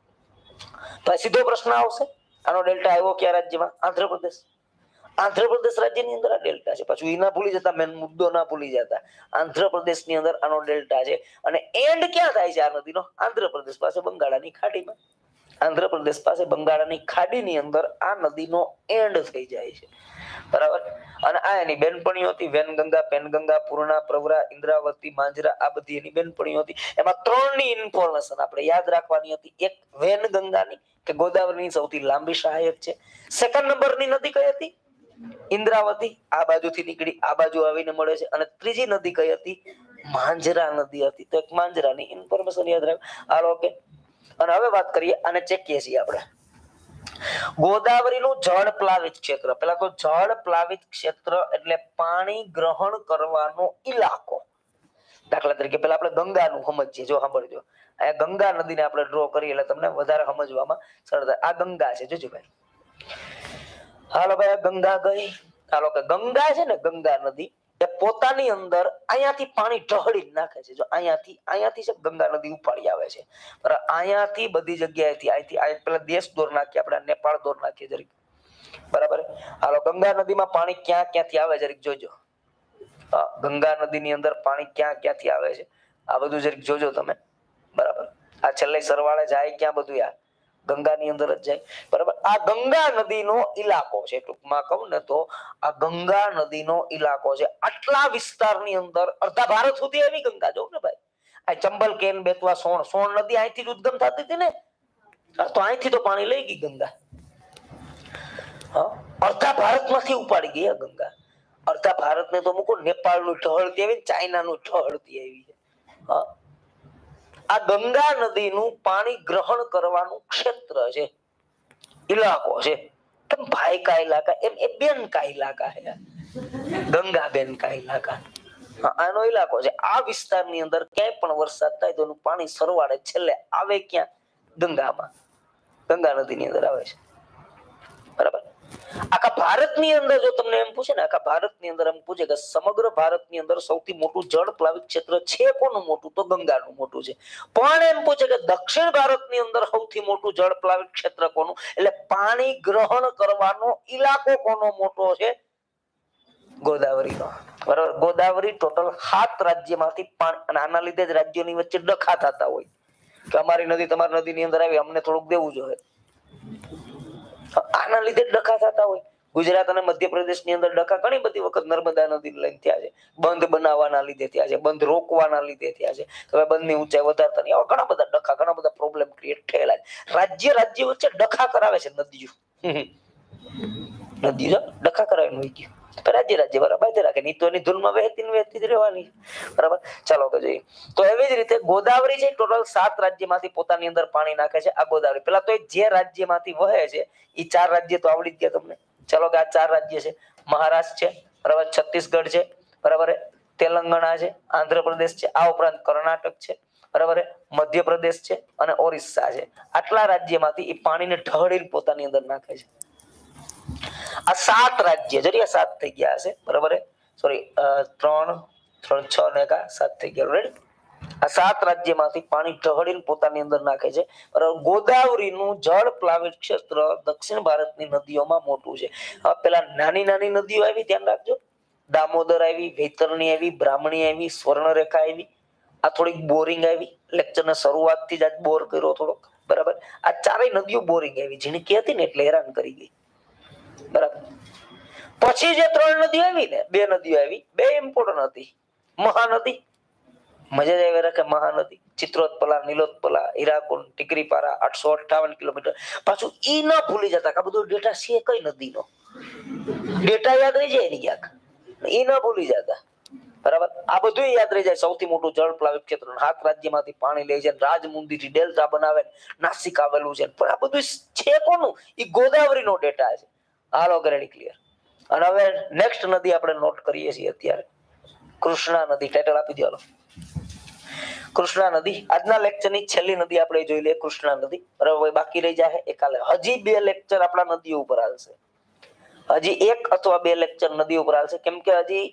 તો સીધો પ્રશ્ન આવશે આનો ડેલ્ટા આવ્યો કયા રાજ્યમાં? આંધ્રપ્રદેશ. આંધ્રપ્રદેશ રાજ્યની અંદર આ ડેલ્ટા છે. પાછું એ ના ભૂલી જતા મેન મુદ્દો ના ભૂલી જતા આંધ્રપ્રદેશની અંદર આનો ડેલ્ટા છે અને એન્ડ ક્યાં થાય છે આ નદીનો? આંધ્રપ્રદેશ પાસે બંગાળાની ખાડીમાં. આંધ્રપ્રદેશ પાસે બંગાળાની ખાડીની અંદર આ નદીનો એન્ડ થઈ જાય છે. બરાબર. અને આ એની બેનપણીઓ હતી વેનગંગા, પેનગંગા, પૂર્ણા, પ્રવરા, ઇન્દ્રાવતી, માંજરા આ બધી એની બેનપણીઓ હતી. એમાં ત્રણની ઇન્ફોર્મેશન આપણે યાદ રાખવાની હતી. એક વેનગંગાની કે ગોદાવરીની સૌથી લાંબી સહાયક છે. સેકન્ડ નંબરની નદી કઈ હતી? ઇન્દ્રાવતી. આ બાજુથી નીકળી આ બાજુ આવીને મળે છે. અને ત્રીજી નદી કઈ હતી? માંજરા નદી હતી. તો એક માંજરાની ઇન્ફોર્મેશન યાદ રાખ. હાલો ઓકે. અને હવે વાત કરીએ અને ચેકીએ છીએ આપણે ગોદાવરીનું જળ પ્લાવિત ક્ષેત્ર. પેલા તો જળ પ્લાવિત ક્ષેત્ર એટલે પાણી ગ્રહણ કરવાનો ઇલાકો. દાખલા તરીકે પેલા આપણે ગંગાનું સમજીએ. જો સાંભળજો આ ગંગા નદીને આપણે ડ્રો કરીએ એટલે તમને વધારે સમજવામાં સરળતા. આ ગંગા છે જોજો ભાઈ. હાલો ભાઈ આ ગંગા ગઈ. હાલો કે ગંગા છે ને ગંગા નદી એ પોતાની અંદર અહીંયાથી પાણી ઢહળી નાખે છે. જો અહીંયાથી અહીંયાથી છે ગંગા નદી ઉપાડી આવે છે. બરાબર. અહીંયાથી બધી જગ્યાએથી અહીંથી આ પેલા દેશ દોર નાખીએ આપણે નેપાળ દોર નાખીએ જરીક. બરાબર. હાલો ગંગા નદીમાં પાણી ક્યાં ક્યાંથી આવે જરીક જોજો. ગંગા નદીની અંદર પાણી ક્યાં ક્યાંથી આવે છે આ બધું જરીક જોજો તમે. બરાબર. આ છેલ્લે સરવાળે જાય ક્યાં બધું યાર ગંગાની અંદર જ જાય. બરાબર. આ ગંગા નદીનો ઇલાકો છે. ટૂંકમાં કહું ને તો આ ગંગા નદીનો ઇલાકો છે. આટલા વિસ્તારની અંદર અડધા ભારત સુધી આવી ગંગા જો ને ભાઈ. આ ચંબલ કેન બેતવા સોણ સોણ નદી અહીંથી જ ઉદ્ગમ થતી હતી ને. તો અહીંથી તો પાણી લઈ ગઈ ગંગા. હા અડધા ભારતમાંથી ઉપાડી ગઈ ગંગા. અડધા ભારતને તો મૂકો નેપાળનું ઢળતી આવી ચાઇનાનું ઢળતી આવી છે. હા આ ગંગા નદીનું પાણી ગ્રહણ કરવાનું ક્ષેત્ર છે, ઇલાકો છે. ભાઈ કા ઇલાકા એમ એ બેન કા ઇલાકા છે. ગંગા બેન કા ઇલાકા આનો ઇલાકો છે. આ વિસ્તારની અંદર ક્યાંય પણ વરસાદ થાય તો એનું પાણી સરવાળે છેલ્લે આવે ક્યાં? ગંગામાં. ગંગા નદીની અંદર આવે છે. બરાબર. આખા ભારતની અંદર જો તમને એમ પૂછે ને આખા ભારતની અંદર એમ પૂછે કે સમગ્ર ભારતની અંદર સૌથી મોટું જળ પ્લાવિત ક્ષેત્ર છે કોનું મોટું? તો ગંગાનું મોટું છે. પણ એમ પૂછે કે દક્ષિણ ભારતની અંદર સૌથી મોટું જળ પ્લાવિત ક્ષેત્ર કોનું? એટલે પાણી ગ્રહણ કરવાનો ઇલાકો કોનો મોટો છે? ગોદાવરીનો. બરાબર. ગોદાવરી ટોટલ સાત રાજ્યમાંથી પાણી અને આના લીધે જ રાજ્યોની વચ્ચે ડખા થતા હોય કે અમારી નદી તમારી નદીની અંદર આવી અમને થોડુંક દેવું જોઈએ. આના લીધે ડખા થતા હોય. ગુજરાત અને મધ્યપ્રદેશ ની અંદર ડખા ઘણી બધી વખત નર્મદા નદી લઈને થયા છે. બંધ બનાવવાના લીધે થયા છે, બંધ રોકવાના લીધે થયા છે. હવે બંધની ઊંચાઈ વધારતા નહીં આવા ઘણા બધા ડખા ઘણા બધા પ્રોબ્લેમ ક્રિએટ થયેલા છે. રાજ્ય રાજ્ય વચ્ચે ડખા કરાવે છે નદીઓ. નદીઓ ડખા કરાવીને હોય ગયું રાજ્ય રાજ્ય બરાબર રાખે નહીં તો એની ધૂનમાં વહેતી ને વહેતી જ રહેવાની. બરાબર. ચાલો કે જોઈએ તો એવી જ રીતે ગોદાવરી છે ટોટલ સાત રાજ્યમાંથી પોતાની અંદર પાણી નાખે છે. આ ગોદાવરી પેલા તો જે રાજ્યમાંથી વહે છે એ ચાર રાજ્ય તો આવડી જ ગયા તમને. ચાલો કે આ ચાર રાજ્ય છે. મહારાષ્ટ્ર છે, બરાબર, છત્તીસગઢ છે, બરાબર, તેલંગાણા છે, આંધ્રપ્રદેશ છે, આ ઉપરાંત કર્ણાટક છે, બરાબર, મધ્યપ્રદેશ છે અને ઓરિસ્સા છે. આટલા રાજ્યમાંથી એ પાણીને ઢળીને પોતાની અંદર નાખે છે. આ સાત રાજ્ય જરી આ સાત થઈ ગયા હશે. બરાબર. સોરી ત્રણ ત્રણ છ ને કા સાત થઈ ગયા. રેડી. આ સાત રાજ્યમાંથી પાણી ઢળીને પોતાની અંદર નાખે છે. બરાબર. ગોદાવરીનું જળ પ્લાવિત ક્ષેત્ર દક્ષિણ ભારતની નદીઓમાં મોટું છે. હવે પેલા નાની નાની નદીઓ આવી ધ્યાન રાખજો. દામોદર આવી, વૈતરણી આવી, બ્રાહ્મણી આવી, સ્વર્ણરેખા આવી, આ થોડીક બોરિંગ આવી. લેક્ચરના શરૂઆતથી જ આજ બોર કર્યો થોડોક. બરાબર. આ ચારેય નદીઓ બોરિંગ આવી ઝીણકી હતી ને એટલે હેરાન કરી ગઈ. બરાબર. પછી જે ત્રણ નદીઓ આવી ને બે નદીઓ આવી બે ઇમ્પોર્ટન્ટ હતી. મહાનદી મજા જ આવી રાખે મહાનદી ચિત્રોત્પલા, નીલોત્પલા, હીરાકુંડ, ટીકરીપારા આઠસો અઠ્ઠાવન કિલોમીટર. પાછું ઈ ન ભૂલી જતા કે આ બધો ડેટા છે કઈ નદીનો, ડેટા યાદ રહી જાય ને ક્યાંક, ઈ ન ભૂલી જતા. બરાબર, આ બધું યાદ રહી જાય. સૌથી મોટું જળ પ્લાવિત ક્ષેત્ર, સાત રાજ્યમાંથી પાણી લે છે, રાજમુંદી થી ડેલ્ટા બનાવે, નાસિક આવેલું છે, પણ આ બધું છે કોનું? ઈ ગોદાવરીનો ડેટા છે. હાલો ગ્રેડી ક્લિયર. અને હવે નેક્સ્ટ નદી આપણે નોટ કરીએ છીએ અત્યારે, કૃષ્ણા નદી. ટાઇટલ આપી દો. કૃષ્ણા નદી આજના લેક્ચરની છેલ્લી નદી આપણે જોઈ લઈએ, કૃષ્ણા નદી. બરાબર, બાકી રહી જાય એકાલે. હજી બે લેક્ચર આપણા નદીઓ ઉપર હાલશે, હજી એક અથવા બે લેક્ચર નદી ઉપર હાલશે, કેમ કે હજી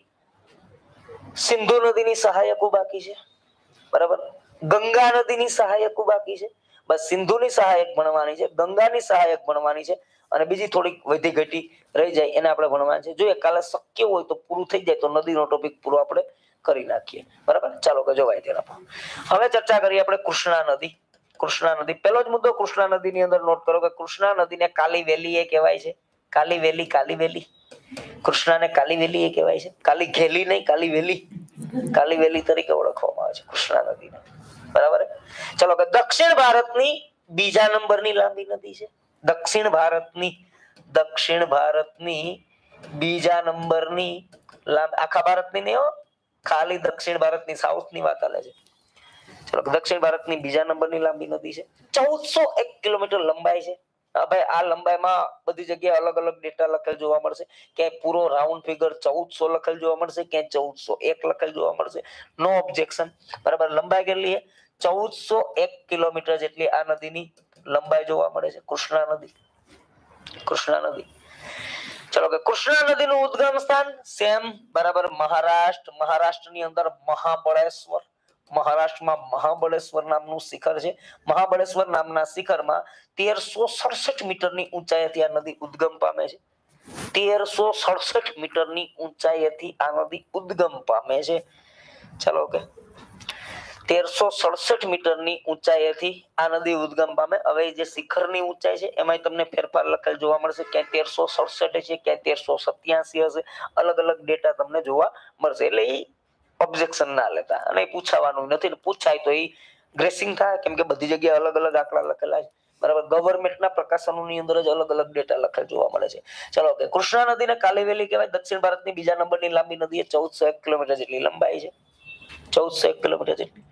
સિંધુ નદીની સહાયકો બાકી છે. બરાબર, ગંગા નદીની સહાયકો બાકી છે. બસ સિંધુની સહાયક ભણવાની છે, ગંગાની સહાયક ભણવાની છે, અને બીજી થોડીક વધી ઘટી રહી જાય એને આપણે ભણવાની છે. જોઈએ કાલે શક્ય હોય તો પૂરું થઈ જાય તો નદીનો ટોપિક પૂરો આપણે કરી નાખીએ. બરાબર, ચાલો કે જોવાય તેના. હવે ચર્ચા કરીએ આપણે કૃષ્ણા નદી. કૃષ્ણા નદી પહેલો જ મુદ્દો કૃષ્ણા નદીની અંદર નોટ કરો કે કૃષ્ણા નદીને કાલી વેલી એ કહેવાય છે. કાલી વેલી, કાલી વેલી, કૃષ્ણાને કાલી વેલી એ કહેવાય છે. કાલી ઘેલી નહીં, કાલી વેલી, કાલી વેલી તરીકે ઓળખવામાં આવે છે કૃષ્ણા નદીને. બરાબર, ચલો કે દક્ષિણ ભારતની બીજા નંબરની લાંબી નદી છે. દક્ષિણ ભારતની દક્ષિણ ભારતની બીજા નંબરની લાંબી, આખા ભારતની નહીં હો, ખાલી દક્ષિણ ભારતની, સાઉથની વાત ચાલે છે. ચલો, દક્ષિણ ભારતની બીજા નંબરની લાંબી નદી છે. ચૌદસો એક કિલોમીટર લંબાઈ છે. હા ભાઈ, આ લંબાઈમાં બધી જગ્યાએ અલગ અલગ ડેટા લખેલ જોવા મળશે. ક્યાંય પૂરો રાઉન્ડ ફિગર ચૌદસો લખેલ જોવા મળશે, ક્યાંય ચૌદસો એક લખેલ જોવા મળશે. No objection. બરાબર, લંબાઈ કેટલી છે? ચૌદસો એક કિલોમીટર જેટલી આ નદીની લંબાઈ જોવા મળે છે, કૃષ્ણા નદી. કૃષ્ણા નદી. ચલો કે કૃષ્ણા નદીનું ઉદ્ગમ સ્થાન સેમ. બરાબર, મહારાષ્ટ્ર. મહારાષ્ટ્રની અંદર મહાબળેશ્વર. મહારાષ્ટ્રમાં મહાબળેશ્વર નામનું શિખર છે. મહાબળેશ્વર નામના શિખરમાં તેરસો સડસઠ મીટરની ઊંચાઈથી આ નદી ઉદ્ગમ પામે છે. તેરસો સડસઠ મીટરની ઊંચાઈથી આ નદી ઉદ્ગમ પામે છે. ચલો કે તેરસો સડસઠ મીટરની ઊંચાઈથી આ નદી ઉદ્ગમ પામે. હવે જે શિખરની ઊંચાઈ છે એમાં તમને ફેરફાર લખેલ જોવા મળશે. ક્યાંય તેરસો સડસઠ છે, ક્યાંય તેરસો સત્યાસી હશે. અલગ અલગ ડેટા તમને જોવા મળશે. એટલે એ ઓબ્જેક્શન ના લેતા, અને પૂછાવાનું નથી. પૂછાય તો એ ગ્રેસિંગ થાય, કેમ કે બધી જગ્યાએ અલગ અલગ આંકડા લખેલા છે. બરાબર, ગવર્મેન્ટના પ્રકાશનોની અંદર જ અલગ અલગ ડેટા લખેલ જોવા મળે છે. ચલો કે કૃષ્ણા નદીને કાલી વેલી કહેવાય. દક્ષિણ ભારતની બીજા નંબરની લાંબી નદી એ ચૌદસો એક કિલોમીટર જેટલી લંબાઈ છે. ચૌદસો એક કિલોમીટર જેટલી.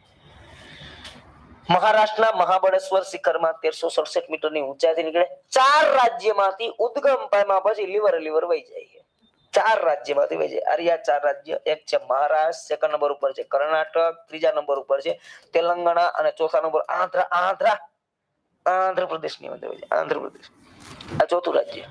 મહારાષ્ટ્રના મહાબળેશ્વર શિખરમાં તેરસો સડસઠ મીટરની ઊંચાઈથી નીકળે. ચાર રાજ્યમાંથી ઉદ્ગમ પામ્યા પછી લીવર લીવર વહી જાય છે. ચાર રાજ્યમાંથી વહી જાય. આર્યા ચાર રાજ્ય, એક છે મહારાષ્ટ્ર, સેકન્ડ નંબર ઉપર છે કર્ણાટક, ત્રીજા નંબર ઉપર છે તેલંગાણા, અને ચોથા નંબર આંધ્ર. આંધ્ર આંધ્રપ્રદેશની અંદર વહી જાય. આંધ્રપ્રદેશ આ ચોથું રાજ્ય.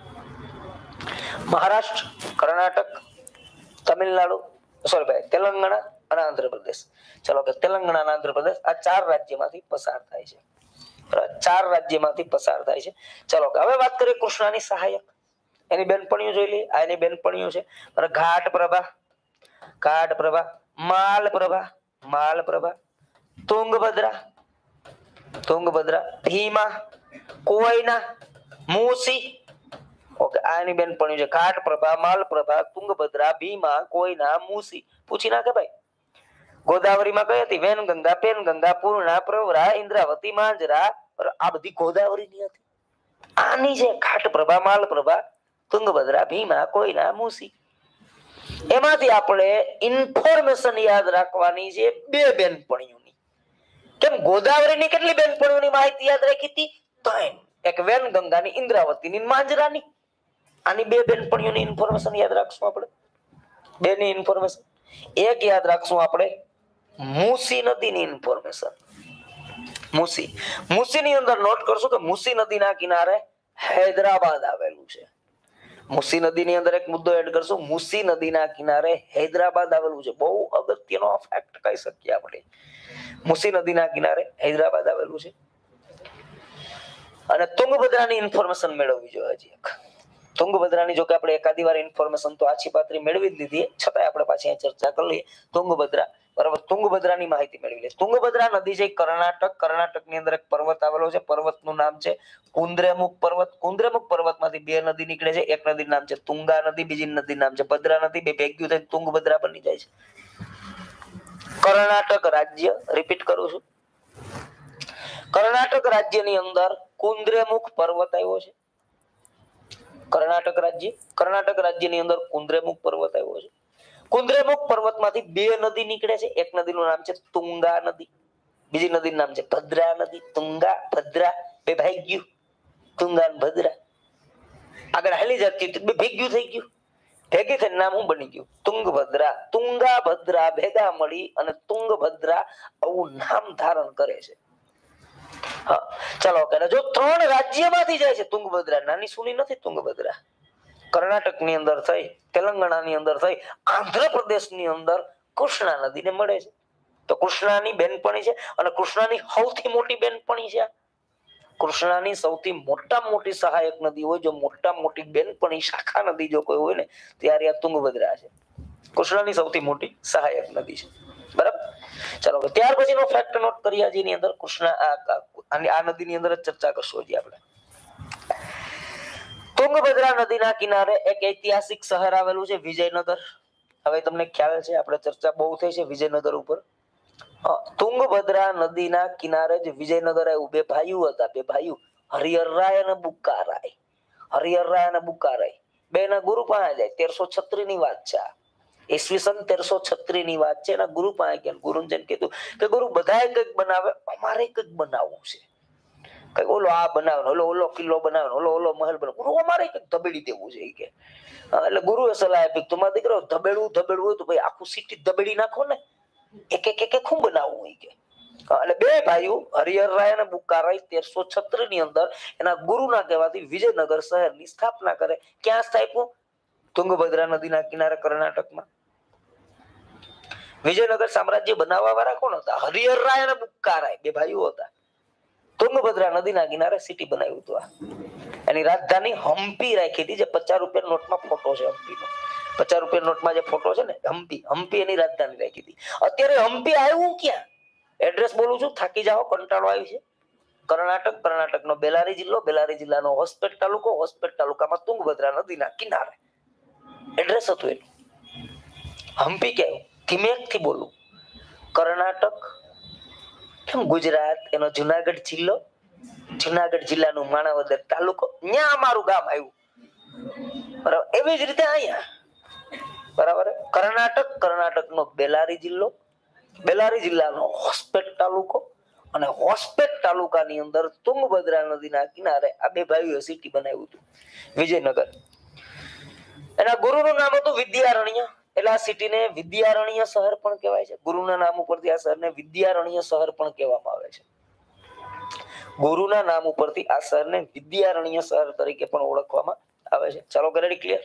મહારાષ્ટ્ર, કર્ણાટક, તમિલનાડુ, સોરી ભાઈ તેલંગાણા અને આંધ્રપ્રદેશ. ચલો કે તેલંગાણા અને આંધ્રપ્રદેશ આ ચાર રાજ્યમાંથી પસાર થાય છે. ચાર રાજ્યમાંથી પસાર થાય છે. ચલો કે હવે વાત કરીએ કૃષ્ણાની સહાયક. એની બેનપણીઓ જોઈ લઈએ. આ એની બેનપણીઓ છે. ઘાટ પ્રભા, ઘાટ Prabha, Malaprabha, Malaprabha, Tungabhadra, Tungabhadra, Bhima, Koyna, Musi. Okay, આ એની બેનપણીઓ છે. ઘાટ પ્રભા, માલ પ્રભા, તુંગભદ્રા, ભીમા, કોયના, મૂસી. પૂછી નાખે ભાઈ. ગોદાવરીમાં કઈ હતી? વેનગંગા, પેનગંગા, પૂર્ણા, પ્રવરા, ઇન્દ્રાવતી, માંજરા. આ બધી ગોદાવરીની હતી. આની છે ઘાટ પ્રભા, માલ પ્રભા, તુંગભદ્રા, ભીમા, કોયના, મૂસી. એમાંથી આપણે ઇન્ફોર્મેશન યાદ રાખવાની છે બે બેનપણીઓની. કેમ ગોદાવરીની કેટલી બેનપણીઓની માહિતી યાદ રાખી હતી? ત્રણ. એક વેનગંગાની, ઇન્દ્રાવતીની, માંજરાની. આની બે બેનપણીઓની ઇન્ફોર્મેશન યાદ રાખશું આપણે. બે ની ઇન્ફોર્મેશન. એક યાદ રાખશું આપણે મૂસી નદીની ઇન્ફોર્મેશન. મૂસી મૂસીની અંદર નોટ કરશું કે મૂસી નદીના કિનારે હૈદરાબાદ આવેલું છે. મૂસી નદીની અંદર એક મુદ્દો એડ કરશું. મૂસી નદીના કિનારે હૈદરાબાદ આવેલું છે. બહુ અગત્યનો ફેક્ટ કહી શકીએ આપણે. મૂસી નદીના કિનારે હૈદરાબાદ આવેલું છે. અને તુંગભદ્રાની ઇન્ફોર્મેશન મેળવવી જોઈએ. હજી એક તુંગભદ્રાની જો કે આપણે એકાદી વાર ઇન્ફોર્મેશન તો આછી પાત્રી મેળવી જ લીધી, છતાંય આપણે પાછી ચર્ચા કરી લઈએ. તુંગભદ્રા, બરાબર, તુંગભદ્રાની માહિતી મેળવી લઈએ. તુંગભદ્રા નદી છે કર્ણાટક. કર્ણાટકની અંદર એક પર્વત આવેલો છે. પર્વતનું નામ છે કુંદ્રેમુખ પર્વત. કુંદ્રેમુખ પર્વતમાંથી બે નદી નીકળે છે. એક નદીનું નામ છે તુંગા નદી, બીજી નદીનું નામ છે ભદ્રા નદી. બે ભેગ્યું થઈને તુંગભદ્રા બની જાય છે. કર્ણાટક રાજ્ય, રિપીટ કરું છું, કર્ણાટક રાજ્યની અંદર કુંદ્રેમુખ પર્વત આવ્યો છે. કર્ણાટક રાજ્ય કર્ણાટક રાજ્યની અંદર કુંદ્રેમુખ પર્વત આવ્યો છે. કુંદ્રેમુખ પર્વતમાંથી બે નદી નીકળે છે. એક નદીનું નામ છે તુંગા નદી, બીજી નદીનું નામ છે ભદ્રા નદી. તુંગા ભદ્રા બે ભાઈ ગયું, તુંગા ને ભદ્રા આગળ હાલી જતી બે ભેગ્યું થઈ ગયું. ભેગી થઈને નામ શું બની ગયું? તુંગભદ્રા. તુંગા ભદ્રા ભેગા મળી અને તુંગભદ્રા આવું નામ ધારણ કરે છે. હા ચાલો કે જો ત્રણ રાજ્યમાંથી જાય છે તુંગભદ્રા, નાની સુની નથી તુંગભદ્રા. કર્ણાટક ની અંદર થઈ, તેલંગાણા ની અંદર થઈ, આંધ્રપ્રદેશ ની અંદર કૃષ્ણા નદીને મળે છે. તો કૃષ્ણાની બેનપણી છે અને કૃષ્ણાની સૌથી મોટી બેનપણી છે. કૃષ્ણાની સૌથી મોટા મોટી સહાયક નદી હોય, જો મોટા મોટી બેનપણી શાખા નદી જો કોઈ હોય ને ત્યારે આ તુંગભદ્રા છે. કૃષ્ણાની સૌથી મોટી સહાયક નદી છે. બરાબર. ચાલો ત્યાર પછીનો ફેક્ટ નોટ કરીએ. જેની અંદર કૃષ્ણા આ નદીની અંદર જ ચર્ચા કરશું. હજી આપણે તુંગભદ્રા નદીના કિનારે એક ઐતિહાસિક શહેર આવેલું છે વિજયનગર. હવે તમને ખ્યાલ છે આપણે ચર્ચા બહુ થઈ છે વિજયનગર ઉપર. તુંગભદ્રા નદીના કિનારે જ વિજયનગર આવ્યું. બે ભાઈઓ હતા, બે ભાઈઓ હરિહરરાય અને બુક્કારાય. હરિહરરાય અને બુક્કારાય બે ના ગુરુ પાસે જાય. તેરસો છત્રીસ ની વાત છે. ઈસવીસન તેરસો છત્રીસ ની વાત છે. એના ગુરુ પાસે ગયા. ગુરુજન કીધું કે ગુરુ બધાએ કંઈક બનાવે, અમારે કંઈક બનાવવું છે. કઈ ઓલો આ બનાવે, ઓલો ઓલો કિલ્લો બનાવે, ઓલો ઓલો મહેલ બનાવે, ગુરુ અમારે કંઈક ધબેડી દેવું છે કે. એટલે ગુરુએ સલાહ આપી તમારા દીકરો ધબેડવું ધબેડવું હોય તો ભાઈ આખું સિટી ધબેડી નાખો ને, એક એક એક શું બનાવવું હોય કે. એટલે બે ભાઈઓ હરિહરરાય અને બુક્કારાય તેરસો છત્રીસ ની અંદર એના ગુરુના કહેવાથી વિજયનગર શહેરની સ્થાપના કરે. ક્યાં સ્થાપ્યું? તુંગભદ્રા નદીના કિનારે કર્ણાટકમાં. વિજયનગર સામ્રાજ્ય બનાવવા વાળા કોણ હતા? હરિહરરાય અને બુક્કારાય બે ભાઈઓ હતા. તુંગભદ્રા નદીના કિનારે સિટી બનાવ્યું હતું. એની રાજધાની હમ્પી રાખી હતી, જે પચાસ રૂપિયા નોટમાં ફોટો છે હમ્પીનો. પચાસ રૂપિયા નોટમાં જે ફોટો છે ને હમ્પી, હમ્પી એની રાજધાની રાખી હતી. અત્યારે હમ્પી આવ્યું ક્યાં? એડ્રેસ બોલું છું, થાકી જાઓ, કંટાળો આવી છે. કર્ણાટક, કર્ણાટકનો બેલારી જિલ્લો, બેલારી જિલ્લાનો હોસ્પેટ તાલુકો, હોસ્પેટ તાલુકામાં તુંગભદ્રા નદીના કિનારે એડ્રેસ હતું એનું. હમ્પી ક્યાં? ધીમેકથી બોલું. કર્ણાટક કેમ ગુજરાત, એનો જુનાગઢ જિલ્લો, જુનાગઢ જિલ્લાનું માણાવદર તાલુકો, ત્યાં અમારું ગામ આવ્યું. બરાબર. એવી જ રીતે અહીંયા બરાબર કર્ણાટક, કર્ણાટકનો બેલારી જિલ્લો, બેલારી જિલ્લાનો હોસ્પેટ તાલુકો અને હોસ્પેટ તાલુકાની અંદર તુંગભદ્રા નદીના કિનારે આ બે ભાઈઓ સિટી બનાવ્યું હતું વિજયનગર. એના ગુરુનું નામ હતું વિદ્યારણ્ય. એટલે આ સિટીને વિદ્યારણ્ય શહેર પણ કહેવાય છે. ગુરુના નામ ઉપરથી આ શહેરને વિદ્યારણ્ય શહેર પણ કહેવામાં આવે છે. ગુરુના નામ ઉપરથી આ શહેરને વિદ્યારણ્ય શહેર તરીકે પણ ઓળખવામાં આવે છે. ચાલો ગરેડી ક્લિયર.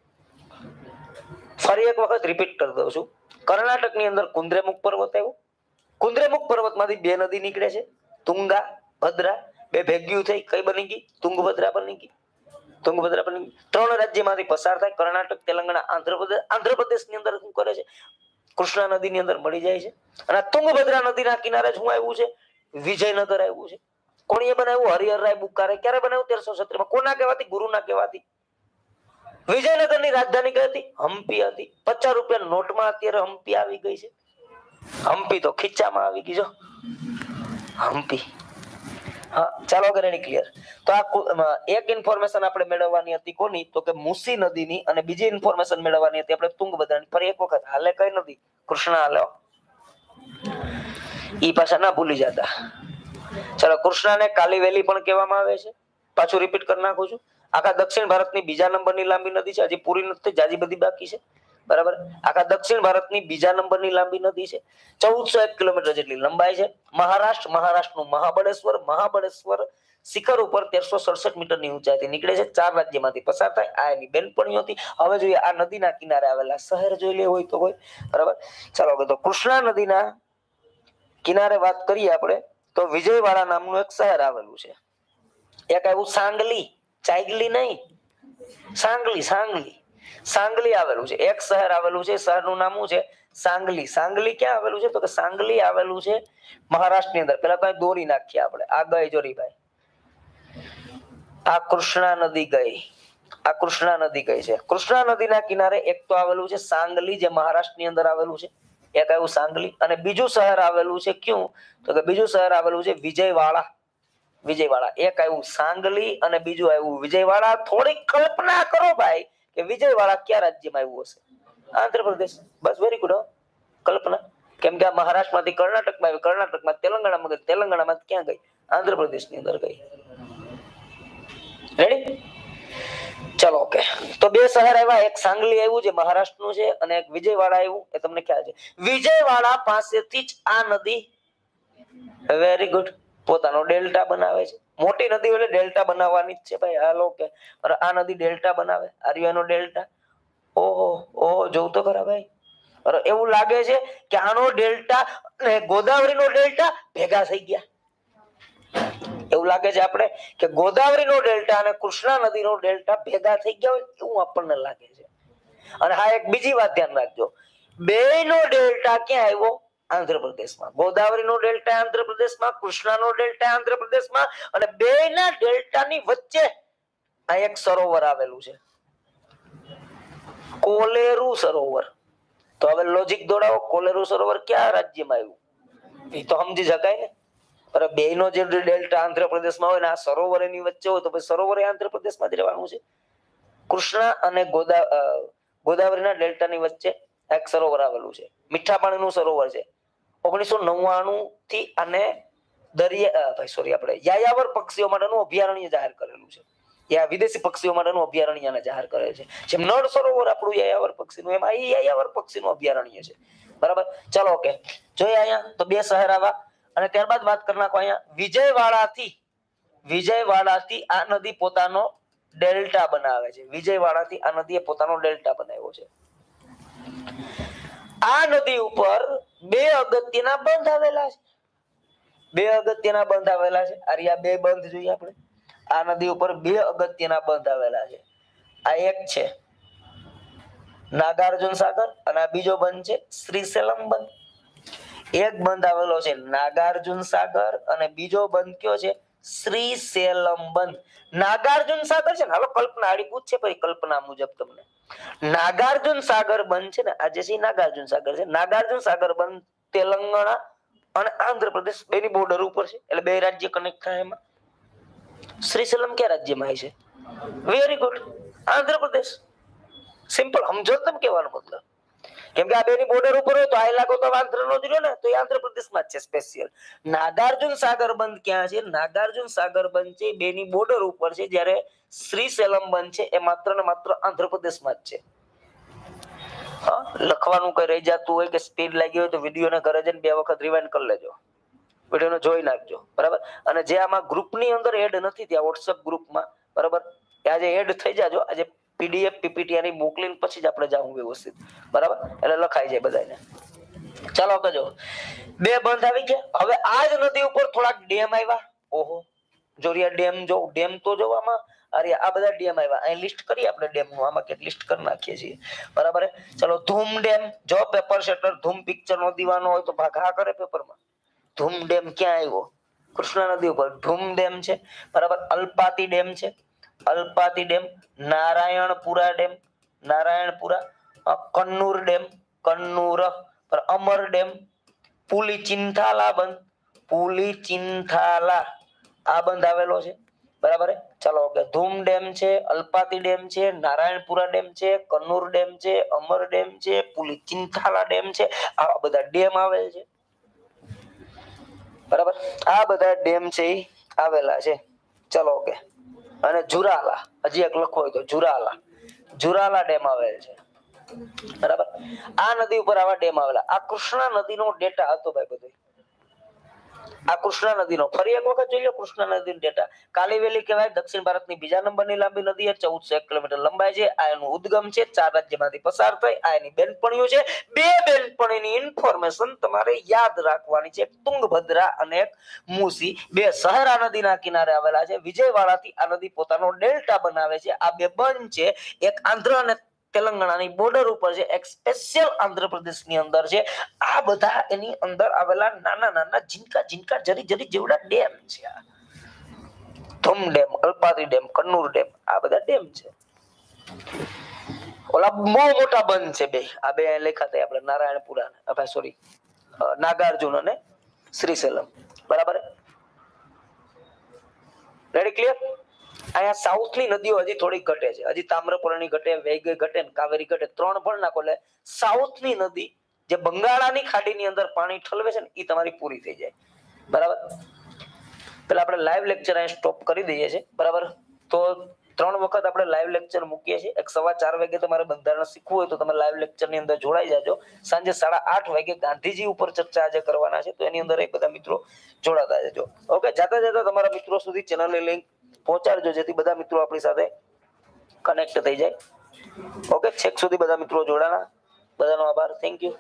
ફરી એક વખત રિપીટ કરી દઉં છું. કર્ણાટકની અંદર કુંદ્રેમુખ પર્વત આવ્યો. કુંદ્રેમુખ પર્વતમાંથી બે નદી નીકળે છે, તુંગા ભદ્રા. બે ભેગ્યું થઈ કઈ બની ગઈ? તુંગભદ્રા બની ગઈ. તુંગભદ્રા બની ગઈ. ત્રણ રાજ્યમાંથી પસાર થાય. કર્ણાટક, તેલંગાણા, આંધ્રપ્રદેશ. આંધ્રપ્રદેશની અંદર શું કરે છે? કૃષ્ણા નદીની અંદર મળી જાય છે. અને તુંગભદ્રા નદીના કિનારે શું આવ્યું છે? વિજયનગર આવ્યું છે. કોણીએ બનાવ્યું? હરિહરરાય બુક્કારાય. ક્યારે બનાવ્યું? તેરસો છત્રીસ માં. કોના કહેવાથી? ગુરુના કહેવાથી. વિજયનગરની રાજધાની કઈ હતી? હમ્પી હતી. પચાસ રૂપિયા નોટમાં અત્યારે હમ્પી આવી ગઈ છે. હમ્પી તો ખીચામાં આવી ગઈ. જો હમ્પી. હા ચાલો ગરેડી ક્લિયર. તો આ એક ઇન્ફોર્મેશન આપણે મેળવવાની હતી કોની? તો કે મુસી નદીની. અને બીજી ઇન્ફોર્મેશન મેળવવાની હતી આપણે તુંગભદ્રાની. ફરી એક વખત હાલે કઈ નદી? કૃષ્ણા હાલે. ઈ પાછા ના ભૂલી જતા. ચાલો કૃષ્ણાને કાલી વેલી પણ કહેવામાં આવે છે. પાછું રિપીટ કરી નાખું છું. આખા દક્ષિણ ભારતની બીજા નંબરની લાંબી નદી છે. હજી પૂરી નથી, જાજી બધી બાકી છે. બરાબર. આખા દક્ષિણ ભારતની બીજા નંબરની લાંબી નદી છે. ચૌદસો એક કિલોમીટર જેટલી લંબાઈ છે. મહારાષ્ટ્ર, મહારાષ્ટ્રનું મહાબળેશ્વર, મહાબળેશ્વર શિખર ઉપર તેરસો સડસઠ મીટરની ઊંચાઈથી નીકળે છે. ચાર રાજ્યમાંથી પસાર થાય. આ એની બેનપણીઓ હતી. હવે જોઈએ આ નદીના કિનારે આવેલા શહેર જોઈ લે હોય તો હોય. બરાબર. ચાલો તો કૃષ્ણા નદીના કિનારે વાત કરીએ આપણે તો વિજયવાડા નામનું એક શહેર આવેલું છે. એક આવ્યું સાંગલી, ચાઈગલી નહીં, સાંગલી. સાંગલી સાંગલી આવેલું છે. એક શહેર આવેલું છે. શહેરનું નામ શું છે? સાંગલી. સાંગલી ક્યાં આવેલું છે? તો કે સાંગલી આવેલું છે મહારાષ્ટ્રની અંદર. પેલા તો દોરી નાખીએ આપણે. આ ગઈ જોરીભાઈ, આ કૃષ્ણા નદી ગઈ. આ કૃષ્ણા નદી ગઈ છે. કૃષ્ણા નદીના કિનારે એક તો આવેલું છે સાંગલી, જે મહારાષ્ટ્રની અંદર આવેલું છે. એક આવ્યું સાંગલી અને બીજું શહેર આવેલું છે ક્યું તો કે બીજું શહેર આવેલું છે વિજયવાડા વિજયવાડા એક આવ્યું સાંગલી અને બીજું આવ્યું વિજયવાડા થોડીક કલ્પના કરો ભાઈ કે વિજયવાડા કયા રાજ્યમાં આવ્યું હશે આંધ્રપ્રદેશ બસ વેરી ગુડ કલ્પના કેમ કે આ મહારાષ્ટ્રમાંથી કર્ણાટકમાં આવી કર્ણાટકમાં તેલંગાણામાં ગઈ તેલંગાણામાં ક્યાં ગઈ આંધ્રપ્રદેશની અંદર ગઈ રેડી ચલો ઓકે તો બે શહેર આવ્યા એક સાંગલી આવ્યું જે મહારાષ્ટ્રનું છે અને એક વિજયવાડા આવ્યું એ તમને ખ્યાલ છે વિજયવાડા પાસેથી જ આ નદી વેરી ગુડ પોતાનો ડેલ્ટા બનાવે છે મોટી નદી એટલે ડેલ્ટા બનાવવાની જ છે ભાઈ હાલો કે આ નદી ડેલ્ટા બનાવે આર્યનો ડેલ્ટા ઓહો ઓહો જોઉં તો ખરા ભાઈ અરે એવું લાગે છે કે આનો ડેલ્ટા અને ગોદાવરીનો ડેલ્ટા ભેગા થઈ ગયા એવું લાગે છે આપણે કે ગોદાવરીનો ડેલ્ટા અને કૃષ્ણા નદીનો ડેલ્ટા ભેગા થઈ ગયા હોય એવું આપણને લાગે છે અને હા એક બીજી વાત ધ્યાન રાખજો બેનો ડેલ્ટા ક્યાં આવ્યો આંધ્રપ્રદેશમાં ગોદાવરીનો ડેલ્ટા આંધ્રપ્રદેશમાં કૃષ્ણાનો ડેલ્ટા આંધ્રપ્રદેશમાં અને બેના ડેલ્ટાની વચ્ચે આ એક સરોવર આવેલું છે કોલેરુ સરોવર તો હવે લોજિક દોડાવો કોલેરુ સરોવર કયા રાજ્યમાં આવ્યું એ તો સમજી શકાય ને અરે બે નો જે ડેલ્ટા આંધ્રપ્રદેશમાં હોય ને આ સરોવર એની વચ્ચે હોય તો પછી સરોવર આંધ્રપ્રદેશમાં જ રહેવાનું છે કૃષ્ણા અને ગોદા ગોદાવરીના ડેલ્ટાની વચ્ચે એક સરોવર આવેલું છે મીઠા પાણીનું સરોવર છે ઓગણીસો નવ્વાણું થી અને દરિયા ભાઈ સોરી આપણે યાયાવર પક્ષીઓ માટેનું અભયારણ્ય જાહેર કરેલું છે યા વિદેશી પક્ષીઓ માટેનું અભયારણ્યને જાહેર કરે છે જેમ નળ સરોવર આપણું યાયાવર પક્ષીનું એમ આ યાયાવર પક્ષીનું અભયારણ્ય છે બરાબર ચાલો ઓકે જોઈએ અહીંયા તો બે શહેર આવા અને ત્યારબાદ વાત કરી નાખો અહીંયા વિજયવાડાથી વિજયવાડાથી આ નદી પોતાનો ડેલ્ટા બનાવે છે વિજયવાડાથી આ નદીએ પોતાનો ડેલ્ટા બનાવ્યો છે આ નદી ઉપર બે અગત્યના બંધ આવેલા છે બે અગત્યના બંધ આવેલા છે આરિયા બે બંધ જોઈએ આપણે આ નદી ઉપર બે અગત્યના બંધ આવેલા છે આ એક છે નાગાર્જુન સાગર અને આ બીજો બંધ છે શ્રીસેલમ બંધ એક બંધ આવેલો છે નાગાર્જુન સાગર અને બીજો બંધ કયો છે શ્રીસેલમ બંધ નાગાર્જુન સાગર છે ને હાલો કલ્પના આડી પૂછ છે પછી કલ્પના મુજબ તમને નાગાર્જુન સાગર બંધ છે ને આજે છે નાગાર્જુન સાગર છે નાગાર્જુન સાગર બંધ તેલંગાણા અને આંધ્રપ્રદેશ બેની બોર્ડર ઉપર છે એટલે બે રાજ્ય કનેક્ટ થાય એમાં શ્રીસેલમ કયા રાજ્યમાં છે વેરી ગુડ આંધ્રપ્રદેશ સિમ્પલ સમજો તમે કહેવાનો મતલબ કેમ કે આ બેની બોર્ડર ઉપર હોય તો આ ઇલાકો તો આંધ્રનો જ રહ્યો ને તો એ આંધ્રપ્રદેશમાં જ છે સ્પેશિયલ નાગાર્જુન સાગર બંધ ક્યાં છે નાગાર્જુન સાગર બંધ છે બેની બોર્ડર ઉપર છે જ્યારે શ્રીસેલમ બંધ છે એ માત્ર ને માત્ર આંધ્રપ્રદેશમાં જ છે હા લખવાનું કઈ રહી જતું હોય કે સ્પીડ લાગી હોય તો વિડીયોને ઘરે જઈને બે વખત રિવાઇન્ડ કરી લેજો વિડીયોને જોઈ નાખજો બરાબર અને જે આમાં ગ્રુપની અંદર એડ નથી ત્યાં વોટ્સએપ ગ્રુપમાં બરાબર આજે એડ થઈ જાજો આજે પીડીએફ પીપીટી આની મોકલીને પછી જ આપણે જાવું વ્યવસ્થિત બરાબર એટલે લખાઈ જાય બધાને ચાલો કજો બે બંધ આવી ગયા હવે આ જ નદી ઉપર થોડાક ડેમ આવ્યા ઓહો જોરિયા ડેમ જો ડેમ તો જોવામાં અરે આ બધા ડેમ આવ્યા અહીં લિસ્ટ કરીએ આપણે ડેમ નું આમાં કે લિસ્ટ કરી નાખીએ છીએ બરાબર ચલો ધૂમ ડેમ જો પેપર સેટર ધૂમ પિક્ચર નો દીવાનો હોય તો ભાગા કરે પેપરમાં ધૂમ ડેમ ક્યાં આવ્યો કૃષ્ણા નદી ઉપર ધૂમ ડેમ છે બરાબર અલ્પાતી ડેમ છે Almatti dam Narayanpur dam Narayanpur Kannur dam Kannur Amar dam Pulichintala બંધ પુલી ચિંથાલા આ બંધ આવેલો છે બરાબર ચાલો ઓકે ધૂમ ડેમ છે અલ્પાતી ડેમ છે નારાયણપુરા ડેમ છે કન્નૂર ડેમ છે અમર ડેમ છે પુલી ચિંથાલા ડેમ છે આવા બધા ડેમ આવેલ છે બરાબર આ બધા ડેમ છે એ આવેલા છે ચલો ઓકે અને જુરાલા હજી એક લખો હોય તો જુરાલા જુરાલા ડેમ આવેલ છે બરાબર આ નદી ઉપર આવા ડેમ આવેલા આ કૃષ્ણા નદીનો ડેટા હતો ભાઈ બધું આ કૃષ્ણા નદીનો ફરી એક વખત જોઈ લો કૃષ્ણા નદીનો ડેટા કાલીવેલી કહેવાય દક્ષિણ ભારતની બીજા નંબરની લાંબી નદી છે ચૌદસો એક કિલોમીટર લંબાઈ છે આ એનું ઉદ્ગમ છે ચાર રાજ્યમાંથી પસાર થઈ આ એની બેનપણીઓ છે બે બેનપણીની ઇન્ફોર્મેશન તમારે યાદ રાખવાની છે તુંગભદ્રા અને એક મૂસી બે સહારા નદીના કિનારે આવેલા છે વિજયવાડાથી આ નદી પોતાનો ડેલ્ટા બનાવે છે આ બે બંધ છે એક આંધ્ર અને તેલંગાણાની બોર્ડર ઉપર છે એક સ્પેશિયલ આંધ્રપ્રદેશની અંદર છે આ બધા એની અંદર આવેલા નાના નાના ઝીંકા ઝીંકા જરી જરી જેવડા ડેમ છે આ Dhoom dam Almatti dam Kannur dam આ બધા ડેમ છે ઓલા બહુ મોટા બંધ છે બે, આ બે લેખાતા આપણે નારાયણપુરા, આપણે સોરી નાગાર્જુન અને શ્રીશૈલમ, બરાબર. Ready, clear. અહીંયા સાઉથ ની નદીઓ હજી થોડી ઘટે છે, હજી તામ્રપર્ણી ઘટે, વૈગઈ ઘટે, કાવેરી ઘટે, ત્રણ પણ નાખો એટલે સાઉથ ની નદી જે બંગાળાની ખાડીની અંદર પાણી ઠલવે છે ને એ તમારી પૂરી થઈ જાય, બરાબર. પેલા આપણે લાઈવ લેક્ચર અહીં સ્ટોપ કરી દઈએ છીએ, બરાબર. તો ત્રણ વખત આપણે લાઈવ લેક્ચર મૂકીએ છીએ. એક સવા ચાર વાગે તમારે બંધારણ શીખવું હોય તો તમે લાઈવ લેક્ચર ની અંદર જોડાઈ જાજો. સાંજે સાડા આઠ વાગે ગાંધીજી ઉપર ચર્ચા આજે કરવાના છે, તો એની અંદર એ બધા મિત્રો જોડાતા જજો. ઓકે, જાતા જતા તમારા મિત્રો સુધી ચેનલની લિંક પહોંચાડજો, જેથી બધા મિત્રો આપણી સાથે કનેક્ટ થઈ જાય. ઓકે, છેક સુધી બધા મિત્રો જોડાના, બધાનો આભાર, થેન્ક યુ.